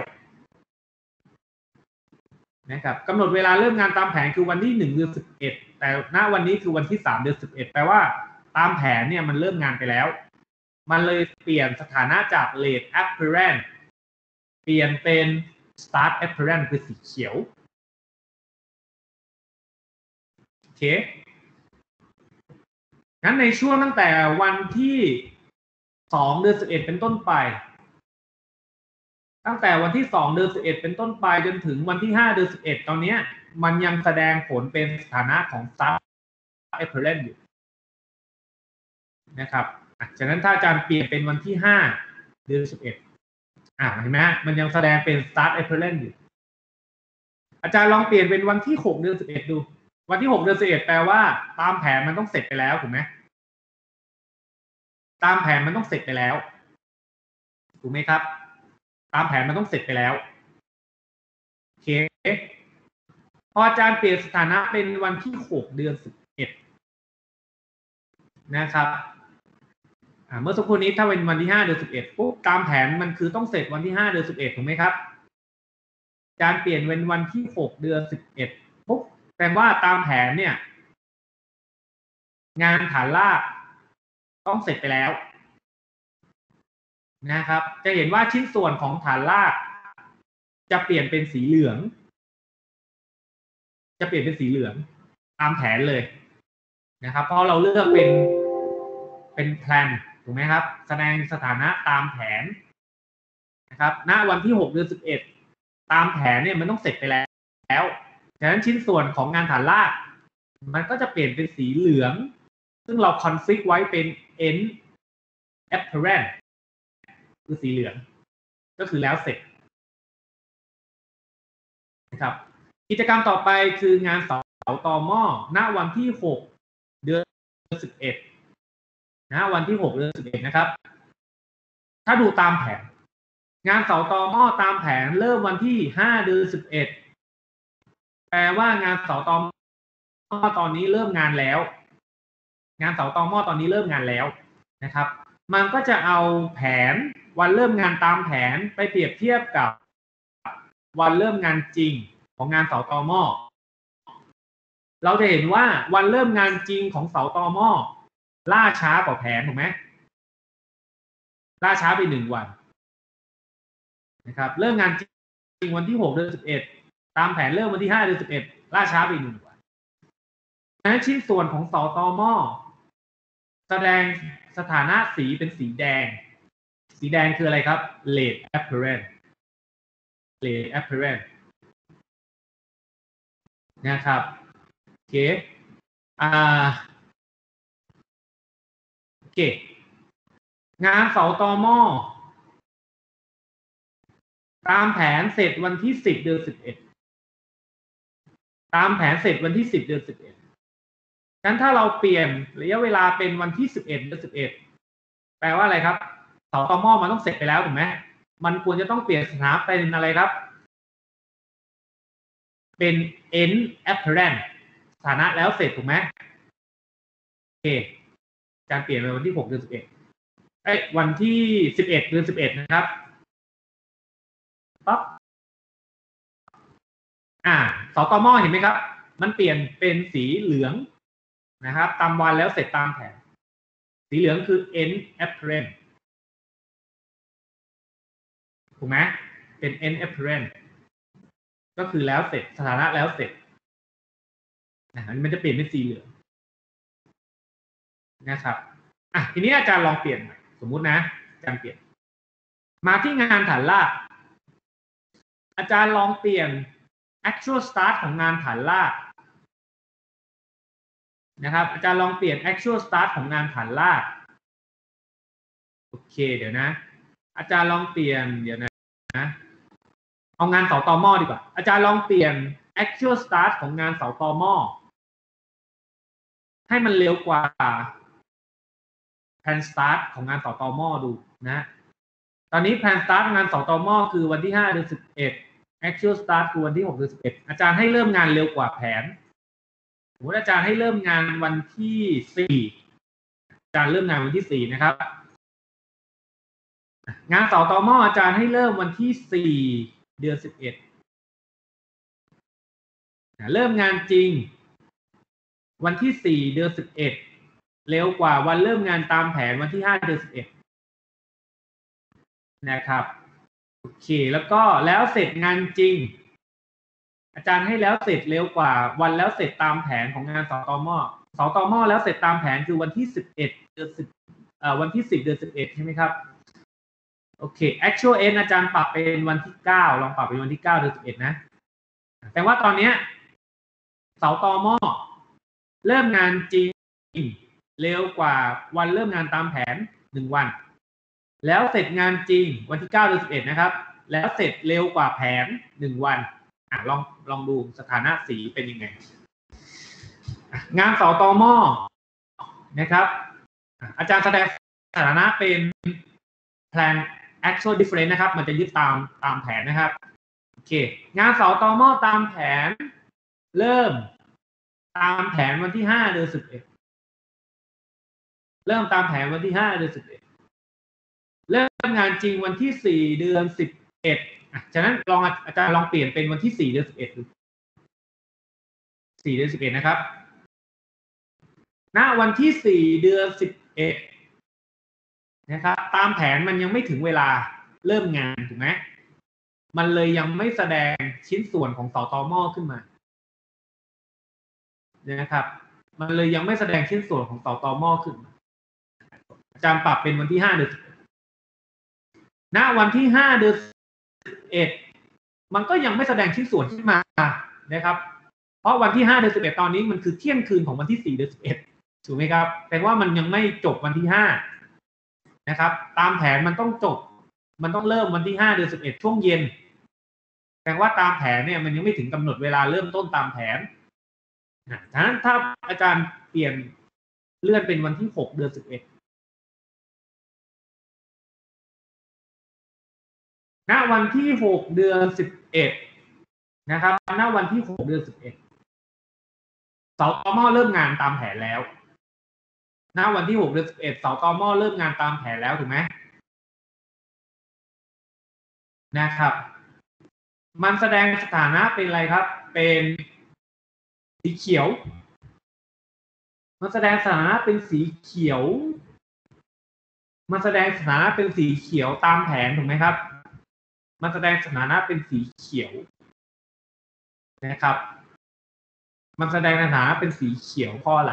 นะครับกำหนดเวลาเริ่มงานตามแผนคือวันที่หนึ่งเดือนสิบเอ็ดแต่ณวันนี้คือวันที่สามเดือนสิบเอ็ดแปลว่าตามแผนเนี่ยมันเริ่มงานไปแล้วมันเลยเปลี่ยนสถานะจาก late apparent เปลี่ยนเป็น start apparent คือสีเขียวโอเคงั้นในช่วงตั้งแต่วันที่สองเดือนสิบเอ็ดเป็นต้นไปตั้งแต่วันที่สองเดือนสิบเอ็ดเป็นต้นไปจนถึงวันที่ห้าเดือนสิบเอ็ดตอนนี้มันยังแสดงผลเป็นสถานะของ start apparent อยู่นะครับฉะนั้นถ้าอาจารย์เปลี่ยนเป็นวันที่ห้าเดือนสิบเอ็ดอ่าเห็นไหมมันยังแสดงเป็น start apparent อยู่อาจารย์ลองเปลี่ยนเป็นวันที่หกเดือนสิบเอ็ดดูวันที่หกเดือนสิบเอ็ดแปลว่าตามแผนมันต้องเสร็จไปแล้วถูกไหมตามแผนมันต้องเสร็จไปแล้วถูกไหมครับตามแผนมันต้องเสร็จไปแล้วโอเคพออาจารย์เปลี่ยนสถานะเป็นวันที่หกเดือนสิบเอ็ดนะครับเมื่อสักครู่นี้ถ้าเป็นวันที่ห้าเดือนสิบเอ็ดปุ๊บตามแผนมันคือต้องเสร็จวันที่ห้าเดือนสิบเอ็ดถูกไหมครับอาจารย์เปลี่ยนเป็นวันที่หกเดือนสิบเอ็ดปุ๊บแปลว่าตามแผนเนี่ยงานฐานรากต้องเสร็จไปแล้วนะครับจะเห็นว่าชิ้นส่วนของฐานรากจะเปลี่ยนเป็นสีเหลืองจะเปลี่ยนเป็นสีเหลืองตามแผนเลยนะครับเพราะเราเลือกเป็นเป็นแพลนถูกไหมครับแสดงสถานะตามแผนนะครับณวันที่หกเดือนสิบเอ็ดตามแผนเนี่ยมันต้องเสร็จไปแล้วฉะนั้นชิ้นส่วนของงานฐานรากมันก็จะเปลี่ยนเป็นสีเหลืองซึ่งเราคอนฟิกไว้เป็น end apparent คือสีเหลืองก็คือแล้วเสร็จนะครับกิจกรรมต่อไปคืองานเสาตอหม้อณวันที่หกเดือนสิบเอ็ดนะวันที่หกเดือนสิบเอ็ดนะครับถ้าดูตามแผนงานเสาตอหม้อตามแผนเริ่มวันที่ห้าเดือนสิบเอ็ดแปลว่างานเสาตอหม้อตอนนี้เริ่มงานแล้ว งานเสาตอหม้อตอนนี้เริ่มงานแล้วนะครับ มันก็จะเอาแผนวันเริ่มงานตามแผนไปเปรียบเทียบกับวันเริ่มงานจริงของงานเสาตอหม้อเราจะเห็นว่าวันเริ่มงานจริงของเสาตอหม้อล่าช้ากว่าแผนถูกไหมล่าช้าไปหนึ่งวันนะครับเริ่มงานจริงวันที่หกเดือนสิบเอ็ดตามแผนเริ่มวันที่ห้าเดือนสิบเอ็ดล่าช้าไปหนึ่งวันนั้นชิ้นส่วนของเสาตอหม้อแสดงสถานะสีเป็นสีแดงสีแดงคืออะไรครับ late apparent late apparent นะครับโอเคอ่าโอเคงานเสาตอหม้อตามแผนเสร็จวันที่สิบเดือนสิบเอ็ดตามแผนเสร็จวันที่สิบเดือนสิบเอ็ดงั้นถ้าเราเปลี่ยนระยะเวลาเป็นวันที่สิบเอ็ดเดือนสิบเอ็ดแปลว่าอะไรครับเสาตอหม้อมันต้องเสร็จไปแล้วถูกไหมมันควรจะต้องเปลี่ยนสถานะเป็นอะไรครับเป็น end apparent สถานะแล้วเสร็จถูกไหมโอเคการเปลี่ยนเป็นวันที่หกเดือนสิบเอ็ดเอ้ยวันที่สิบเอ็ดเดือนสิบเอ็ดนะครับปั๊บอ่าเสาตอหม้อเห็นไหมครับมันเปลี่ยนเป็นสีเหลืองนะครับตามวันแล้วเสร็จตามแผนสีเหลืองคือ end apparent ถูกไหมเป็น end apparent ก็คือแล้วเสร็จสถานะแล้วเสร็จนะมันจะเปลี่ยนเป็นสีเหลืองนะครับอ่ะทีนี้อาจารย์ลองเปลี่ยนใหม่สมมุตินะอาจารย์เปลี่ยนมาที่งานฐานรากอาจารย์ลองเปลี่ยน actual start ของงานฐานรากนะครับอาจารย์ลองเปลี่ยน actual start ของงานฐานรากโอเคเดี๋ยวนะอาจารย์ลองเปลี่ยนเดี๋ยวนะเอางานเสาตอหม้อดีกว่าอาจารย์ลองเปลี่ยน actual start ของงานเสาตอหม้อให้มันเร็วกว่า plan start ของงานเสาตอหม้อดูนะตอนนี้ plan start งานเสาตอหม้อคือวันที่ห้าเดือนสิบเอ็ด actual start คือวันที่หกเดือนสิบเอ็ดอาจารย์ให้เริ่มงานเร็วกว่าแผนสมมติอาจารย์ให้เริ่มงานวันที่สี่อาจารย์เริ่มงานวันที่สี่นะครับงานเสาตอหม้ออาจารย์ให้เริ่มวันที่สี่เดือนสิบเอ็ดเริ่มงานจริงวันที่สี่เดือนสิบเอ็ดเร็วกว่าวันเริ่มงานตามแผนวันที่ห้าเดือนสิบเอ็ดนะครับโอเคแล้วก็แล้วเสร็จงานจริงอาจารย์ให้แล้วเสร็จเร็วกว่าวันแล้วเสร็จตามแผนของงานเสาตอหม้อเสาตอหม้อแล้วเสร็จตามแผนคือวันที่สิบเอ็ดเดือนสิบเอ่อวันที่สิบเดือนสิบเอ็ดใช่ไหมครับโอเค actual end อาจารย์ปรับเป็นวันที่เก้าลองปรับเป็นวันที่เก้าเดือนสิบเอ็ดนะแต่ว่าตอนนี้เสาตอหม้อเริ่มงานจริงเร็วกว่าวันเริ่มงานตามแผนหนึ่งวันแล้วเสร็จงานจริงวันที่เก้าเดือนสิบเอ็ดนะครับแล้วเสร็จเร็วกว่าแผนหนึ่งวันอ่ะลองลองดูสถานะสีเป็นยังไงงานเสาตอหม้อนะครับอาจารย์แสดงสถานะเป็น plan actual difference นะครับมันจะยึดตามตามแผนนะครับโอเคงานเสาตอหม้อตามแผนเริ่มตามแผนวันที่ห้าเดือนสิบเอ็ดเริ่มตามแผนวันที่ห้าเดือนสิบเอ็ดเริ่มงานจริงวันที่สี่เดือนสิบเอ็ดอ่ะฉะนั้นลองอาจารย์ลองเปลี่ยนเป็นวันที่สี่เดือนสิบเอ็ดดูสี่เดือนสิบเอ็ดนะครับณวันที่สี่เดือนสิบเอ็ดนะครับตามแผนมันยังไม่ถึงเวลาเริ่มงานถูกไหมมันเลยยังไม่แสดงชิ้นส่วนของเสาตอหม้อขึ้นมานะครับมันเลยยังไม่แสดงชิ้นส่วนของเสาตอหม้อขึ้นมาอาจารย์ปรับเป็นวันที่ห้าเดือนณวันที่ห้าเดือนสิบเอ็ดมันก็ยังไม่แสดงชิ้นส่วนขึ้นมานะครับเพราะวันที่ห้าเดือนสิบเอ็ดตอนนี้มันคือเที่ยงคืนของวันที่สี่เดือนสิบเอ็ดถูกไหมครับแต่ว่ามันยังไม่จบวันที่ห้านะครับตามแผนมันต้องจบมันต้องเริ่มวันที่ห้าเดือนสิบเอ็ดช่วงเย็นแต่ว่าตามแผนเนี่ยมันยังไม่ถึงกำหนดเวลาเริ่มต้นตามแผนฉะนั้นถ้าอาจารย์เปลี่ยนเลื่อนเป็นวันที่หกเดือนสิบเอ็ดณวันที่หกเดือนสิบเอ็ดนะครับณวันที่หกเดือนสิบเอ็ดเสาตอหม้อเริ่มงานตามแผนแล้วณวันที่หกเดือนสิบเอ็ดเสาตอหม้อเริ่มงานตามแผนแล้วถูกไหมนะครับมันแสดงสถานะเป็นอะไรครับเป็นสีเขียวมันแสดงสถานะเป็นสีเขียวมันแสดงสถานะเป็นสีเขียวตามแผนถูกไหมครับมันแสดงสถานะเป็นสีเขียวนะครับมันแสดงสถานะเป็นสีเขียวเพราะอะไร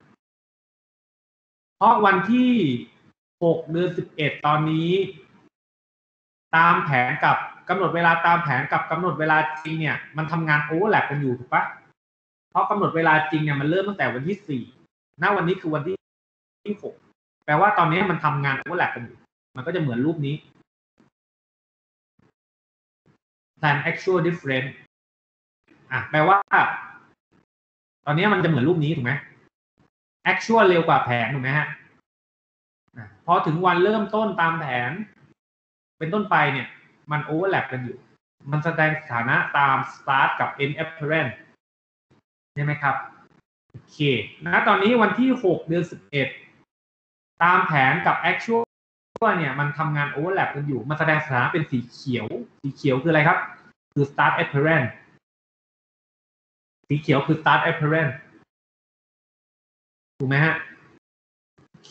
เพราะวันที่หกเดือนสิบเอ็ดตอนนี้ตามแผนกับกำหนดเวลาตามแผนกับกำหนดเวลาจริงเนี่ยมันทำงานโอเวอร์แลปกันอยู่ถูกปะเพราะกำหนดเวลาจริงเนี่ยมันเริ่มตั้งแต่วันที่สี่ณวันนี้คือวันที่หกแปลว่าตอนนี้มันทำงานโอเวอร์แลปกันอยู่มันก็จะเหมือนรูปนี้ plan actual difference อ่ะแปลว่าตอนนี้มันจะเหมือนรูปนี้ถูกไหม actual เร็วกว่าแผนถูกไหมฮะพอถึงวันเริ่มต้นตามแผนเป็นต้นไปเนี่ยมัน overlap กันอยู่มันแสดงสถานะตาม start กับ end apparent ใช่ไหมครับโอเคนะตอนนี้วันที่หกเดือนสิบเอ็ดตามแผนกับ actual เนี่ยมันทำงาน overlap กันอยู่มันแสดงสถานะเป็นสีเขียวสีเขียวคืออะไรครับคือ start apparent สีเขียวคือ start apparent ถูกไหมฮะโอเค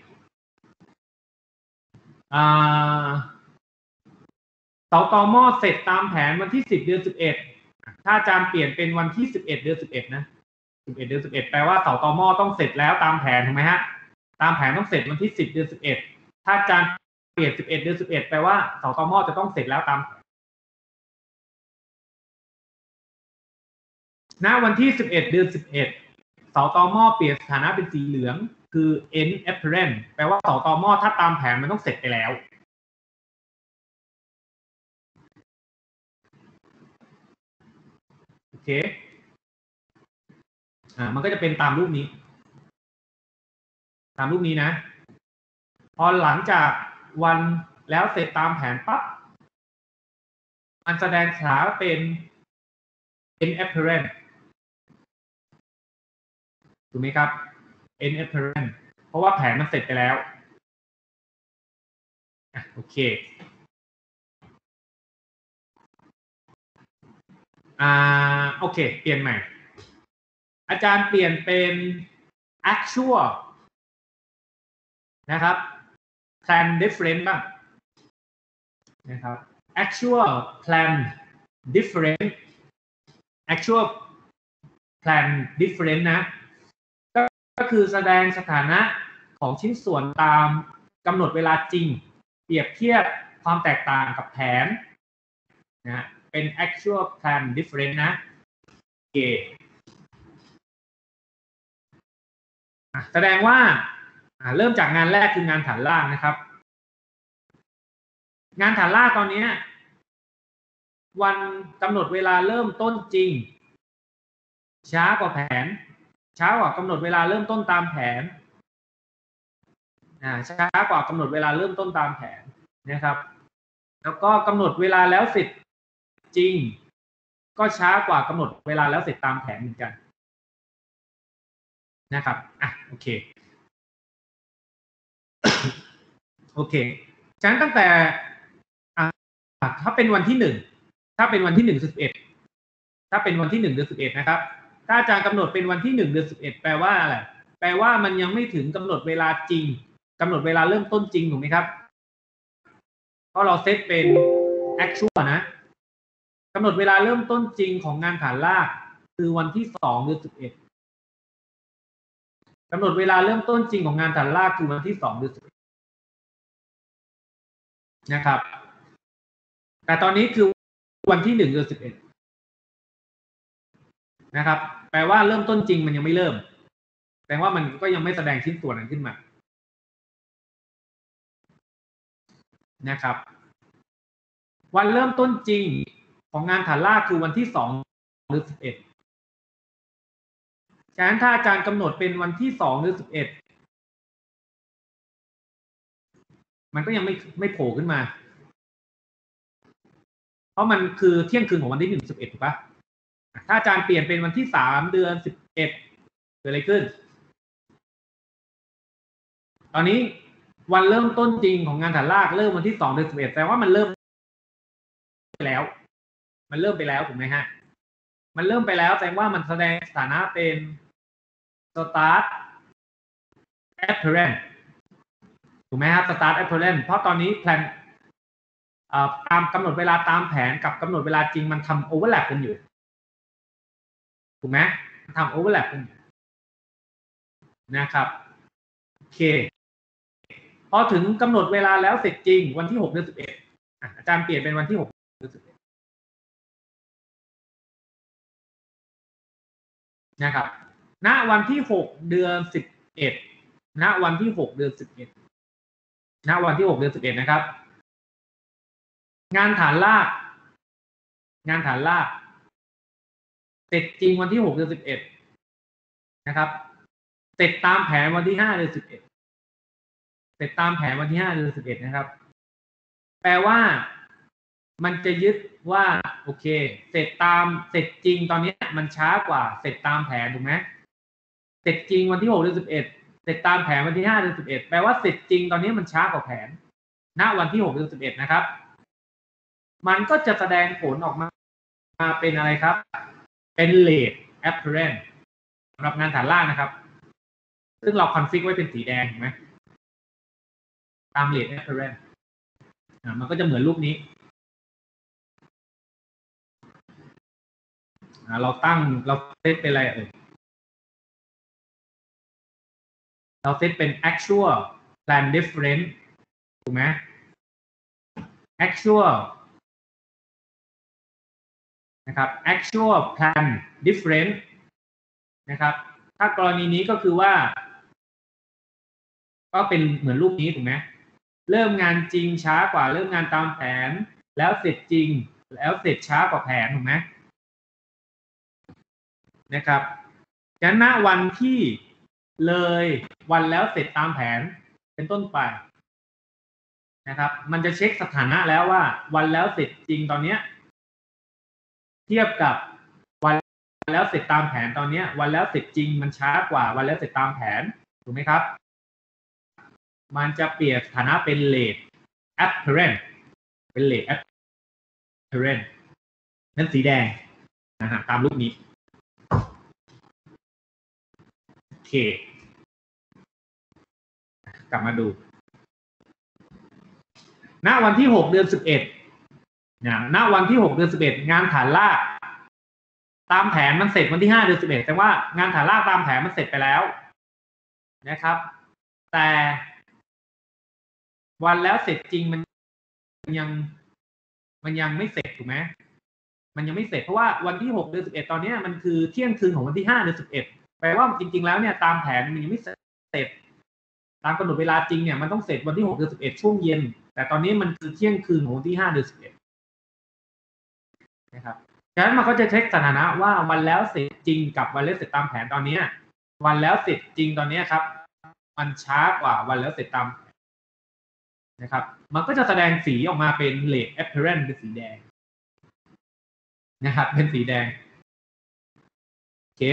อ่าเสาตอหม้อเสร็จตามแผนวันที่สิบเดือนสิบเอ็ดถ้าอาจารย์เปลี่ยนเป็นวันที่สิบเอ็ดเดือนสิบเอ็ดนะสิบเอ็ดเดือนสิบเอ็ดแปลว่าเสาตอหม้อต้องเสร็จแล้วตามแผนถูกไหมฮะตามแผนต้องเสร็จวันที่สิบเดือนสิบเอ็ดถ้าอาจารย์เปลี่ยนสิบเอ็ดเดือนสิบเอ็ดแปลว่าเสาตอหม้อจะต้องเสร็จแล้วตามณวันที่สิบเอ็ดเดือนสิบเอ็ดเสาตอหม้อเปลี่ยนสถานะเป็นสีเหลืองคือ end apparent แปลว่าเสาตอหม้อถ้าตามแผนมันต้องเสร็จไปแล้วโอเคอ่ามันก็จะเป็นตามรูปนี้ตามรูปนี้นะพอหลังจากวันแล้วเสร็จตามแผนปั๊บมันแสดงสถานะเป็น end apparent ถูกไหมครับ end apparent เพราะว่าแผนมันเสร็จไปแล้วอ่ะโอเคอ่าโอเคเปลี่ยนใหม่อาจารย์เปลี่ยนเป็น actual นะครับ plan different บ้างนะครับ actual plan different actual plan different นะก็คือแสดงสถานะของชิ้นส่วนตามกำหนดเวลาจริงเปรียบเทียบความแตกต่างกับแผนนะเป็น actual plan different นะโอเคแสดงว่าเริ่มจากงานแรกคืองานฐานล่างนะครับงานฐานล่างตอนนี้วันกำหนดเวลาเริ่มต้นจริงช้ากว่าแผนช้ากว่ากำหนดเวลาเริ่มต้นตามแผนช้ากว่ากำหนดเวลาเริ่มต้นตามแผนนะครับแล้วก็กำหนดเวลาแล้วเสร็จจริงก็ช้ากว่ากำหนดเวลาแล้วเสร็จตามแผนเหมือนกันนะครับอ่ะโอเคโอเคฉะนั้นตั้งแต่อ่ะถ้าเป็นวันที่หนึ่งถ้าเป็นวันที่หนึ่งสิบเอ็ดถ้าเป็นวันที่หนึ่งเดือนสิบเอ็ดนะครับถ้าอาจารย์กำหนดเป็นวันที่หนึ่งเดือนสิบเอ็ดแปลว่าอะไรแปลว่ามันยังไม่ถึงกำหนดเวลาจริงกำหนดเวลาเริ่มต้นจริงถูกไหมครับเพราะเราเซตเป็น actual นะกำหนดเวลาเริ่มต้นจริงของงานฐานรากคือวันที่สองเดือนสิบเอ็ดกำหนดเวลาเริ่มต้นจริงของงานฐานรากคือวันที่สองเดือนสิบเอ็ดนะครับแต่ตอนนี้คือวันที่หนึ่งเดือนสิบเอ็ดนะครับแปลว่าเริ่มต้นจริงมันยังไม่เริ่มแปลว่ามันก็ยังไม่แสดงชิ้นส่วนนั้นขึ้นมานะครับวันเริ่มต้นจริงของงานฐานรากคือวันที่สองหรือสิบเอ็ดฉะนั้นถ้าอาจารย์กำหนดเป็นวันที่สองหรือสิบเอ็ดมันก็ยังไม่ไม่โผล่ขึ้นมาเพราะมันคือเที่ยงคืนของวันที่หนึ่งสิบเอ็ดถูกปะถ้าอาจารย์เปลี่ยนเป็นวันที่สามเดือนสิบเอ็ดเกิดอะไรขึ้นตอนนี้วันเริ่มต้นจริงของงานฐานรากเริ่มวันที่สองเดือนสิบเอ็ดแสดงว่ามันเริ่มไปแล้วมันเริ่มไปแล้วถูกไหมฮะมันเริ่มไปแล้วแสดงว่ามันแสดงสถานะเป็น start apparent ถูกไหมครับ start apparent เพราะตอนนี้แพลนตามกำหนดเวลาตามแผนกับกำหนดเวลาจริงมันทำ overlap กันอยู่ถูกไหมมันทำ overlap กันอยู่นะครับโอเคพอถึงกำหนดเวลาแล้วเสร็จจริงวันที่หกเดือนสิบเอ็ดอาจารย์เปลี่ยนเป็นวันที่หกเดือนสิบเอ็ดนะครับณวันที่หกเดือนสิบเอ็ดณวันที่หกเดือนสิบเอ็ดณวันที่หกเดือนสิบเอ็ดนะครับงานฐานรากงานฐานรากเสร็จจริงวันที่หกเดือนสิบเอ็ดนะครับเสร็จตามแผนวันที่ห้าเดือนสิบเอ็ดเสร็จตามแผนวันที่ห้าเดือนสิบเอ็ดนะครับแปลว่ามันจะยึดว่าโอเคเสร็จตามเสร็จจริงตอนนี้มันช้ากว่าเสร็จตามแผนถูกไหมเสร็จจริงวันที่หกเดือนสิบเอ็ดเสร็จตามแผนวันที่ห้าเดือนสิบเอ็ดแปลว่าเสร็จจริงตอนนี้มันช้ากว่าแผนณวันที่หกเดือนสิบเอ็ดนะครับมันก็จะแสดงผลออกมามาเป็นอะไรครับเป็น late apparent สำหรับงานฐานล่างนะครับซึ่งเราคอนฟิกไว้เป็นสีแดงเห็นไหมตาม late apparent อ่ามันก็จะเหมือนรูปนี้อ่าเราตั้งเราเซตเป็นอะไรเอ่ยเราเซตเป็น actual plan difference ถูกไหม actual นะครับ actual plan difference นะครับถ้ากรณีนี้ก็คือว่าก็เป็นเหมือนรูปนี้ถูกไหมเริ่มงานจริงช้ากว่าเริ่มงานตามแผนแล้วเสร็จจริงแล้วเสร็จช้ากว่าแผนถูกไหมนะครับฉะนั้นณวันที่เลยวันแล้วเสร็จตามแผนเป็นต้นไปนะครับมันจะเช็คสถานะแล้วว่าวันแล้วเสร็จจริงตอนนี้เทียบกับวันแล้วเสร็จตามแผนตอนนี้วันแล้วเสร็จจริงมันช้ากว่าวันแล้วเสร็จตามแผนถูกไหมครับมันจะเปลี่ยนสถานะเป็น late apparent เป็น late apparent นั่นสีแดงนะฮะตามรูปนี้โอเคกลับมาดูณวันที่หกเดือนสิบเอ็ดนะณวันที่หกเดือนสิบเอ็ดงานฐานรากตามแผนมันเสร็จวันที่ห้าเดือนสิบเอ็ดแต่ว่างานฐานรากตามแผนมันเสร็จไปแล้วนะครับแต่วันแล้วเสร็จจริงมันยังมันยังไม่เสร็จถูกไหมมันยังไม่เสร็จเพราะว่าวันที่หกเดือนสิบเอ็ดตอนนี้มันคือเที่ยงคืนของวันที่ห้าเดือนสิบเอ็ดแปลว่าจริงๆแล้วเนี่ยตามแผนมันยังไม่เสร็จตามกำหนดเวลาจริงเนี่ยมันต้องเสร็จวันที่หกเดือนสิบเอ็ดช่วงเย็นแต่ตอนนี้มันคือเที่ยงคืนของวันที่ห้าเดือนสิบเอ็ดนะครับฉะนั้นมันก็จะเช็คสถานะว่าวันแล้วเสร็จจริงกับวันแล้วเสร็จตามแผนตอนนี้วันแล้วเสร็จจริงตอนนี้ครับมันช้ากว่าวันแล้วเสร็จตามนะครับมันก็จะแสดงสีออกมาเป็น late apparent เป็นสีแดงนะครับเป็นสีแดงโอเค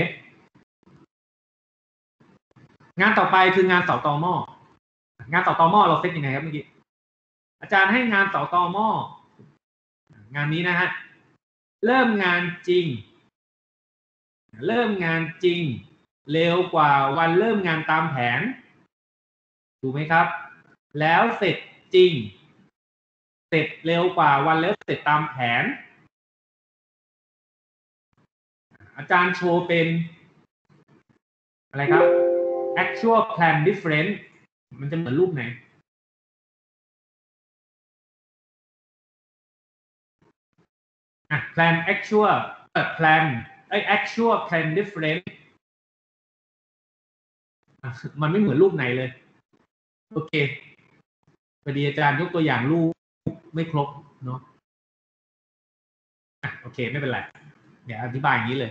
งานต่อไปคืองานเสาตอหม้องานเสาตอหม้อเราเซตยังไงครับเมื่อกี้อาจารย์ให้งานเสาตอหม้องานนี้นะฮะเริ่มงานจริงเริ่มงานจริงเร็วกว่าวันเริ่มงานตามแผนถูกไหมครับแล้วเสร็จจริงเสร็จเร็วกว่าวันแล้วเสร็จตามแผนอาจารย์โชว์เป็นอะไรครับ actual plan difference มันจะเหมือนรูปไหนอ่ะ plan actual plan ไอ้ actual plan difference มันไม่เหมือนรูปไหนเลยโอเคพอดีอาจารย์ยกตัวอย่างรูปไม่ครบเนาะอ่ะโอเคไม่เป็นไรเดี๋ยวอธิบายอย่างนี้เลย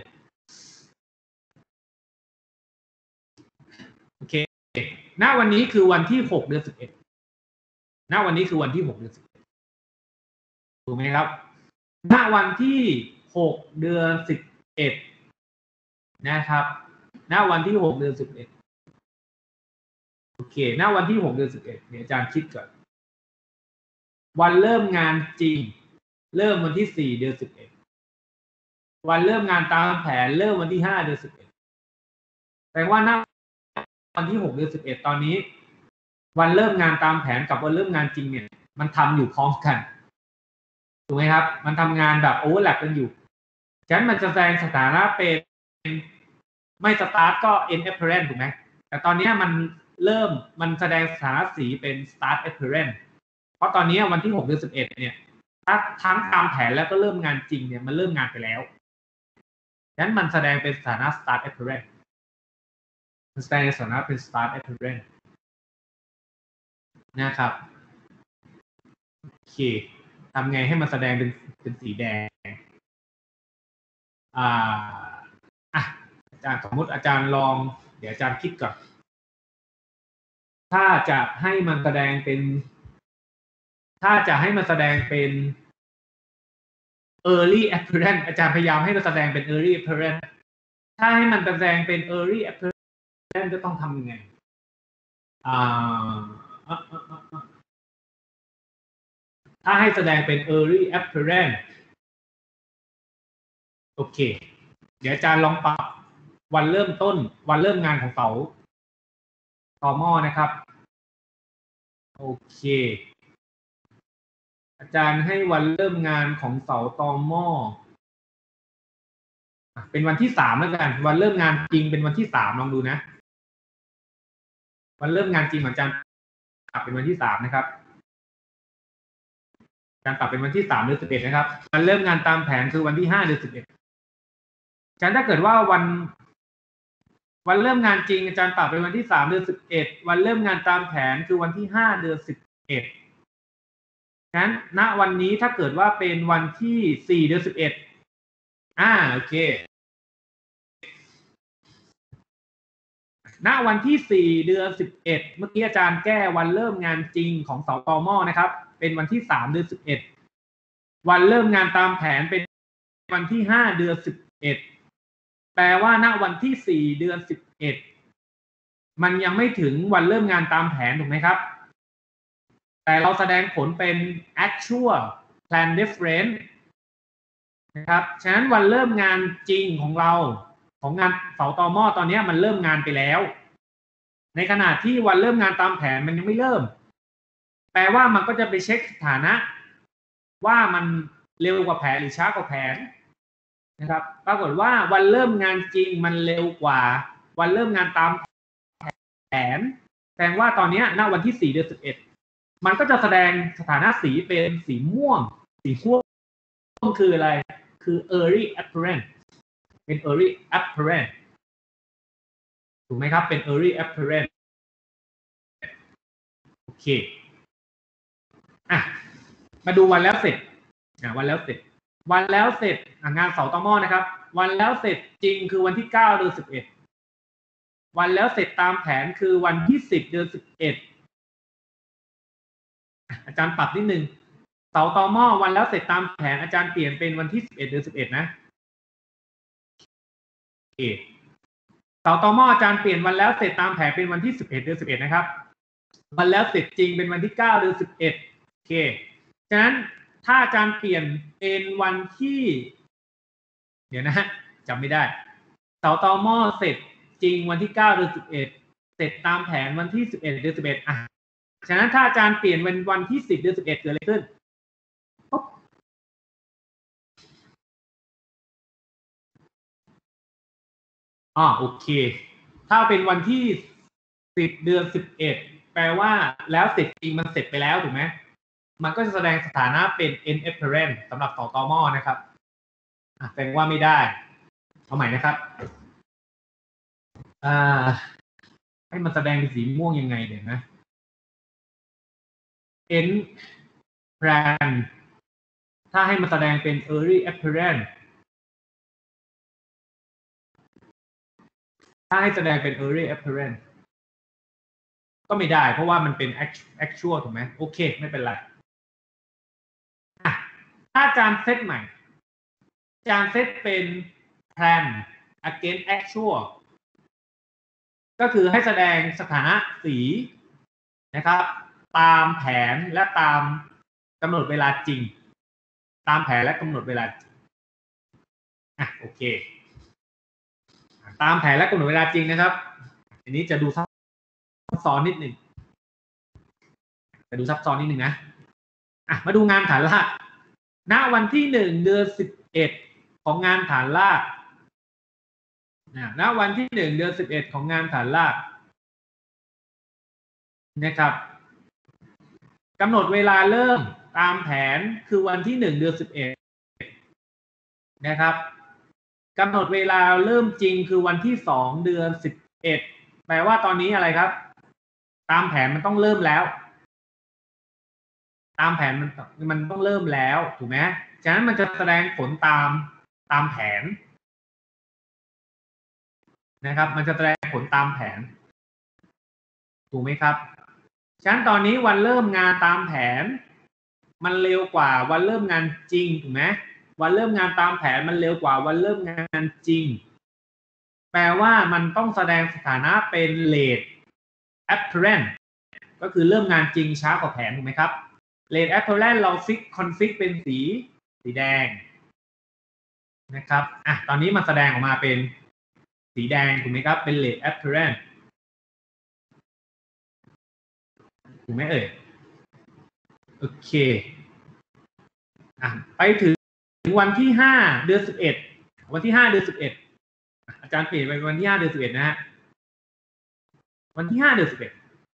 โอเคณวันนี้คือวันที่หกเดือนสิบเอ็ดณวันนี้คือวันที่หกเดือนสิบเอ็ดถูกไหมครับณวันที่หกเดือนสิบเอ็ดนะครับณวันที่หกเดือนสิบเอ็ดโอเคณวันที่หกเดือนสิบเอ็ดเนี่ยอาจารย์คิดก่อนวันเริ่มงานจริงเริ่มวันที่สี่เดือนสิบเอ็ดวันเริ่มงานตามแผนเริ่มวันที่ห้าเดือนสิบเอ็ดแปลว่าณวันที่หกเดือนสิบเอ็ดตอนนี้วันเริ่มงานตามแผนกับวันเริ่มงานจริงเนี่ยมันทำอยู่พร้อมกันถูกไหมครับมันทำงานแบบโอเวอร์แลปกันอยู่ฉะนั้นมันจะแสดงสถานะเป็นไม่สตาร์ทก็ end apparent ถูกไหมแต่ตอนนี้มันเริ่มมันแสดงสถานะสีเป็น start apparent เพราะตอนนี้วันที่หกเดือนสิบเอ็ดเนี่ยทั้งตามแผนแล้วก็เริ่มงานจริงเนี่ยมันเริ่มงานไปแล้วฉะนั้นมันแสดงเป็นสถานะ start apparent มันแสดงสถานะเป็น start apparent นะครับโอเคทำไงให้มันแสดงเป็นเป็นสีแดงอ่าอ่ะอาจารย์สมมติอาจารย์ลองเดี๋ยวอาจารย์คิดก่อนถ้าจะให้มันแสดงเป็นถ้าจะให้มันแสดงเป็น early apparent อาจารย์พยายามให้มันแสดงเป็น early apparent ถ้าให้มันแสดงเป็น early apparent จะต้องทำยังไงอ่าถ้าให้แสดงเป็น early apparent โอเคเดี๋ยวอาจารย์ลองปรับวันเริ่มต้นวันเริ่มงานของเสาต่อหม้อนะครับโอเคอาจารย์ให้วันเริ่มงานของเสาต่อหม้อเป็นวันที่สามแล้วกันวันเริ่มงานจริงเป็นวันที่สามลองดูนะวันเริ่มงานจริงของอาจารย์ปรับเป็นวันที่สามนะครับการปรับเป็นวันที่สามเดือนสิบเอ็ดนะครับวันเริ่มงานตามแผนคือวันที่ห้าเดือนสิบเอ็ดฉะนั้นถ้าเกิดว่าวันวันเริ่มงานจริงอาจารย์ปรับเป็นวันที่สามเดือนสิบเอ็ดวันเริ่มงานตามแผนคือวันที่ห้าเดือนสิบเอ็ดฉะนั้นณวันนี้ถ้าเกิดว่าเป็นวันที่สี่เดือนสิบเอ็ดอ่าโอเคณวันที่สี่เดือนสิบเอ็ดเมื่อกี้อาจารย์แก้วันเริ่มงานจริงของเสาตอหม้อนะครับเป็นวันที่สามเดือนสิบเอ็ดวันเริ่มงานตามแผนเป็นวันที่ห้าเดือนสิบเอ็ดแปลว่าณวันที่สี่เดือนสิบเอ็ดมันยังไม่ถึงวันเริ่มงานตามแผนถูกไหมครับแต่เราแสดงผลเป็น actual plan difference นะครับฉะนั้นวันเริ่มงานจริงของเราของงานเสาตอหม้อตอนนี้มันเริ่มงานไปแล้วในขณะที่วันเริ่มงานตามแผนมันยังไม่เริ่มแปลว่ามันก็จะไปเช็คสถานะว่ามันเร็วกว่าแผนหรือช้ากว่าแผนนะครับปรากฏว่าวันเริ่มงานจริงมันเร็วกว่าวันเริ่มงานตามแผนแสดงว่าตอนนี้ณวันที่สี่เดือนสิบเอ็ดมันก็จะแสดงสถานะสีเป็นสีม่วงสีม่วงคืออะไรคือ early apparent เป็น early apparent ถูกไหมครับเป็น early apparent โอเคอ่ะมาดูวันแล้วเสร็จอ่ะวันแล้วเสร็จวันแล้วเสร็จงานเสาตอหม้อนะครับวันแล้วเสร็จจริงคือวันที่เก้าเดือนสิบเอ็ดวันแล้วเสร็จตามแผนคือวันที่สิบเดือนสิบเอ็ดอาจารย์ปรับนิดนึงเสาตอหม้อวันแล้วเสร็จตามแผนอาจารย์เปลี่ยนเป็นวันที่สิบเอ็ดเดือนสิบเอ็ดนะโอเคเสาตอหม้ออาจารย์เปลี่ยนวันแล้วเสร็จตามแผนเป็นวันที่สิบเอ็ดเดือนสิบเอ็ดนะครับวันแล้วเสร็จจริงเป็นวันที่เก้าเดือนสิบเอ็ดโอเคฉะนั้นถ้าอาจารย์เปลี่ยนเป็นวันที่เดี๋ยวนะฮะจำไม่ได้เสาตอหม้อเสร็จจริงวันที่เก้าเดือนสิบเอ็ดเสร็จตามแผนวันที่สิบเอ็ดเดือนสิบเอ็ดอ่ะฉะนั้นถ้าอาจารย์เปลี่ยนเป็นวันที่สิบเดือนสิบเอ็ดเกิดอะไรขึ้นอ๋อโอเคถ้าเป็นวันที่สิบเดือนสิบเอ็ดแปลว่าแล้วเสร็จจริงมันเสร็จไปแล้วถูกไหมมันก็จะแสดงสถานะเป็น end apparent สำหรับเสาตอหม้อนะครับแสดงว่าไม่ได้เอาใหม่นะครับอ่าให้มันแสดงเป็นสีม่วงยังไงเดี๋ยวนะ end plan ถ้าให้มันแสดงเป็น early apparent ถ้าให้แสดงเป็น early apparent ก็ไม่ได้เพราะว่ามันเป็น actual ถูกไหมโอเคไม่เป็นไรถ้าอาจารย์เซตใหม่อาจารย์เซตเป็น plan against actual ก็คือให้แสดงสถานะสีนะครับตามแผนและตามกำหนดเวลาจริงตามแผนและกำหนดเวลาจริงอ่ะโอเคตามแผนและกำหนดเวลาจริงนะครับอันนี้จะดูซับซ้อนนิดหนึ่งจะดูซับซ้อนนิดหนึ่งนะอ่ะมาดูงานฐานรากณวันที่หนึ่งเดือนสิบเอ็ดของงานฐานรากณวันที่หนึ่งเดือนสิบเอ็ดของงานฐานรากนะครับกำหนดเวลาเริ่มตามแผนคือวันที่หนึ่งเดือนสิบเอ็ดนะครับกำหนดเวลาเริ่มจริงคือวันที่สองเดือนสิบเอ็ดแปลว่าตอนนี้อะไรครับตามแผนมันต้องเริ่มแล้วตามแผนมันมันต้องเริ่มแล้วถูกไหมฉะนั้นมันจะแสดงผลตามตามแผนนะครับมันจะแสดงผลตามแผนถูกไหมครับฉะนั้นตอนนี้วันเริ่มงานตามแผนมันเร็วกว่าวันเริ่มงานจริงถูกไหมวันเริ่มงานตามแผนมันเร็วกว่าวันเริ่มงานจริงแปลว่ามันต้องแสดงสถานะเป็น late apparent ก็คือเริ่มงานจริงช้ากว่าแผนถูกไหมครับ late apparent เราฟิกคอนฟิกเป็นสีสีแดงนะครับอ่ะตอนนี้มันแสดงออกมาเป็นสีแดงถูกไหมครับเป็น late apparent ถูกไหมเอ่ยโอเคอ่ะไปถึงวันที่ห้าเดือนสิบเอ็ดวันที่ห้าเดือนสิบเอ็ดอาจารย์เปลี่ยนไปวันที่ห้าเดือนสิบเอ็ดนะฮะวันที่ห้าเดือนสิบเอ็ด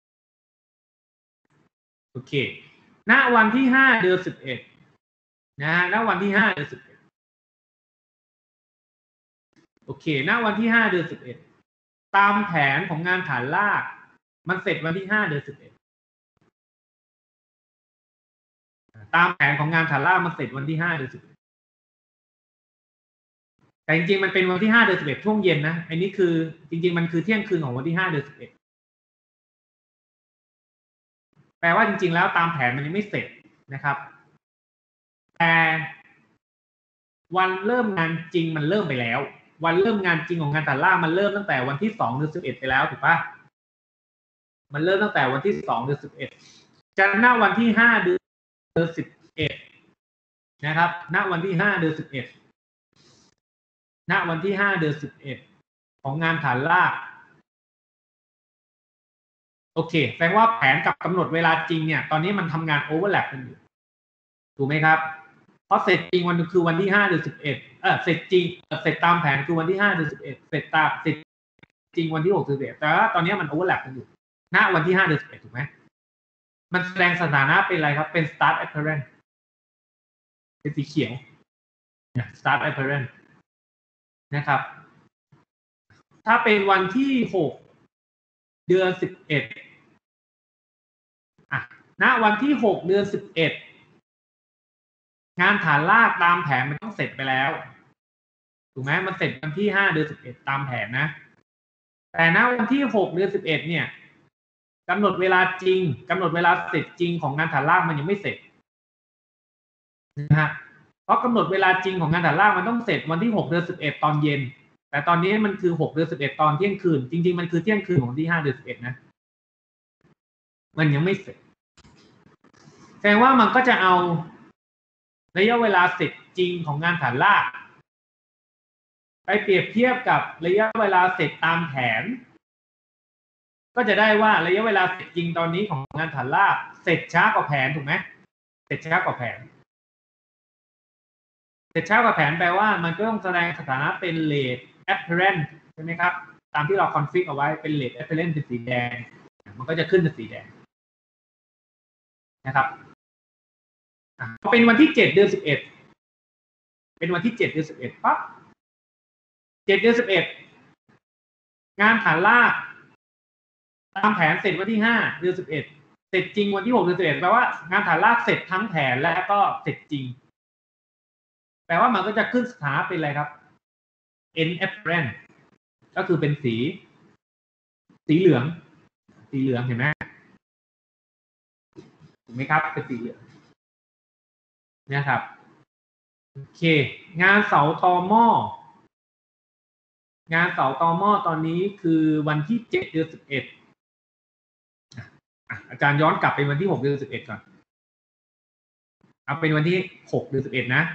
โอเคณวันที่ห้าเดือนสิบเอ็ดนะฮะณวันที่ห้าเดือนสิบเอ็ดโอเคณวันที่ห้าเดือนสิบเอ็ดตามแผนของงานฐานรากมันเสร็จวันที่ห้าเดือนสิบเอ็ดตามแผนของงานฐานรากมันเสร็จวันที่ห้าเดือนสิบเอ็ดแต่จริงๆมันเป็นวันที่ห้าเดือนสิบเอ็ดช่วงเย็นนะอันนี้คือจริงๆมันคือเที่ยงคืนของวันที่ห้าเดือนสิบเอ็ดแปลว่าจริงๆแล้วตามแผนมันยังไม่เสร็จนะครับแต่วันเริ่มงานจริงมันเริ่มไปแล้ววันเริ่มงานจริงของงานฐานรากมันเริ่มตั้งแต่วันที่สองเดือนสิบเอ็ดไปแล้วถูกปะมันเริ่มตั้งแต่วันที่สองเดือนสิบเอ็ดจากณวันที่ห้าเดือนสิบเอ็ดนะครับณวันที่ห้าเดือนสิบเอ็ดณวันที่ห้าเดือนสิบเอ็ดของงานฐานรากโอเคแสดงว่าแผนกับกำหนดเวลาจริงเนี่ยตอนนี้มันทำงานโอเวอร์แลปกันอยู่ถูกไหมครับเพราะเสร็จจริงวันคือวันที่ห้าเดือนสิบเอ็ดเออเสร็จจริงเสร็จตามแผนคือวันที่ห้าเดือนสิบเอ็ดเสร็จตามเสร็จจริงวันที่หกเดือนสิบเอ็ดแต่ว่าตอนนี้มันโอเวอร์แลปกันอยู่ณวันที่ห้าเดือนสิบเอ็ดถูกไหมมันแสดงสถานะเป็นอะไรครับเป็น start apparent เป็นสีเขียว start apparent นะครับถ้าเป็นวันที่หกเดือนสิบเอ็ดอ่ะณวันที่หกเดือนสิบเอ็ดงานฐานรากตามแผนมันต้องเสร็จไปแล้วถูกไหมมันเสร็จวันที่ห้าเดือนสิบเอ็ดตามแผนนะแต่ณวันที่หกเดือนสิบเอ็ดเนี่ยกำหนดเวลาจริงกำหนดเวลาเสร็จจริงของงานฐานรากมันยังไม่เสร็จนะฮะเพราะกำหนดเวลาจริงของงานฐานรากมันต้องเสร็จวันที่หกเดือนสิบเอ็ดตอนเย็นแต่ตอนนี้มันคือหกเดือนสิบเอ็ดตอนเที่ยงคืนจริงๆมันคือเที่ยงคืนของที่ห้าเดือนสิบเอ็ดนะมันยังไม่เสร็จแสดงว่ามันก็จะเอาระยะเวลาเสร็จจริงของงานฐานรากไปเปรียบเทียบกับระยะเวลาเสร็จตามแผนก็จะได้ว่าระยะเวลาเสร็จจริงตอนนี้ของงานฐานรากเสร็จช้ากว่าแผนถูกไหมเสร็จช้ากว่าแผนเสร็จช้ากว่าแผนแปลว่ามันก็ต้องแสดงสถานะเป็น late apparent ใช่ไหมครับตามที่เราคอนฟิกเอาไว้เป็น late apparent เป็นสีแดงมันก็จะขึ้นเป็นสีแดงนะครับพอเป็นวันที่เจ็ดเดือนสิบเอ็ดเป็นวันที่เจ็ดเดือนสิบเอ็ดปั๊บเจ็ดเดือนสิบเอ็ดงานฐานรากตามแผนเสร็จวันที่ห้าเดือนสิบเอ็ดเสร็จจริงวันที่หกเดือนสิบเอ็ดแปลว่างานฐานรากเสร็จทั้งแผนและก็เสร็จจริงแปลว่ามันก็จะขึ้นสถานะเป็นอะไรครับ end apparent ก็คือเป็นสีสีเหลืองสีเหลืองเห็นไหมถูกไหมครับเป็นสีเหลืองนะครับโอเคงานเสาตอหม้องานเสาตอหม้อตอนนี้คือวันที่เจ็ดเดือนสิบเอ็ดอาจารย์ย้อนกลับไปวันที่หกเดือนสิบเอ็ดก่อนเอาเป็นวันที่หกเดือนสิบเอ็ดนะ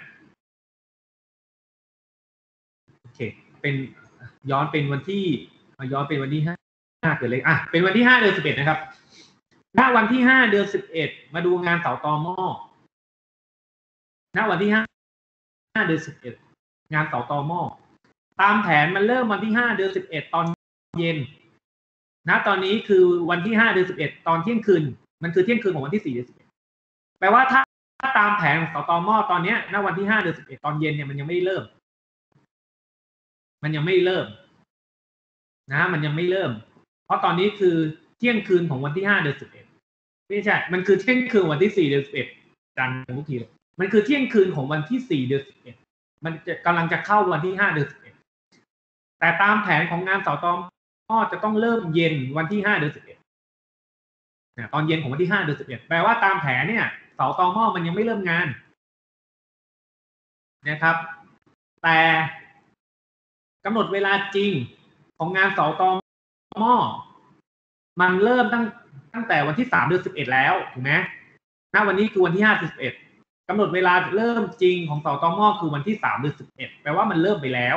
โอเคเป็นย้อนเป็นวันที่ย้อนเป็นวันที่ห้าห้าเกิดเลยอ่ะเป็นวันที่ห้าเดือนสิบเอ็ดนะครับณวันที่ห้าเดือนสิบเอ็ดมาดูงานเสาตอหม้อณวันที่ห้าห้าเดือนสิบเอ็ดงานเสาตอหม้อตามแผนมันเริ่มวันที่ห้าเดือนสิบเอ็ดตอนเย็นณตอนนี้คือวันที่ห้าเดือนสิบเอ็ดตอนเที่ยงคืนมันคือเที่ยงคืนของวันที่สี่เดือนสิบเอ็ดแปลว่าถ้าถ้าตามแผนของเสาตอหม้อตอนนี้ณวันที่ห้าเดือนสิบเอ็ดตอนเย็นเนี่ยมันยังไม่เริ่มมันยังไม่เริ่มนะมันยังไม่เริ่มเพราะตอนนี้คือเที่ยงคืนของวันที่ห้าเดือนสิบเอ็ดไม่ใช่มันคือเที่ยงคืนวันที่สี่เดือนสิบเอ็ดจันทร์ทุกทีเลยมันคือเที่ยงคืนของวันที่สี่เดือนสิบเอ็ดมันจะกำลังจะเข้าวันที่ห้าเดือนสิบเอ็ดแต่ตามแผนของงานเสาตอหม้อจะต้องเริ่มเย็นวันที่ห้าเดือนสิบเอ็ดเนี่ยตอนเย็นของวันที่ห้าเดือนสิบเอ็ดแปลว่าตามแผนเนี่ยเสาตอหม้อมันยังไม่เริ่มงานนะครับแต่กำหนดเวลาจริงของงานเสาตอหม้อมันเริ่มตั้งตั้งแต่วันที่สามเดือนสิบเอ็ดแล้วถูกไหมณวันนี้คือวันที่ห้าสิบเอ็ดกำหนดเวลาเริ่มจริงของเสาตอหม้อคือวันที่สามเดือนสิบเอ็ดแปลว่ามันเริ่มไปแล้ว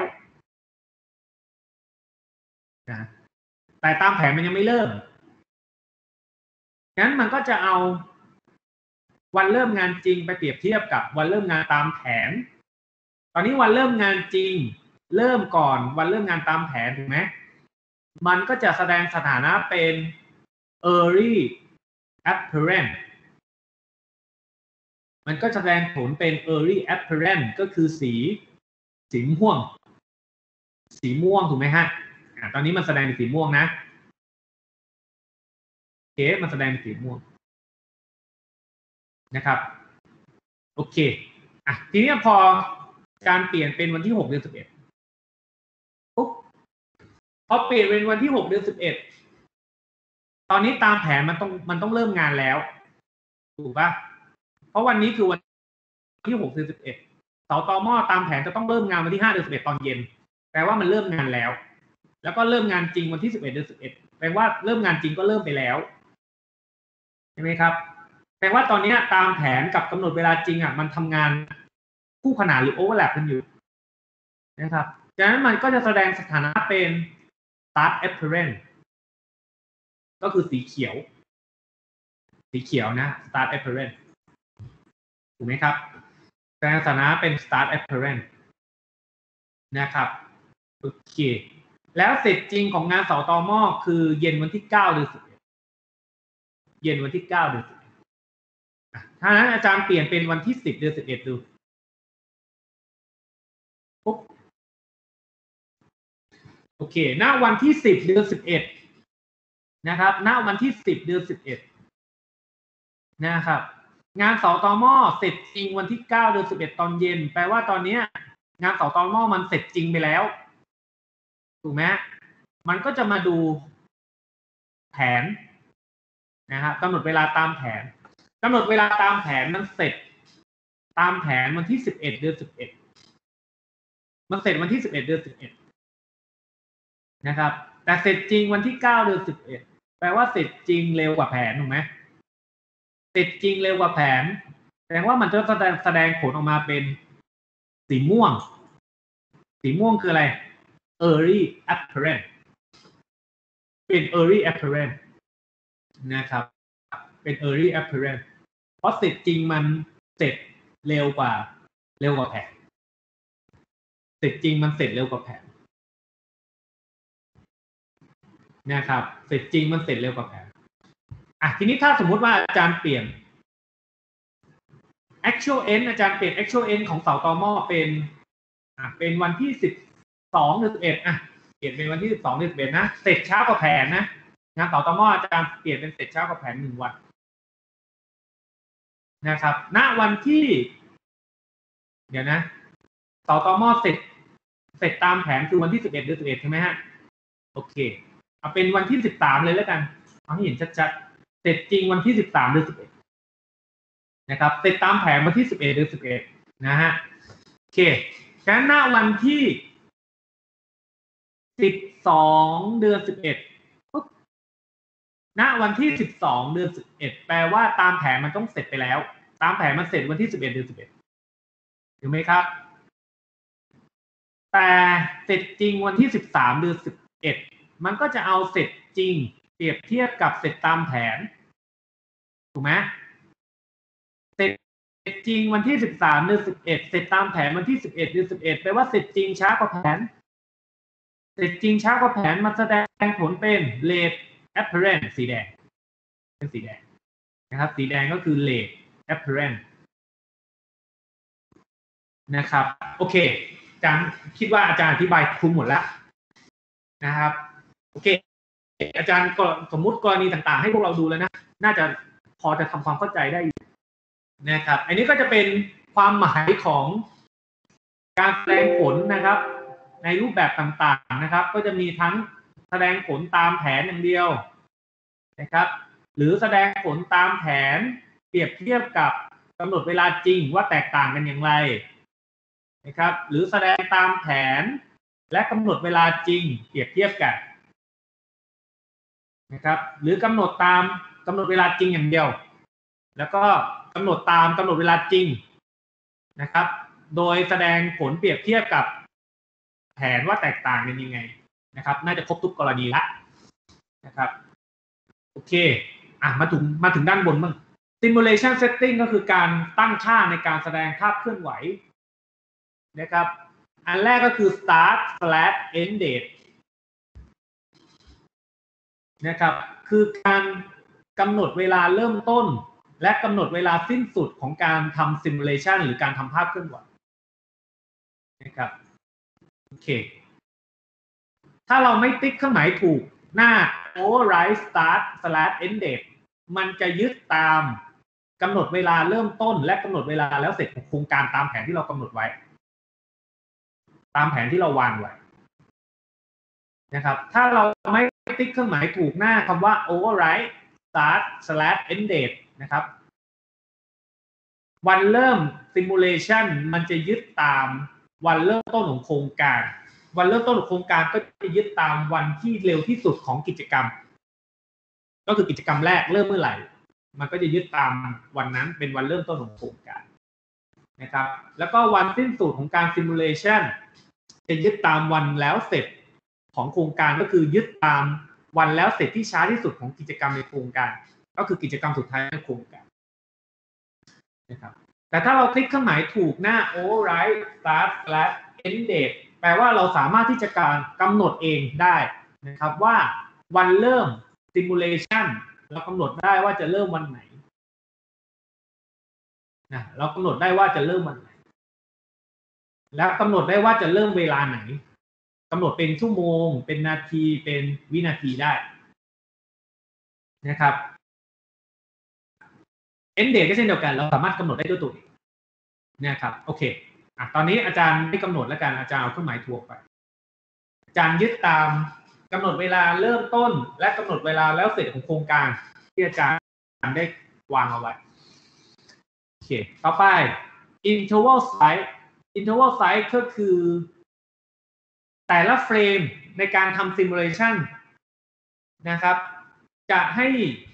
นะแต่ตามแผนมันยังไม่เริ่มงั้นมันก็จะเอาวันเริ่มงานจริงไปเปรียบเทียบกับวันเริ่มงานตามแผนตอนนี้วันเริ่มงานจริงเริ่มก่อนวันเริ่มงานตามแผนถูกไหมมันก็จะแสดงสถานะเป็น early apparent มันก็แสดงผลเป็น early apparent ก็คือสีสีม่วงสีม่วงถูกไหมฮะอ่าตอนนี้มันแสดงเป็นสีม่วงนะโอเคมันแสดงเป็นสีม่วงนะครับโอเคอ่ะทีนี้พอการเปลี่ยนเป็นวันที่หกเดือนสิบเอ็ดปุ๊บพอเปลี่ยนเป็นวันที่หกเดือนสิบเอ็ดตอนนี้ตามแผนมันต้องมันต้องเริ่มงานแล้วถูกป่ะเพราะวันนี้คือวันที่หกเดือนสิบเอ็ดเสาตอหม้อตามแผนจะต้องเริ่มงานวันที่ห้าเดือนสิบเอ็ดตอนเย็นแปลว่ามันเริ่มงานแล้วแล้วก็เริ่มงานจริงวันที่สิบเอ็ดเดือนสิบเอ็ดแปลว่าเริ่มงานจริงก็เริ่มไปแล้วใช่ไหมครับแปลว่าตอนนี้ตามแผนกับกำหนดเวลาจริงอ่ะมันทำงานคู่ขนานหรือโอเวอร์แลปกันอยู่นะครับดังนั้นมันก็จะแสดงสถานะเป็น start apparent ก็คือสีเขียวสีเขียวนะ start apparent ถูกไหมครับแสดงสถานะเป็น start apparent นะครับโอเคแล้วเสร็จจริงของงานเสาตอหม้อคือเย็นวันที่เก้าเดือนสิบเอ็ดเย็นวันที่เก้าเดือนสิบเอ็ดถ้านั้นอาจารย์เปลี่ยนเป็นวันที่สิบเดือนสิบเอ็ดดูปุ๊บโอเคณวันที่สิบเดือนสิบเอ็ดนะครับณวันที่สิบเดือนสิบเอ็ดนะครับงานเสาตอหม้อเสร็จจริงวันที่เก้าเดือนสิบเอ็ดตอนเย็นแปลว่าตอนนี้งานเสาตอหม้อมันเสร็จจริงไปแล้วถูกไหมมันก็จะมาดูแผนนะครับกำหนดเวลาตามแผนกำหนดเวลาตามแผนมันเสร็จตามแผนวันที่สิบเอ็ดเดือนสิบเอ็ดมันเสร็จวันที่สิบเอ็ดเดือนสิบเอ็ดนะครับแต่เสร็จจริงวันที่เก้าเดือนสิบเอ็ดแปลว่าเสร็จจริงเร็วกว่าแผนถูกไหมเสร็จจริงเร็วกว่าแผนแสดงว่ามันจะแสดงแสดงผลออกมาเป็นสีม่วงสีม่วงคืออะไร early apparent เป็น early apparent นะครับเป็น early apparent เพราะเสร็จจริงมันเสร็จเร็วกว่าเร็วกว่าแผนเสร็จจริงมันเสร็จเร็วกว่าแผนนะครับเสร็จจริงมันเสร็จเร็วกว่าแผนอ่ะทีนี้ถ้าสมมุติว่าอาจารย์เปลี่ยน actual end อาจารย์เปลี่ยน actual end ของเสาตอหม้อเป็นอ่ะเป็นวันที่สิบสองเดือนสิบเอ็ดอ่ะเปลี่ยนเป็นวันที่สิบสองเดือนสิบเอ็ดนะเสร็จช้ากว่าแผนนะงานเสาตอหม้ออาจารย์เปลี่ยนเป็นเสร็จช้ากว่าแผนหนึ่งวันนะครับณวันที่เดี๋ยวนะเสาตอหม้อเสร็จเสร็จตามแผนคือวันที่สิบเอ็ดเดือนสิบเอ็ดใช่ไหมฮะโอเคเอาเป็นวันที่สิบสามเลยแล้วกันเอาให้เห็นชัดๆเสร็จจริงวันที่สิบสามเดือนสิบเอ็ดนะครับเสร็จตามแผนวันที่สิบเอ็ดเดือนสิบเอ็ดนะฮะโอเคงั้นณวันที่สิบสองเดือนสิบเอ็ดณวันที่สิบสองเดือนสิบเอ็ดแปลว่าตามแผนมันต้องเสร็จไปแล้วตามแผนมันเสร็จวันที่สิบเอ็ดเดือนสิบเอ็ดถูกไหมครับแต่เสร็จจริงวันที่สิบสามเดือนสิบเอ็ดมันก็จะเอาเสร็จจริงเปรียบเทียบกับเสร็จตามแผนถูกไหมเสร็จจริงวันที่สิบสามเดือนสิบเอ็ดเสร็จตามแผนวันที่สิบเอ็ดเดือนสิบเอ็ดแปลว่าเสร็จจริงช้ากว่าแผนเสร็จจริงช้ากว่าแผนมันแสดงผลเป็น late apparent สีแดงเป็นสีแดงนะครับสีแดงก็คือ late apparent นะครับโอเคอาจารย์คิดว่าอาจารย์อธิบายคลุมหมดแล้วนะครับโอเคอาจารย์ก็สมมุติกรณีต่างๆให้พวกเราดูแล้วนะน่าจะพอจะทำความเข้าใจได้นะครับอันนี้ก็จะเป็นความหมายของการแสดงผลนะครับในรูปแบบต่างๆนะครับก็จะมีทั้งแสดงผลตามแผนอย่างเดียวนะครับหรือแสดงผลตามแผนเปรียบเทียบกับกำหนดเวลาจริงว่าแตกต่างกันอย่างไรนะครับหรือแสดงตามแผนและกำหนดเวลาจริงเปรียบเทียบกันนะครับหรือกำหนดตามกำหนดเวลาจริงอย่างเดียวแล้วก็กำหนดตามกำหนดเวลาจริงนะครับโดยแสดงผลเปรียบเทียบกับแผนว่าแตกต่างกันยังไงนะครับน่าจะครบทุกกรณีละนะครับโอเคอ่ะมาถึงมาถึงด้านบนบ้าง simulation setting ก็คือการตั้งค่าในการแสดงภาพเคลื่อนไหวนะครับอันแรกก็คือ start slash end date นะครับคือการกำหนดเวลาเริ่มต้นและกำหนดเวลาสิ้นสุดของการทำ simulation หรือการทำภาพเคลื่อนไหวนะครับโอเคถ้าเราไม่ติ๊กเครื่องหมายถูกหน้า override start slash end date มันจะยึดตามกำหนดเวลาเริ่มต้นและกำหนดเวลาแล้วเสร็จของโครงการตามแผนที่เรากำหนดไว้ตามแผนที่เราวางไว้นะครับถ้าเราไม่ติ๊กเครื่องหมายถูกหน้าคำว่า override start slash end date นะครับวันเริ่ม simulation มันจะยึดตามวันเริ่มต้นของโครงการวันเริ่มต้นของโครงการก็จะยึดตามวันที่เร็วที่สุดของกิจกรรมก็คือกิจกรรมแรกเริ่มเมื่อไหร่มันก็จะยึดตามวันนั้นเป็นวันเริ่มต้นของโครงการนะครับแล้วก็วันสิ้นสุดของการ simulation จะยึดตามวันแล้วเสร็จของโครงการก็คือยึดตามวันแล้วเสร็จที่ช้าที่สุดของกิจกรรมในโครงการก็คือกิจกรรมสุดท้ายในโครงการนะครับแต่ถ้าเราคลิกเครื่องหมายถูกหน้า override start slash end date แปลว่าเราสามารถที่จะการกำหนดเองได้นะครับว่าวันเริ่ม simulation เรากำหนดได้ว่าจะเริ่มวันไหนนะเรากำหนดได้ว่าจะเริ่มวันไหนแล้วกำหนดได้ว่าจะเริ่มเวลาไหนกำหนดเป็นชั่วโมงเป็นนาทีเป็นวินาทีได้นะครับ end date ก็เช่นเดียวกันเราสามารถกำหนดได้ด้วยตัวเองนะครับโอเคอ่ะตอนนี้อาจารย์ไม่กำหนดแล้วกันอาจารย์เอาเครื่องหมายถูกไปอาจารย์ยึดตามกำหนดเวลาเริ่มต้นและกำหนดเวลาแล้วเสร็จของโครงการที่อาจารย์ได้วางเอาไว้โอเคต่อไป interval size interval size ก็คือแต่ละเฟรมในการทำ simulation นะครับจะให้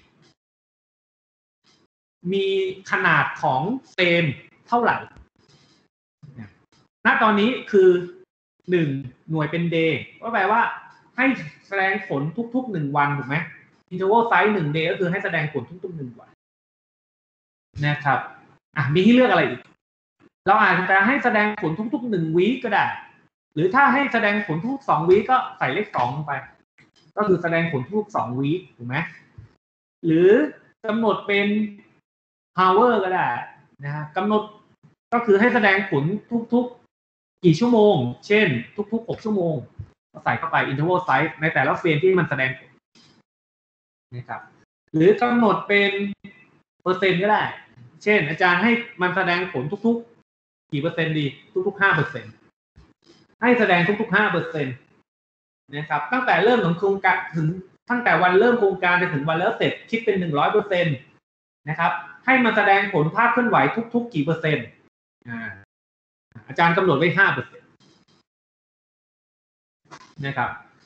มีขนาดของเฟรมเท่าไหร่ณตอนนี้คือหนึ่งหน่วยเป็น day ก็แปลว่าให้แสดงผลทุกๆหนึ่งวันถูกไหม interval size หนึ่ง day ก็คือให้แสดงผลทุกๆหนึ่งวันนะครับอ่ะมีให้เลือกอะไรอีกเราอาจจะให้แสดงผลทุกๆหนึ่งวีคก็ได้หรือถ้าให้แสดงผลทุกๆสองวีคก็ใส่เลขสองลงไปก็คือแสดงผลทุกๆสองวีคถูกไหมหรือกำหนดเป็น hour ก็ได้นะฮะกำหนดก็คือให้แสดงผลทุกๆกี่ชั่วโมงเช่นทุกๆหกชั่วโมงก็ใส่เข้าไป interval size ในแต่ละเฟรมที่มันแสดงผลนะครับหรือกำหนดเป็นเปอร์เซ็นต์ก็ได้เช่นอาจารย์ให้มันแสดงผลทุกๆกี่เปอร์เซ็นต์ดีทุกๆห้าเปอร์เซ็นต์ให้แสดงทุกๆห้าเปอร์เซ็นต์นะครับตั้งแต่เริ่มของโครงการถึงตั้งแต่วันเริ่มโครงการจนถึงวันแล้วเสร็จคิดเป็นหนึ่งร้อยเปอร์เซ็นต์นะครับให้มันแสดงผลภาพเคลื่อนไหวทุกๆกี่เปอร์เซ็นต์อ่าอาจารย์กำหนดไว้ห้าเปอร์เซ็นต์นะครับ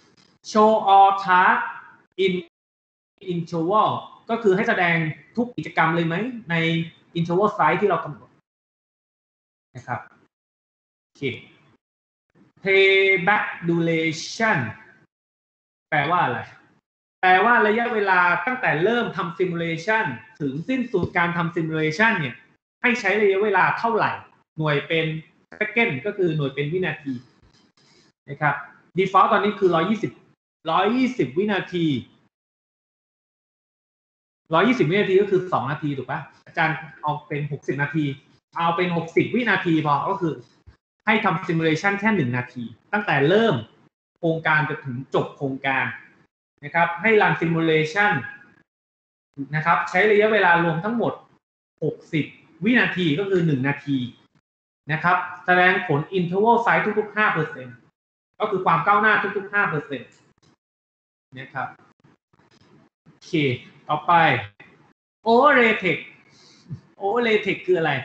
show all task in interval ก็คือให้แสดงทุกกิจกรรมเลยไหมใน interval size ที่เรากำหนดนะครับโอเค payback duration แปลว่าอะไรแปลว่าระยะเวลาตั้งแต่เริ่มทำ simulation ถึงสิ้นสุดการทำ simulation เนี่ยให้ใช้ระยะเวลาเท่าไหร่หน่วยเป็น second ก็คือหน่วยเป็นวินาทีนะครับ default ตอนนี้คือหนึ่งร้อยยี่สิบ หนึ่งร้อยยี่สิบวินาทีหนึ่งร้อยยี่สิบวินาทีก็คือสองนาทีถูกป่ะอาจารย์เอาเป็นหกสิบนาทีเอาเป็นหกสิบวินาทีพอก็คือให้ทำ simulation แค่หนึ่งนาทีตั้งแต่เริ่มโครงการจนถึงจบโครงการนะครับให้ run simulation นะครับใช้ระยะเวลารวมทั้งหมดหกสิบวินาทีก็คือหนึ่งนาทีนะครับแสดงผล interval size ทุกๆ ห้าเปอร์เซ็นต์ ก็คือความก้าวหน้าทุกๆ ห้าเปอร์เซ็นต์ นะครับโอเคต่อไป overlay text overlay text คืออะไร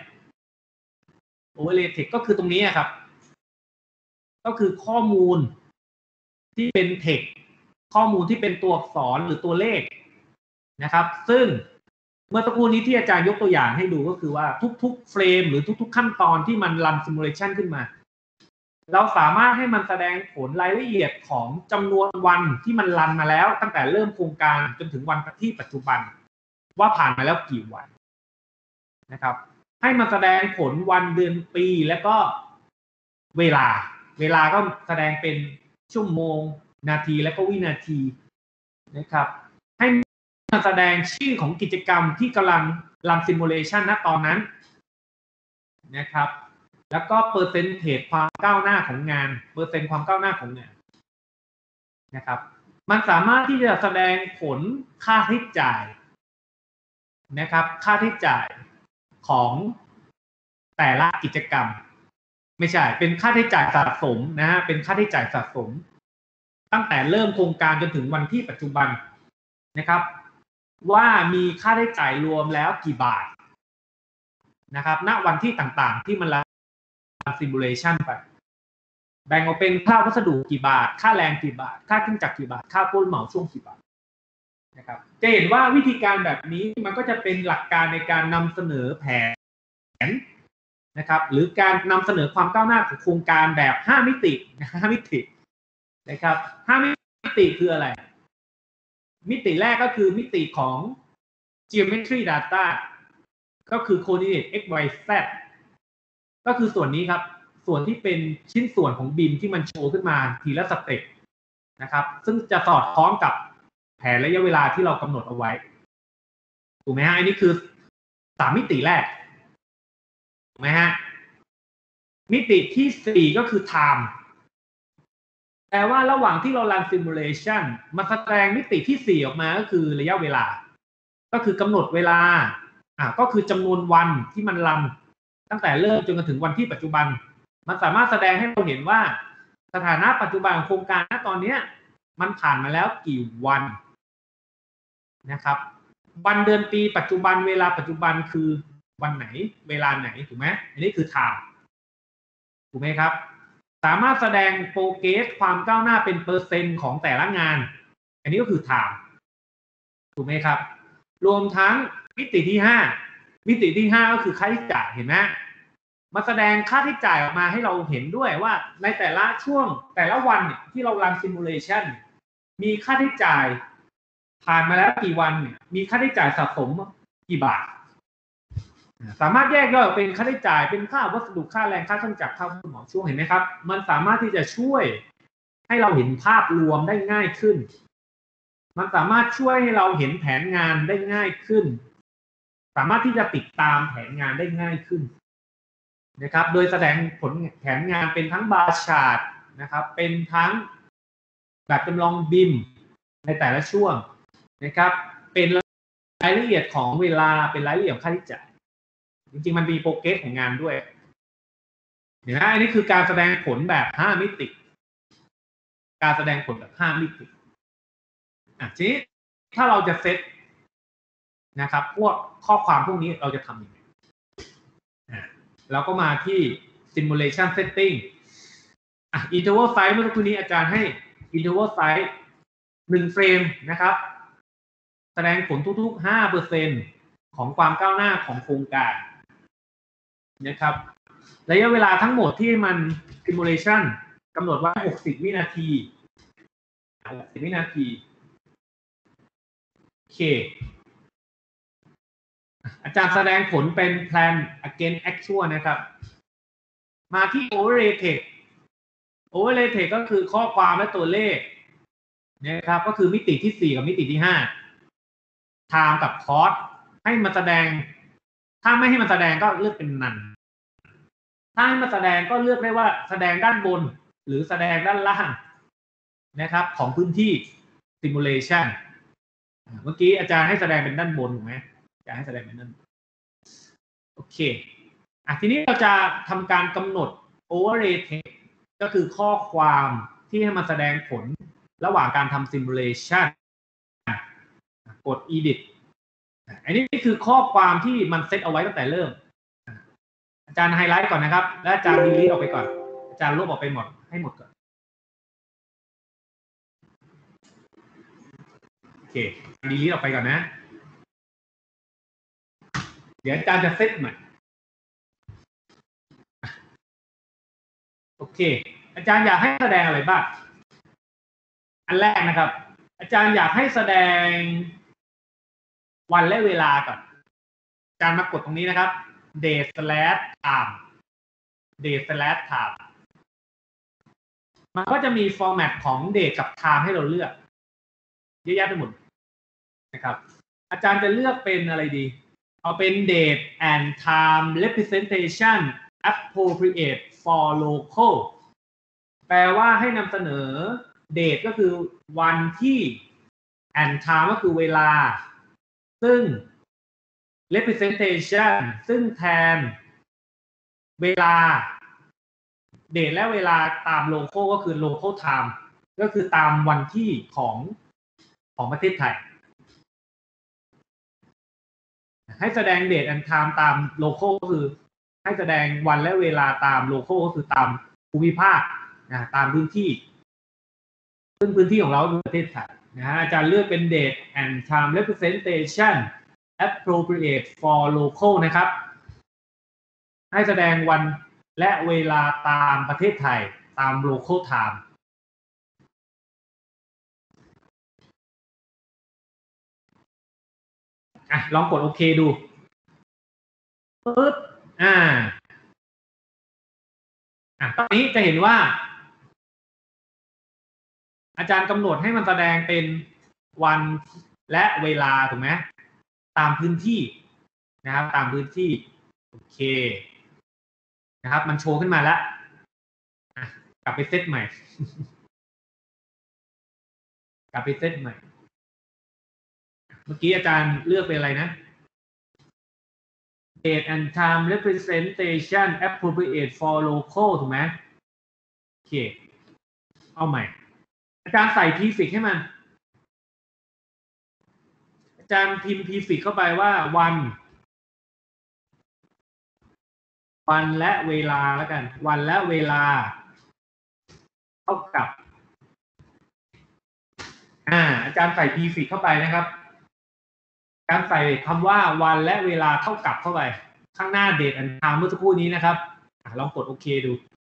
overlay text ก็คือตรงนี้ครับก็คือข้อมูลที่เป็น text ข้อมูลที่เป็นตัวอักษรหรือตัวเลขนะครับซึ่งเมื่อสักครู่นี้ที่อาจารย์ยกตัวอย่างให้ดูก็คือว่าทุกๆเฟรมหรือทุกๆขั้นตอนที่มันรัน simulation ขึ้นมาเราสามารถให้มันแสดงผลรายละเอียดของจำนวนวันที่มันรันมาแล้วตั้งแต่เริ่มโครงการจนถึงวันที่ปัจจุบันว่าผ่านมาแล้วกี่วันนะครับให้มันแสดงผลวันเดือนปีแล้วก็เวลาเวลาก็แสดงเป็นชั่วโมงนาทีและก็วินาทีนะครับให้มันแสดงชื่อของกิจกรรมที่กำลังรันซิมูเลชันณตอนนั้นนะครับแล้วก็เปอร์เซ็นต์เทจความก้าวหน้าของงานเปอร์เซ็นต์ความก้าวหน้าของงานนะครับมันสามารถที่จะแสดงผลค่าใช้จ่ายนะครับค่าใช้จ่ายของแต่ละกิจกรรมไม่ใช่เป็นค่าใช้จ่ายสะสมนะฮะเป็นค่าใช้จ่ายสะสมตั้งแต่เริ่มโครงการจนถึงวันที่ปัจจุบันนะครับว่ามีค่าใช้จ่ายรวมแล้วกี่บาทนะครับณวันที่ต่างๆที่มันรันซิมูเลชันไปแบ่งออกเป็นค่าวัสดุกี่บาทค่าแรงกี่บาทค่าเครื่องจักรกี่บาทค่าผู้รับเหมาช่วงกี่บาทนะครับจะเห็นว่าวิธีการแบบนี้มันก็จะเป็นหลักการในการนำเสนอแผนนะครับหรือการนำเสนอความก้าวหน้าของโครงการแบบห้ามิติห้ามิตินะครับห้ามิติคืออะไรมิติแรกก็คือมิติของ geometry data ก็คือ coordinate x y z ก็คือส่วนนี้ครับส่วนที่เป็นชิ้นส่วนของบีมที่มันโชว์ขึ้นมาทีละสเต็ปนะครับซึ่งจะสอดคล้องกับแผนระยะเวลาที่เรากำหนดเอาไว้ถูกไหมฮะอันนี้คือสามมิติแรกถูกไหมฮะมิติที่สี่ก็คือ time แปลว่าระหว่างที่เรารัน simulation มาแสดงมิติที่สี่ออกมาก็คือระยะเวลาก็คือกำหนดเวลาอ่าก็คือจำนวนวันที่มันรันตั้งแต่เริ่มจนถึงวันที่ปัจจุบันมันสามารถแสดงให้เราเห็นว่าสถานะปัจจุบันของโครงการณตอนนี้มันผ่านมาแล้วกี่วันนะครับวันเดือนปีปัจจุบันเวลาปัจจุบันคือวันไหนเวลาไหนถูกไหมอันนี้คือ time ถูกไหมครับสามารถแสดงโปรเกรสความก้าวหน้าเป็นเปอร์เซ็นต์ของแต่ละงานอันนี้ก็คือ time ถูกไหมครับรวมทั้งมิติที่ห้ามิติที่ห้าก็คือค่าใช้จ่ายเห็นไหมมาแสดงค่าใช้จ่ายออกมาให้เราเห็นด้วยว่าในแต่ละช่วงแต่ละวันเนี่ยที่เรารันซิมูเลชันมีค่าใช้จ่ายผ่านมาแล้วกี่วันเนี่ยมีค่าใช้จ่ายสะสมกี่บาทสามารถแยกย่อยออกเป็นค่าใช้จ่ายเป็นค่าวัสดุค่าแรงค่าเครื่องจักรค่าผู้รับเหมาช่วงเห็นไหมครับมันสามารถที่จะช่วยให้เราเห็นภาพรวมได้ง่ายขึ้นมันสามารถช่วยให้เราเห็นแผนงานได้ง่ายขึ้นสามารถที่จะติดตามแผนงานได้ง่ายขึ้นนะครับโดยแสดงผลแผนงานเป็นทั้งบาร์ชาร์ตนะครับเป็นทั้งแบบจำลองบิมในแต่ละช่วงนะครับเป็นรายละเอียดของเวลาเป็นรายละเอียดค่าใช้จ่ายจริงๆมันมีโปรเกรสของงานด้วยเห็นไหมอันนี้คือการแสดงผลแบบห้ามิติการแสดงผลแบบห้ามิติอ่ะทีนี้ถ้าเราจะเซตนะครับพวกข้อความพวกนี้เราจะทำยังไงอ่ะเราก็มาที่ simulation setting อ่ะ interval size เมื่อสักครู่นี้อาจารย์ให้ interval size หนึ่งเฟรมนะครับแสดงผลทุกๆ ห้าเปอร์เซ็นต์ ของความก้าวหน้าของโครงการนะครับระยะเวลาทั้งหมดที่มัน simulation กำหนดไว้หกสิบวินาทีหกสิบวินาทีโอเคอาจารย์แสดงผลเป็น plan against actual นะครับมาที่ overlay text overlay text ก็คือข้อความและตัวเลขนะครับก็คือมิติที่สี่กับมิติที่ห้า time กับ cost ให้มันแสดงถ้าไม่ให้มันแสดงก็เลือกเป็น none ถ้าให้มันแสดงก็เลือกได้ว่าแสดงด้านบนหรือแสดงด้านล่างนะครับของพื้นที่ simulation เมื่อกี้อาจารย์ให้แสดงเป็นด้านบนถูกไหมอาจารย์ให้แสดงเป็นด้านบนโอเคอ่ะทีนี้เราจะทำการกำหนด overlay text ก็คือข้อความที่ให้มันแสดงผลระหว่างการทำ simulation กด edit อันนี้คือข้อความที่มันเซตเอาไว้ตั้งแต่เริ่มอาจารย์ไฮไลท์ก่อนนะครับแล้วอาจารย์ delete ออกไปก่อนอาจารย์ลบออกไปหมดให้หมดก่อนโอเค delete ออกไปก่อนนะเดี๋ยวอาจารย์จะเซตใหม่โอเคอาจารย์อยากให้แสดงอะไรบ้างอันแรกนะครับอาจารย์อยากให้แสดงวันและเวลาก่อนอาจารย์มากดตรงนี้นะครับ date slash time date slash time มันก็จะมีฟอร์แมตของ date กับ time ให้เราเลือกเยอะแยะไปหมดนะครับอาจารย์จะเลือกเป็นอะไรดีเอาเป็น date and time representation appropriate for local แปลว่าให้นำเสนอ date ก็คือวันที่ and time ก็คือเวลาซึ่ง representation ซึ่งแทนเวลา date และเวลาตาม local ก็คือ local time ก็คือตามวันที่ของของประเทศไทยให้แสดง date and time ตาม local ก็คือให้แสดงวันและเวลาตาม local ก็คือตามภูมิภาคนะตามพื้นที่ซึ่งพื้นที่ของเราคือประเทศไทยนะฮะอาจารย์เลือกเป็น date and time representation appropriate for local นะครับให้แสดงวันและเวลาตามประเทศไทยตาม local time อ่ะลองกดโอเคดูปึ๊บอ่าอ่ะตอนนี้จะเห็นว่าอาจารย์กำหนดให้มันแสดงเป็นวันและเวลาถูกไหมตามพื้นที่นะครับตามพื้นที่โอเคนะครับมันโชว์ขึ้นมาแล้วกลับไปเซตใหม่ กลับไปเซตใหม่เมื่อกี้อาจารย์เลือกเป็นอะไรนะ date and time representation appropriate for local ถูกไหมโอเคเอาใหม่อาจารย์ใส่ prefix ให้มันอาจารย์พิมพ์ prefix เข้าไปว่าวันวันและเวลาแล้วกันวันและเวลาเท่ากับอ่าอาจารย์ใส่ prefix เข้าไปนะครับการใส่คำว่าวันและเวลาเท่ากับเข้าไปข้างหน้า date and time เมื่อสักครู่นี้นะครับลองกดโอเคดู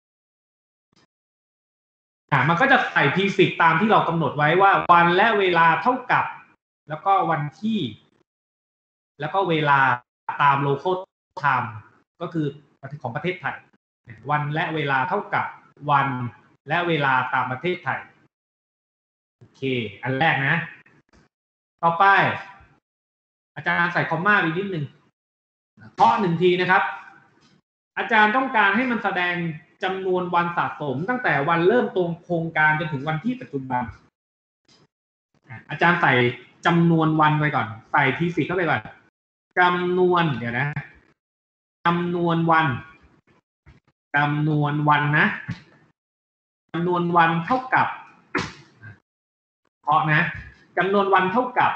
อ่ามันก็จะใส่ prefix ตามที่เรากำหนดไว้ว่าวันและเวลาเท่ากับแล้วก็วันที่แล้วก็เวลาตาม local time ก็คือของประเทศไทยวันและเวลาเท่ากับวันและเวลาตามประเทศไทยโอเคอันแรกนะต่อไปอาจารย์ใส่คอมม่าอีกนิดนึงเคาะหนึ่งทีนะครับอาจารย์ต้องการให้มันแสดงจำนวนวันสะสมตั้งแต่วันเริ่มต้นโครงการจนถึงวันที่ปัจจุบันอาจารย์ใส่จำนวนวันไปก่อนใส่ทีฟิกเข้าไปก่อนจำนวนเดี๋ยวนะจำนวนวันจำนวนวันนะจำนวนวันเท่ากับเคาะนะจำนวนวันเท่ากับ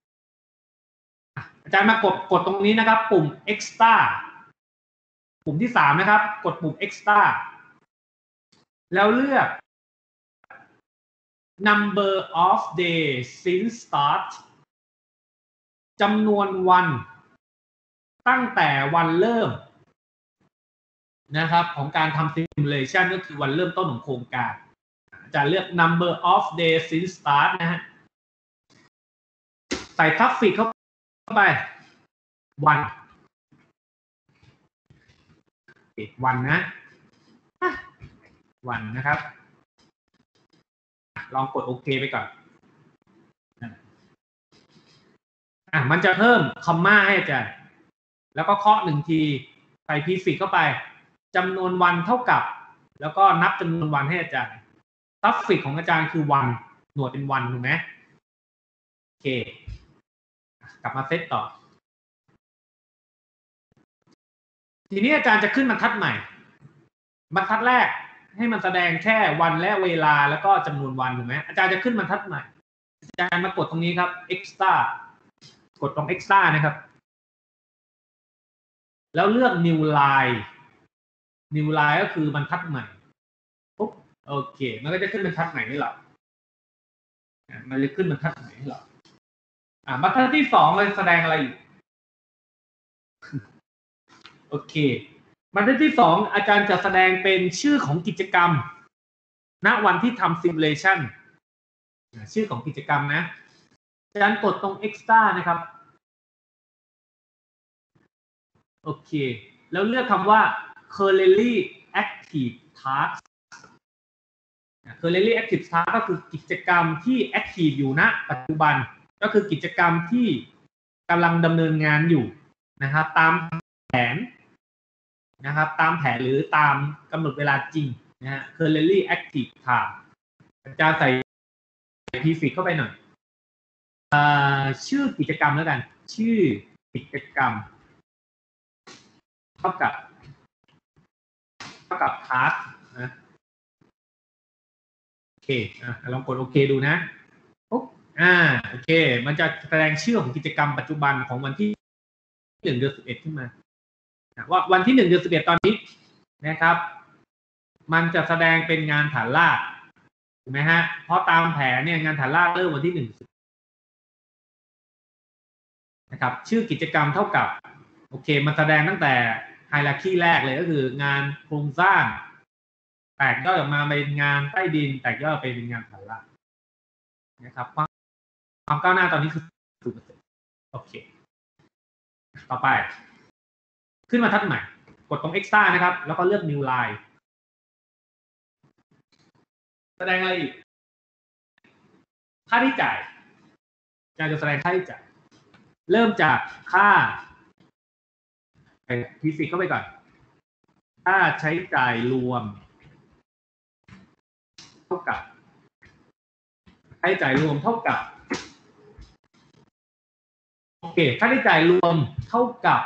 อาจารย์มากดกดตรงนี้นะครับปุ่ม extra ปุ่มที่สามนะครับกดปุ่ม extra แล้วเลือก number of days since start จำนวนวันตั้งแต่วันเริ่มนะครับของการทำ simulation ก็คือวันเริ่มต้นของโครงการจะเลือก number of days since start นะฮะใส่ทับฟิกเข้าไปวันปิดวันนะวันนะครับลองกดโอเคไปก่อนอ่ะมันจะเพิ่มคอมมาให้อาจารย์แล้วก็เคาะหนึ่งทีใส่พีฟิกเข้าไปจำนวนวันเท่ากับแล้วก็นับจำนวนวันให้อาจารย์ทับฟิกของอาจารย์คือวันหน่วยเป็นวันถูกไหมโอเคกลับมาเซตต่อทีนี้อาจารย์จะขึ้นบรรทัดใหม่บรรทัดแรกให้มันแสดงแค่วันและเวลาแล้วก็จำนวนวันถูกไหมอาจารย์จะขึ้นบรรทัดใหม่อาจารย์มากดตรงนี้ครับ extra กดตรง extra นะครับแล้วเลือก new line new line ก็คือบรรทัดใหม่ปุ๊บโอเคมันก็จะขึ้นบรรทัดใหม่ให้เรามันจะขึ้นบรรทัดใหม่ให้เราอ่าบรรทัดที่สองเลยแสดงอะไรอยู่โอเคบรรทัดที่สองอาจารย์จะแสดงเป็นชื่อของกิจกรรมณวันที่ทำ simulation ชื่อของกิจกรรมนะอาจารย์กดตรง extra นะครับโอเคแล้วเลือกคำว่า currently active task currently active task ก็คือกิจกรรมที่ active อยู่ณปัจจุบันก็คือกิจกรรมที่กำลังดำเนินงานอยู่นะครับตามแผนนะครับตามแผนหรือตามกำหนดเวลาจริงนะฮะ currently active task อาจารย์ใส่ prefix เข้าไปหน่อยชื่อกิจกรรมแล้วกันชื่อกิจกรรมเท่ากับเท่ากับ task นะโอเคอ่ะลองกดโอเคดูนะปุ๊บอ่าโอเคมันจะแสดงชื่อของกิจกรรมปัจจุบันของวันที่หนึ่งเดือนสิบเอ็ดขึ้นมาว่าวันที่หนึ่งเดือนสิบเอ็ดตอนนี้นะครับมันจะแสดงเป็นงานฐานรากถูกไหมฮะเพราะตามแผนเนี่ยงานฐานรากเริ่มวันที่หนึ่งนะครับชื่อกิจกรรมเท่ากับโอเคมันแสดงตั้งแต่ไฮรัคีแรกเลยก็คืองานโครงสร้างแตกย่อยออกมาเป็นงานใต้ดินแตกย่อยไปเป็นงานฐานรากนะครับความความก้าวหน้าตอนนี้คือศูนย์เปอร์เซ็นต์โอเคต่อไปขึ้นมาทัดใหม่กดตรง extra นะครับแล้วก็เลือก new line แสดงอะไรอีกค่าที่จ่ายการจะแสดงค่าที่จ่ายเริ่มจากค่าพีฟิกเข้าไปก่อนค่าใช้จ่ายรวมเท่ากับค่าใช้จ่ายรวมเท่ากับโอเคค่าใช้จ่ายรวมเท่ากับ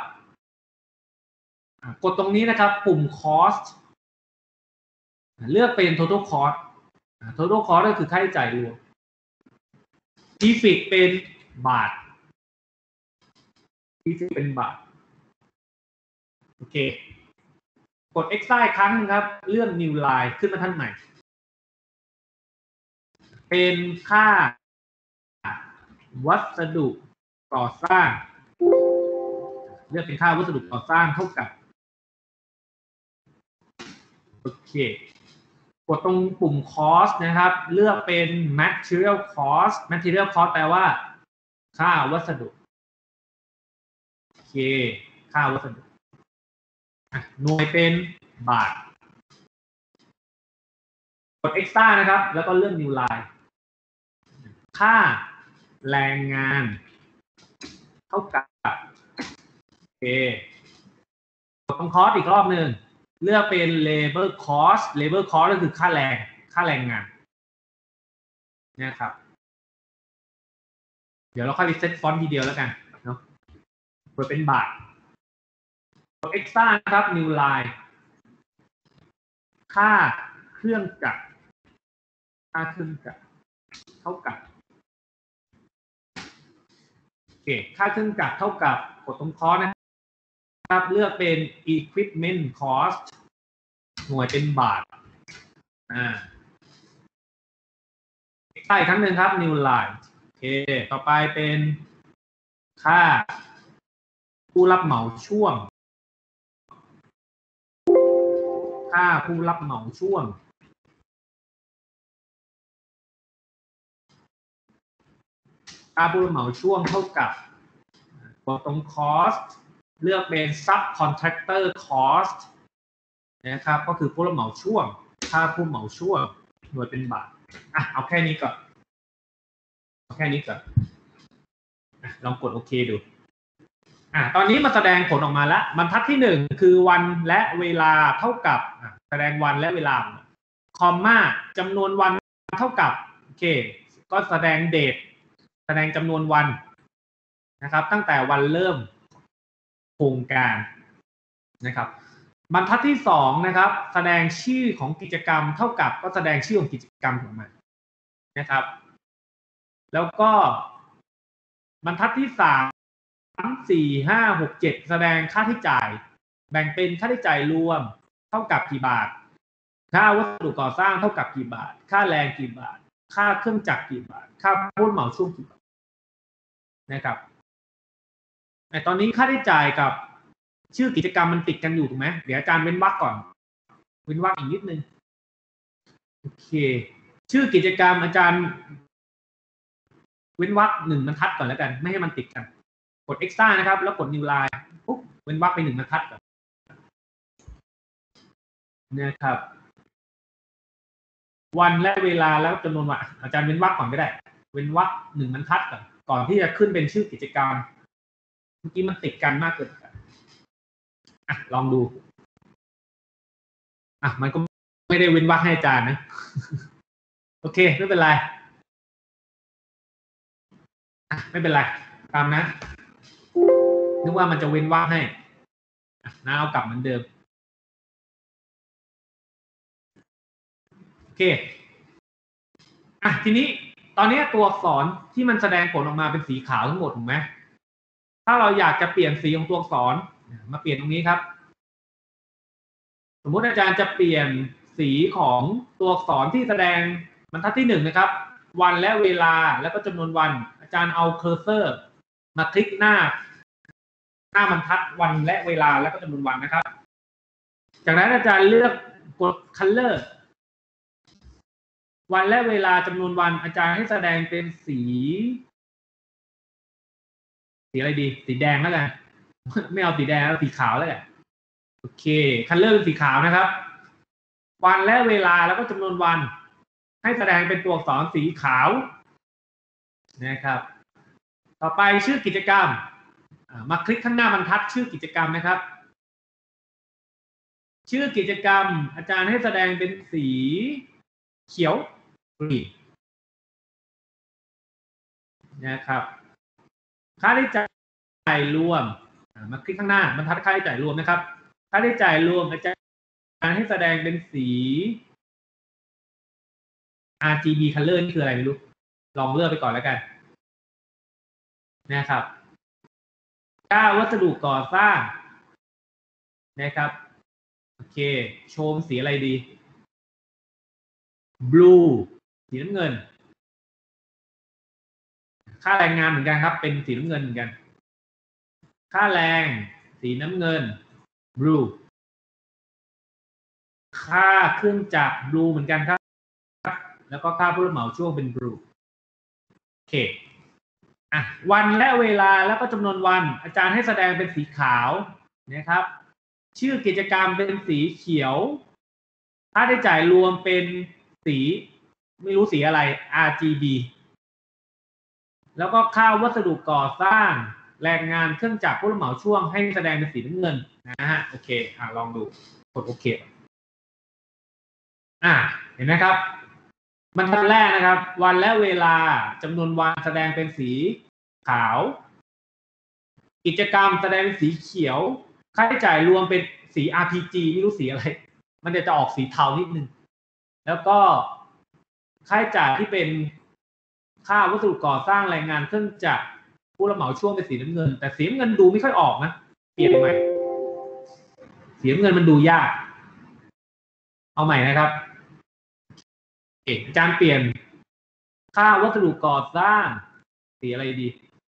กดตรงนี้นะครับปุ่ม cost เลือกเป็น total cost total cost ก็คือค่าใช้จ่ายรวม prefix เป็นบาท prefix เป็นบาทโอเคกด extra อีกครั้งนึงครับเลื่อน new line ขึ้นมาท่านใหม่เป็นค่าวัสดุก่อสร้างเลือกเป็นค่าวัสดุก่อสร้างเท่ากับโอเคกดตรงปุ่ม cost นะครับเลือกเป็น material cost material cost แปลว่าค่าวัสดุโอเคค่าวัสดุหน่วยเป็นบาทกด extra นะครับแล้วก็เลือก new line ค่าแรงงานเท่ากับโอเคกดตรง cost อีกรอบหนึ่งเลือกเป็น labor cost labor cost ก็คือค่าแรงค่าแรงงานนะครับเดี๋ยวเราค่อยรีเซ็ตฟอนต์ทีเดียวแล้วกันเนาะเปิดเป็นบาทกด extra นะครับ new line ค่าเครื่องจักรค่าเครื่องจักรเท่ากับโอเคค่าเครื่องจักรเท่ากับกดตรง cost นะครับเลือกเป็น equipment cost หน่วยเป็นบาทอ่าค่าอีกครั้งหนึ่งครับ new line โอเคต่อไปเป็นค่าผู้รับเหมาช่วงค่าผู้รับเหมาช่วงค่าผู้รับเหมาช่วงเท่ากับกดตรง cost เลือกเป็น subcontractor cost นะครับก็คือผู้รับเหมาช่วงค่าผู้เหมาช่วงหน่วยเป็นบาทอ่ะเอาแค่นี้ก่อนเอาแค่นี้ก่อนอ่ะลองกดโอเคดูอ่ะตอนนี้มาแสดงผลออกมาแล้วบรรทัดที่หนึ่งคือวันและเวลาเท่ากับอ่ะแสดงวันและเวลาคอมมาจำนวนวันเท่ากับโอเคก็แสดงเดทแสดงจำนวนวันนะครับตั้งแต่วันเริ่มโครงการนะครับบรรทัดที่สองนะครับแสดงชื่อของกิจกรรมเท่ากับก็แสดงชื่อของกิจกรรมของมันนะครับแล้วก็บรรทัดที่สามสี่ห้าหกเจ็ดแสดงค่าใช้จ่ายแบ่งเป็นค่าใช้จ่ายรวมเท่ากับกี่บาทค่าวัสดุก่อสร้างเท่ากับกี่บาทค่าแรงกี่บาทค่าเครื่องจักรกี่บาทค่าผู้เหมาช่วงกี่บาทนะครับแต่ตอนนี้ค่าใช้จ่ายกับชื่อกิจกรรมมันติดกันอยู่ถูกไหมเดี๋ยวอาจารย์เว้นวรรคก่อนเว้นวรรคอีกนิดนึงโอเคชื่อกิจกรรมอาจารย์เว้นวรรคหนึ่งบรรทัดก่อนแล้วกันไม่ให้มันติดกันกด extra นะครับแล้วกด new line ปุ๊บเว้นวรรคไปหนึ่งบรรทัดก่อนนะครับวันและเวลาแล้วจำนวนวันอาจารย์เว้นวรรคก่อนก็ได้เว้นวรรคหนึ่งบรรทัดก่อนก่อนที่จะขึ้นเป็นชื่อกิจกรรมเมื่อกี้มันติดกันมากเกินอ่ะลองดูอ่ะมันก็ไม่ได้เว้นวรรคให้อาจารย์นะโอเคไม่เป็นไรอ่ะไม่เป็นไรตามนะนึกว่ามันจะเว้นวรรคให้นะเอากลับเหมือนเดิมโอเคอ่ะทีนี้ตอนนี้ตัวอักษรที่มันแสดงผลออกมาเป็นสีขาวทั้งหมดถูกไหมถ้าเราอยากจะเปลี่ยนสีของตัวอักษรมาเปลี่ยนตรงนี้ครับสมมุติอาจารย์จะเปลี่ยนสีของตัวอักษรที่แสดงบรรทัดที่หนึ่งนะครับวันและเวลาแล้วก็จำนวนวันอาจารย์เอาเคอร์เซอร์มาคลิกหน้าหน้าบรรทัดวันและเวลาแล้วก็จำนวนวันนะครับจากนั้นอาจารย์เลือกกด color วันและเวลาจำนวนวันอาจารย์ให้แสดงเป็นสีสีอะไรดีสีแดงแล้วกันไม่เอาสีแดงเอาสีขาวแล้วกันโอเคคัลเลอร์เป็นสีขาวนะครับวันและเวลาแล้วก็จำนวนวันให้แสดงเป็นตัวอักษรสีขาวนะครับต่อไปชื่อกิจกรรมมาคลิกข้างหน้าบรรทัดชื่อกิจกรรมนะครับชื่อกิจกรรมอาจารย์ให้แสดงเป็นสีเขียวนะครับค่าใช้จ่ายรวมมาคลิกข้างหน้าบรรทัดค่าใช้จ่ายรวมนะครับค่าใช้จ่ายรวมอาจารย์ให้แสดงเป็นสี อาร์ จี บี color นี่คืออะไรไม่รู้ลองเลือกไปก่อนแล้วกันนะครับค่าวัสดุก่อสร้างนะครับโอเคโชว์สีอะไรดี blue สีน้ำเงินค่าแรงงานเหมือนกันครับเป็นสีน้ำเงินเหมือนกันค่าแรงสีน้ำเงิน blue ค่าเครื่องจักร blue เหมือนกันครับแล้วก็ค่าผู้รับเหมาช่วงเป็น blue โอเคอ่ะวันและเวลาแล้วก็จำนวนวันอาจารย์ให้แสดงเป็นสีขาวนะครับชื่อกิจกรรมเป็นสีเขียวค่าใช้จ่ายรวมเป็นสีไม่รู้สีอะไร อาร์ จี บี แล้วก็ค่าวัสดุก่อสร้างแรงงานเครื่องจักรผู้รับเหมาช่วงให้แสดงเป็นสีน้ำเงินนะฮะโอเคอ่ะลองดูกดโอเคอ่ะเห็นไหมครับบรรทัดแรกนะครับวันและเวลาจำนวนวันแสดงเป็นสีขาวกิจกรรมแสดงเป็นสีเขียวค่าใช้จ่ายรวมเป็นสี อาร์ พี จี ไม่รู้สีอะไรมันจะจะออกสีเทานิดนึงแล้วก็ค่าใช้จ่ายที่เป็นค่าวัสดุก่อสร้างแรงงานเครื่องจักรผู้รับเหมาช่วงเป็นสีน้ำเงินแต่สีน้ำเงินดูไม่ค่อยออกนะเปลี่ยนใหม่สีน้ำเงินมันดูยากเอาใหม่นะครับอาจารย์เปลี่ยนค่าวัสดุก่อสร้างสีอะไรดี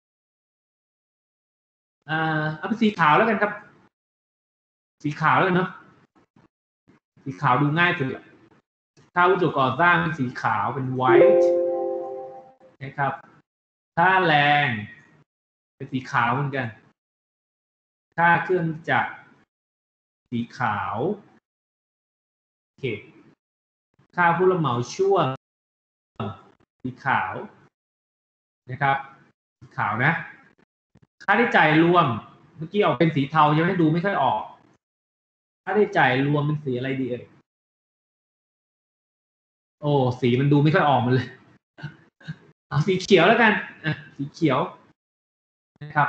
อ่าเอาเป็นสีขาวแล้วกันครับสีขาวแล้วกันเนาะสีขาวดูง่ายสุดค่าวัสดุก่อสร้างเป็นสีขาวเป็น white นะครับค่าแรงเป็นสีขาวเหมือนกันค่าเครื่องจักรสีขาวโอเคค่าผู้รับเหมาช่วงสีขาวนะครับสีขาวนะค่าใช้จ่ายรวมเมื่อกี้ออกเป็นสีเทายังไม่ดูไม่ค่อยออกค่าใช้จ่ายรวมเป็นสีอะไรดีเอ่ยโอ้สีมันดูไม่ค่อยออกมันเลยเอาสีเขียวแล้วกันอ่ะสีเขียวนะครับ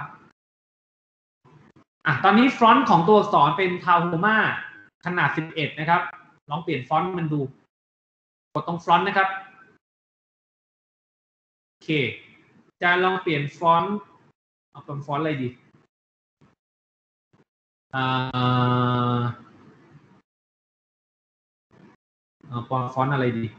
อ่ะตอนนี้ฟอนต์ของตัวอักษรเป็นทาวโฮมาขนาดสิบเอ็ดนะครับลองเปลี่ยนฟอนต์มันดูกดตรงฟอนต์นะครับโอเคจะลองเปลี่ยนฟอนต์เอาเป็นฟอนต์อะไรดีอ่าเอาฟอนต์อะไรดี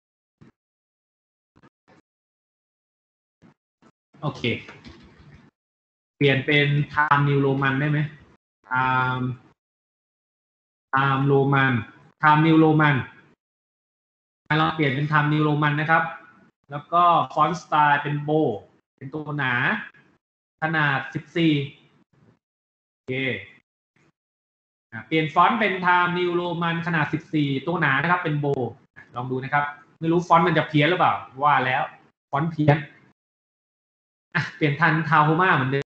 โอเคเปลี่ยนเป็น Time New Roman ได้ไหม Time Time Roman Time New Roman เราเปลี่ยนเป็น Time New Roman นะครับแล้วก็ฟอนต์สไตล์เป็นโบเป็นตัวหนาขนาดสิบสี่โอเคเปลี่ยนฟอนต์เป็น Time New Roman ขนาดสิบสี่ตัวหนานะครับเป็นโบลองดูนะครับไม่รู้ฟอนต์มันจะเพี้ยนหรือเปล่าว่าแล้วฟอนต์เพี้ยนอ่ะเปลี่ยนทันทาวโฮมาเหมือนเดิม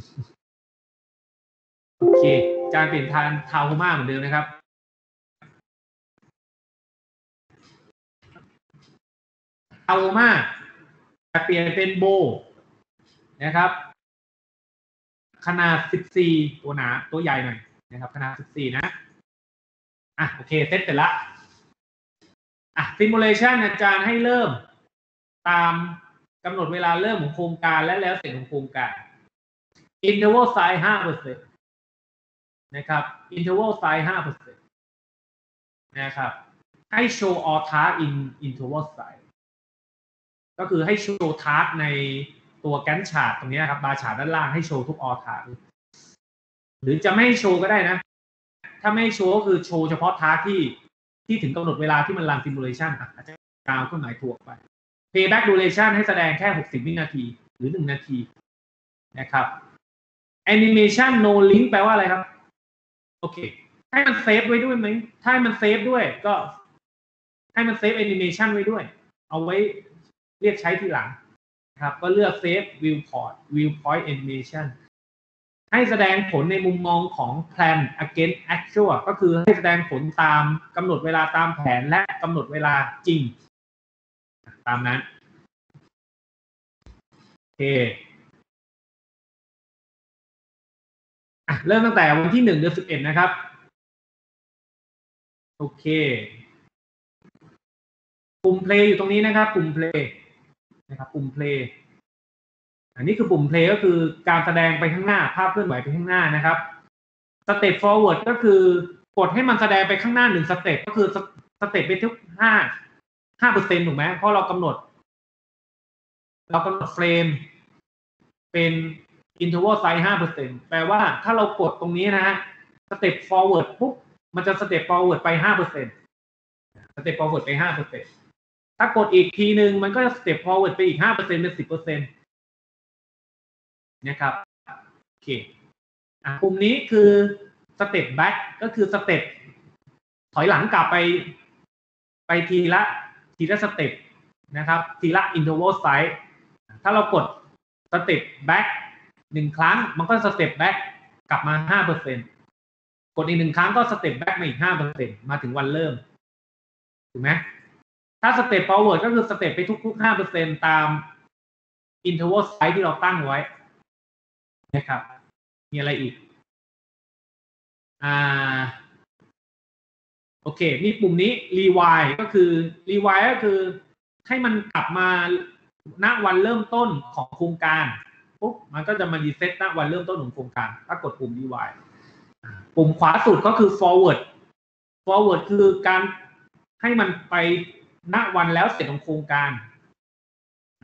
โอเคจานเปลี่ยนทันทาวโฮมาเหมือนเดิมนะครับทาวโฮมาจะเปลี่ยนเป็นโบนะครับขนาดสิบสี่ตัวหนาตัวใหญ่หน่อยนะครับขนาดสิบสี่นะอ่ะโอเคเซตเสร็จละอ่ะซิมูเลชันอาจารย์ให้เริ่มตามกำหนดเวลาเริ่มของโครงการและแล้วเสร็จของโครงการ interval size ห้าเปอร์เซ็นต์ นะครับ interval size ห้าเปอร์เซ็นต์ นะครับให้ show all task in interval size ก็คือให้ show task ในตัวแกนชาร์ตตรงนี้ครับบาร์ชาร์ตด้านล่างให้ show ทุก all task หรือจะไม่โชว์ก็ได้นะถ้าไม่โชว์ก็คือโชว์เฉพาะ task ที่ที่ถึงกำหนดเวลาที่มันรัน simulation อาจจะกาวเครื่องหมายถูกไปpayback duration ให้แสดงแค่หกสิบวินาทีหรือหนึ่งนาทีนะครับ animation no link แปลว่าอะไรครับโอเคให้มันเซฟไว้ด้วยไหมถ้ามันเซฟด้วยก็ให้มันเซฟ animation ไว้ด้วยเอาไว้เรียกใช้ทีหลังนะครับก็เลือก save viewport viewpoint animation ให้แสดงผลในมุมมองของ plan against actual ก็คือให้แสดงผลตามกำหนดเวลาตามแผนและกำหนดเวลาจริงตามนั้นโอเคอ่ะเริ่มตั้งแต่วันที่หนึ่งเดือนสิบเอ็ดนะครับโอเคปุ่ม play อยู่ตรงนี้นะครับปุ่ม play นะครับปุ่ม play อันนี้คือปุ่ม play ก็คือการแสดงไปข้างหน้าภาพเคลื่อนไหวไปข้างหน้านะครับ step forward ก็คือกดให้มันแสดงไปข้างหน้าหนึ่งสเต็ปก็คือสเต็ปไปทุกห้าห้าเปอร์เซ็นต์ถูกไหมเพราะเรากำหนดเรากำหนดเฟรมเป็น interval size ห้าเปอร์เซ็นต์ แปลว่าถ้าเรากดตรงนี้นะฮะ step forward ปุ๊บมันจะ step forward ไป ห้าเปอร์เซ็นต์ step forward ไป ห้าเปอร์เซ็นต์ ถ้ากดอีกทีนึงมันก็จะ step forward ไปอีก ห้าเปอร์เซ็นต์ เป็น สิบเปอร์เซ็นต์ นะครับโอเคอ่ะปุ่มนี้คือ step back ก็คือ step ถอยหลังกลับไปไปทีละทีละสเต็ปนะครับทีละ interval size ถ้าเรากด step back หนึ่งครั้งมันก็ step back กลับมา ห้าเปอร์เซ็นต์ กดอีกหนึ่งครั้งก็ step back มาอีก ห้าเปอร์เซ็นต์ มาถึงวันเริ่มถูกไหมถ้า step forward ก็คือ step ไปทุกๆ ห้าเปอร์เซ็นต์ ตาม interval size ที่เราตั้งไว้นะครับมีอะไรอีกอ่าโอเคมีปุ่มนี้ rewind ก็คือ rewind ก็คือให้มันกลับมาณวันเริ่มต้นของโครงการปุ๊บมันก็จะมา reset ณวันเริ่มต้นของโครงการถ้ากดปุ่ม rewind ปุ่มขวาสุดก็คือ forward forward คือการให้มันไปณวันแล้วเสร็จของโครงการ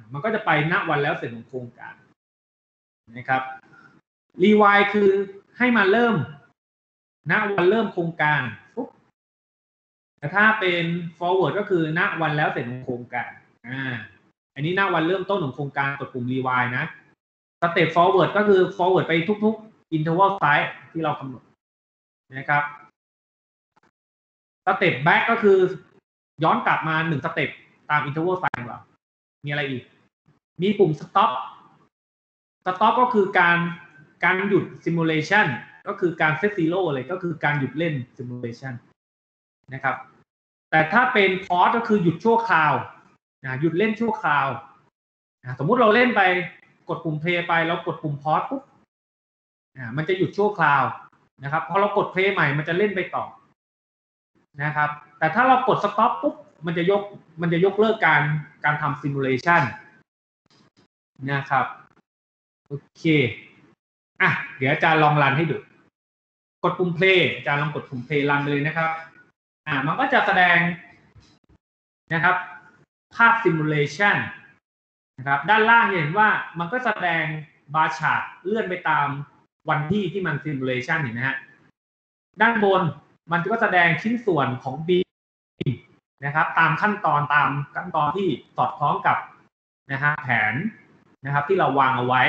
มันก็จะไปณวันแล้วเสร็จของโครงการนะครับรีไวด์คือให้มาเริ่มณวันเริ่มโครงการปุ๊บแต่ถ้าเป็น forward ก็คือณวันแล้วเสร็จของโครงการอ่าอันนี้ณวันเริ่มต้นของโครงการกดปุ่มรีไวด์นะสเต็ป forward ก็คือ forward ไปทุกๆ interval size ที่เรากำหนดนะครับสเต็ป back ก็คือย้อนกลับมาหนึ่งสเต็ปตาม interval size ของเรามีอะไรอีกมีปุ่ม stop stop ก็คือการการหยุด simulation ก็คือการ set zero เลยก็คือการหยุดเล่น simulation นะครับแต่ถ้าเป็น pause ก็คือหยุดชั่วคราวนะหยุดเล่นชั่วคราวนะสมมุติเราเล่นไปกดปุ่ม play ไปแล้วกดปุ่ม pause ปุ๊บนะมันจะหยุดชั่วคราวนะครับพอเรากด play ใหม่มันจะเล่นไปต่อนะครับแต่ถ้าเรากด stop ปุ๊บมันจะยกมันจะยกเลิกการการทำ simulation นะครับโอเคอ่ะเดี๋ยวอาจารย์ลองรันให้ดูกดปุ่ม play อาจารย์ลองกดปุ่ม play รันเลยนะครับอ่ามันก็จะแสดงนะครับภาพ simulation นะครับด้านล่างเห็นว่ามันก็แสดงบาร์ชาร์ตเลื่อนไปตามวันที่ที่มัน simulation เห็นไหมฮะด้านบนมันก็แสดงชิ้นส่วนของ บี นะครับตามขั้นตอนตามขั้นตอนที่สอดคล้องกับนะฮะแผนนะครับที่เราวางเอาไว้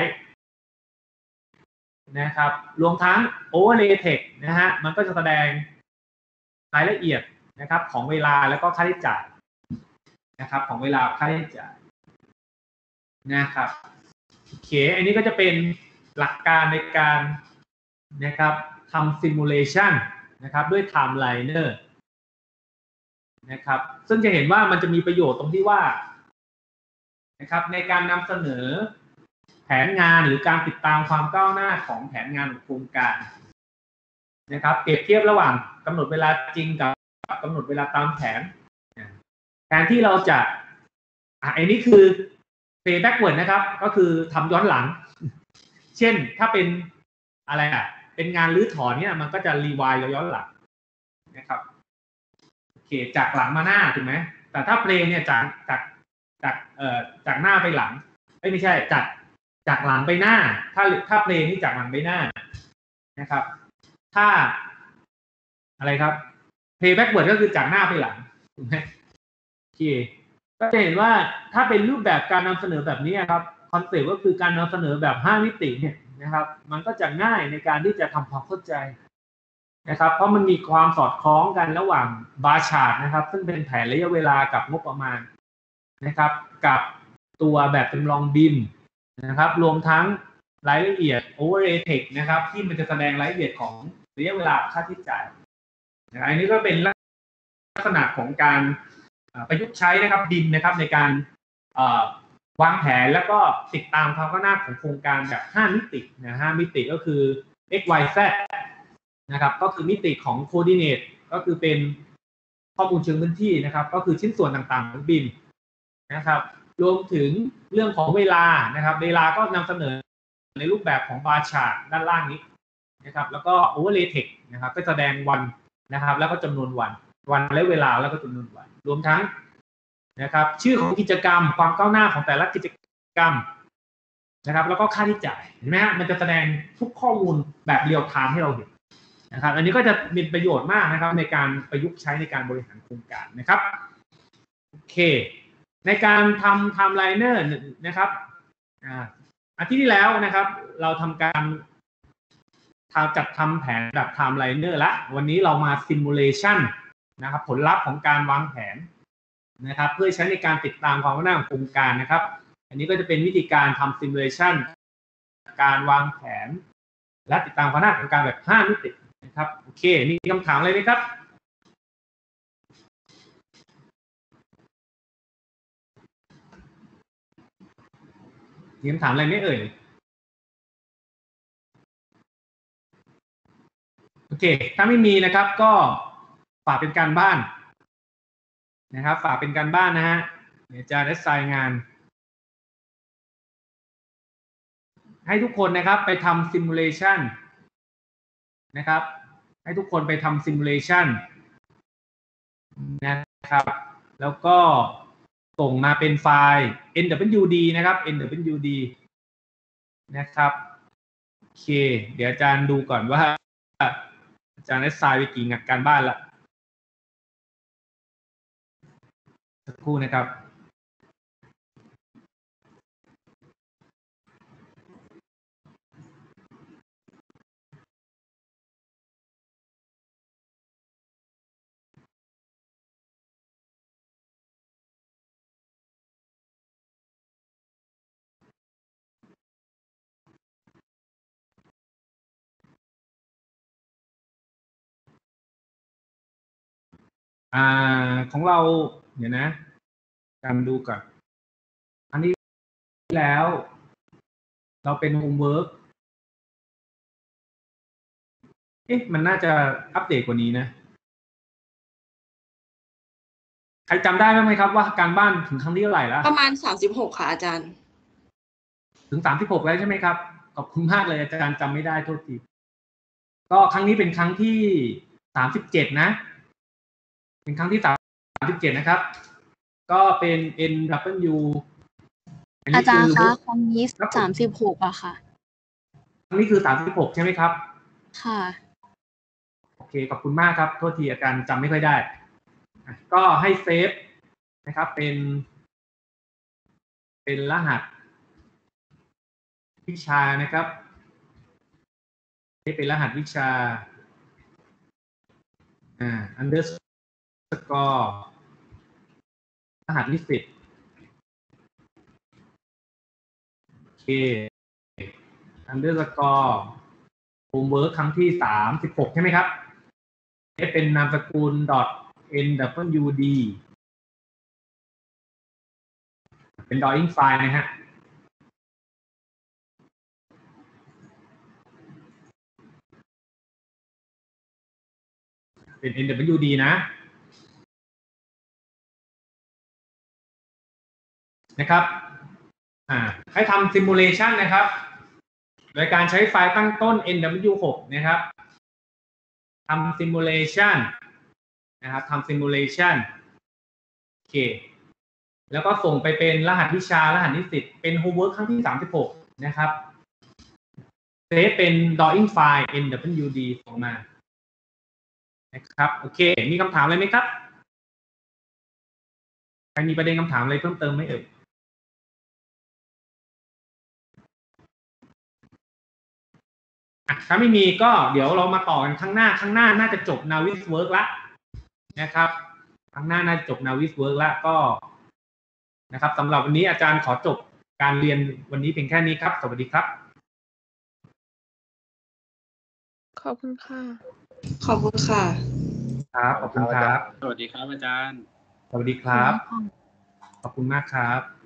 นะครับรวมทั้ง overlay text นะฮะมันก็จะแสดงรายละเอียดนะครับของเวลาแล้วก็ค่าใช้จ่ายนะครับของเวลาค่าใช้จ่ายนะครับโอเคอันนี้ก็จะเป็นหลักการในการนะครับทำ simulation นะครับด้วย timeliner นะครับซึ่งจะเห็นว่ามันจะมีประโยชน์ตรงที่ว่านะครับในการนำเสนอแผนงานหรือการติดตามความก้าวหน้าของแผนงานของโครงการนะครับเปรียบเทียบระหว่างกำหนดเวลาจริงกับกำหนดเวลาตามแผนแทนที่เราจะอ่ะอันนี้คือ play backward นะครับก็คือทำย้อนหลังเช่นถ้าเป็นอะไรอ่ะเป็นงานรื้อถอนเนี่ยมันก็จะรีไวด์ย้อนหลังนะครับโอเคจากหลังมาหน้าถูกไหมแต่ถ้า play เนี่ยจากจากจากเอ่อจากหน้าไปหลังไม่ไม่ใช่จากจากหลังไปหน้าถ้าถ้า play นี่จากหลังไปหน้านะครับถ้าอะไรครับ play backward ก็คือจากหน้าไปหลังถูกไหมโอเคก็จะเห็นว่าถ้าเป็นรูปแบบการนำเสนอแบบนี้ครับคอนเซ็ปต์ก็คือการนำเสนอแบบห้ามิติเนี่ยนะครับมันก็จะง่ายในการที่จะทำความเข้าใจนะครับเพราะมันมีความสอดคล้องกันระหว่างบาร์ชาร์ตนะครับซึ่งเป็นแผนระยะเวลากับงบประมาณนะครับกับตัวแบบจำลองบินนะครับรวมทั้งรายละเอียด overlay text นะครับที่มันจะแสดงรายละเอียดของระยะเวลาค่าใช้จ่ายอันนี้ก็เป็นลักษณะของการประยุกต์ใช้นะครับบินนะครับในการวางแผนแล้วก็ติดตามความก้าวหน้าของโครงการแบบห้ามิตินะห้ามิติก็คือ x y z นะครับก็คือมิติของ coordinate ก็คือเป็นข้อมูลเชิงพื้นที่นะครับก็คือชิ้นส่วนต่างๆของบินนะครับรวมถึงเรื่องของเวลานะครับเวลาก็นำเสนอในรูปแบบของบาร์ชาร์ตด้านล่างนี้นะครับแล้วก็ overlay text นะครับก็แสดงวันนะครับแล้วก็จำนวนวันวันและเวลาแล้วก็จำนวนวันรวมทั้งนะครับชื่อของกิจกรรมความก้าวหน้าของแต่ละกิจกรรมนะครับแล้วก็ค่าใช้จ่ายเห็นไหมฮะมันจะแสดงทุกข้อมูลแบบเรียลไทม์ให้เราเห็นนะครับอันนี้ก็จะมีประโยชน์มากนะครับในการประยุกต์ใช้ในการบริหารโครงการนะครับโอเคในการทำไทม์ไลเนอร์นะครับอ่าอาทิตย์ที่แล้วนะครับเราทำการจัดทำแผนแบบไทม์ไลเนอร์ละวันนี้เรามาซิมูเลชันนะครับผลลัพธ์ของการวางแผนนะครับเพื่อใช้ในการติดตามความก้าวหน้าของโครงการนะครับอันนี้ก็จะเป็นวิธีการทำซิมูเลชันการวางแผนและติดตามความก้าวหน้าของการแบบห้ามิตินะครับโอเคมีคำถามอะไรไหมครับมีคำถามอะไรไหมเอ่ยโอเคถ้าไม่มีนะครับก็ฝากเป็นการบ้านนะครับฝากเป็นการบ้านนะฮะเดี๋ยวจะได้ไซน์งานให้ทุกคนนะครับไปทำซิมูเลชันนะครับให้ทุกคนไปทำซิมูเลชันนะครับแล้วก็ส่งมาเป็นไฟล์ เอ็น ดับเบิลยู ดี นะครับ เอ็น ดับเบิลยู ดี นะครับโอเคเดี๋ยวอาจารย์ดูก่อนว่าอาจารย์ได้ไซน์ไปกี่งานการบ้านละสักครู่นะครับอ่าของเราเดี๋ยวนะการดูก่อนอันนี้แล้ว เราเป็นโฮมเวิร์กเอ๊ะมันน่าจะอัปเดตกว่านี้นะใครจำได้ไหมครับว่าการบ้านถึงครั้งที่เท่าไหร่แล้วประมาณสามสิบหกค่ะอาจารย์ถึงสามสิบหกแล้วใช่ไหมครับขอบคุณมากเลยอาจารย์จำไม่ได้โทษทีก็ครั้งนี้เป็นครั้งที่สามสิบเจ็ดนะเป็นครั้งที่สามสิบเจ็ดนะครับก็เป็น เอ็น ดับเบิลยูอาจารย์คะครั้งนี้สามสิบหกอะค่ะครั้งนี้คือสามสิบหกใช่ไหมครับค่ะโอเคขอบคุณมากครับโทษทีอาจารย์จำไม่ค่อยได้ก็ให้เซฟนะครับเป็นเป็นรหัสวิชานะครับนี่เป็นรหัสวิชาอ่า underscore รหัสนิสิตโอเค underscore homework ครั้งที่สามสิบหกใช่ไหมครับนี่เป็นนามสกุล .nwd เป็น drawing file นะฮะเป็น เอ็น ดับเบิลยู ดี นะนะครับอ่าให้ทำ simulation นะครับโดยการใช้ไฟล์ตั้งต้น เอ็น ดับเบิลยู หก นะครับทำ simulation นะครับทำ simulation โอเคแล้วก็ส่งไปเป็นรหัสวิชารหัสนิสิตเป็น homework ครั้งที่สามสิบหกนะครับเซฟเป็น drawing file เอ็น ดับเบิลยู ดี ส่งมานะครับโอเคมีคำถามอะไรไหมครับใครมีประเด็นคำถามอะไรเพิ่มเติมไหมเอ่ยถ้าไม่มีก็เดี๋ยวเรามาต่อกันข้างหน้าข้างหน้าน่าจะจบ Navisworks ละนะครับข้างหน้าน่าจะจบ Navisworks ละก็นะครับสำหรับวันนี้อาจารย์ขอจบการเรียนวันนี้เพียงแค่นี้ครับสวัสดีครับขอบคุณค่ะขอบคุณค่ะครับขอบคุณครับสวัสดีครับอาจารย์สวัสดีครับขอบคุณมากครับ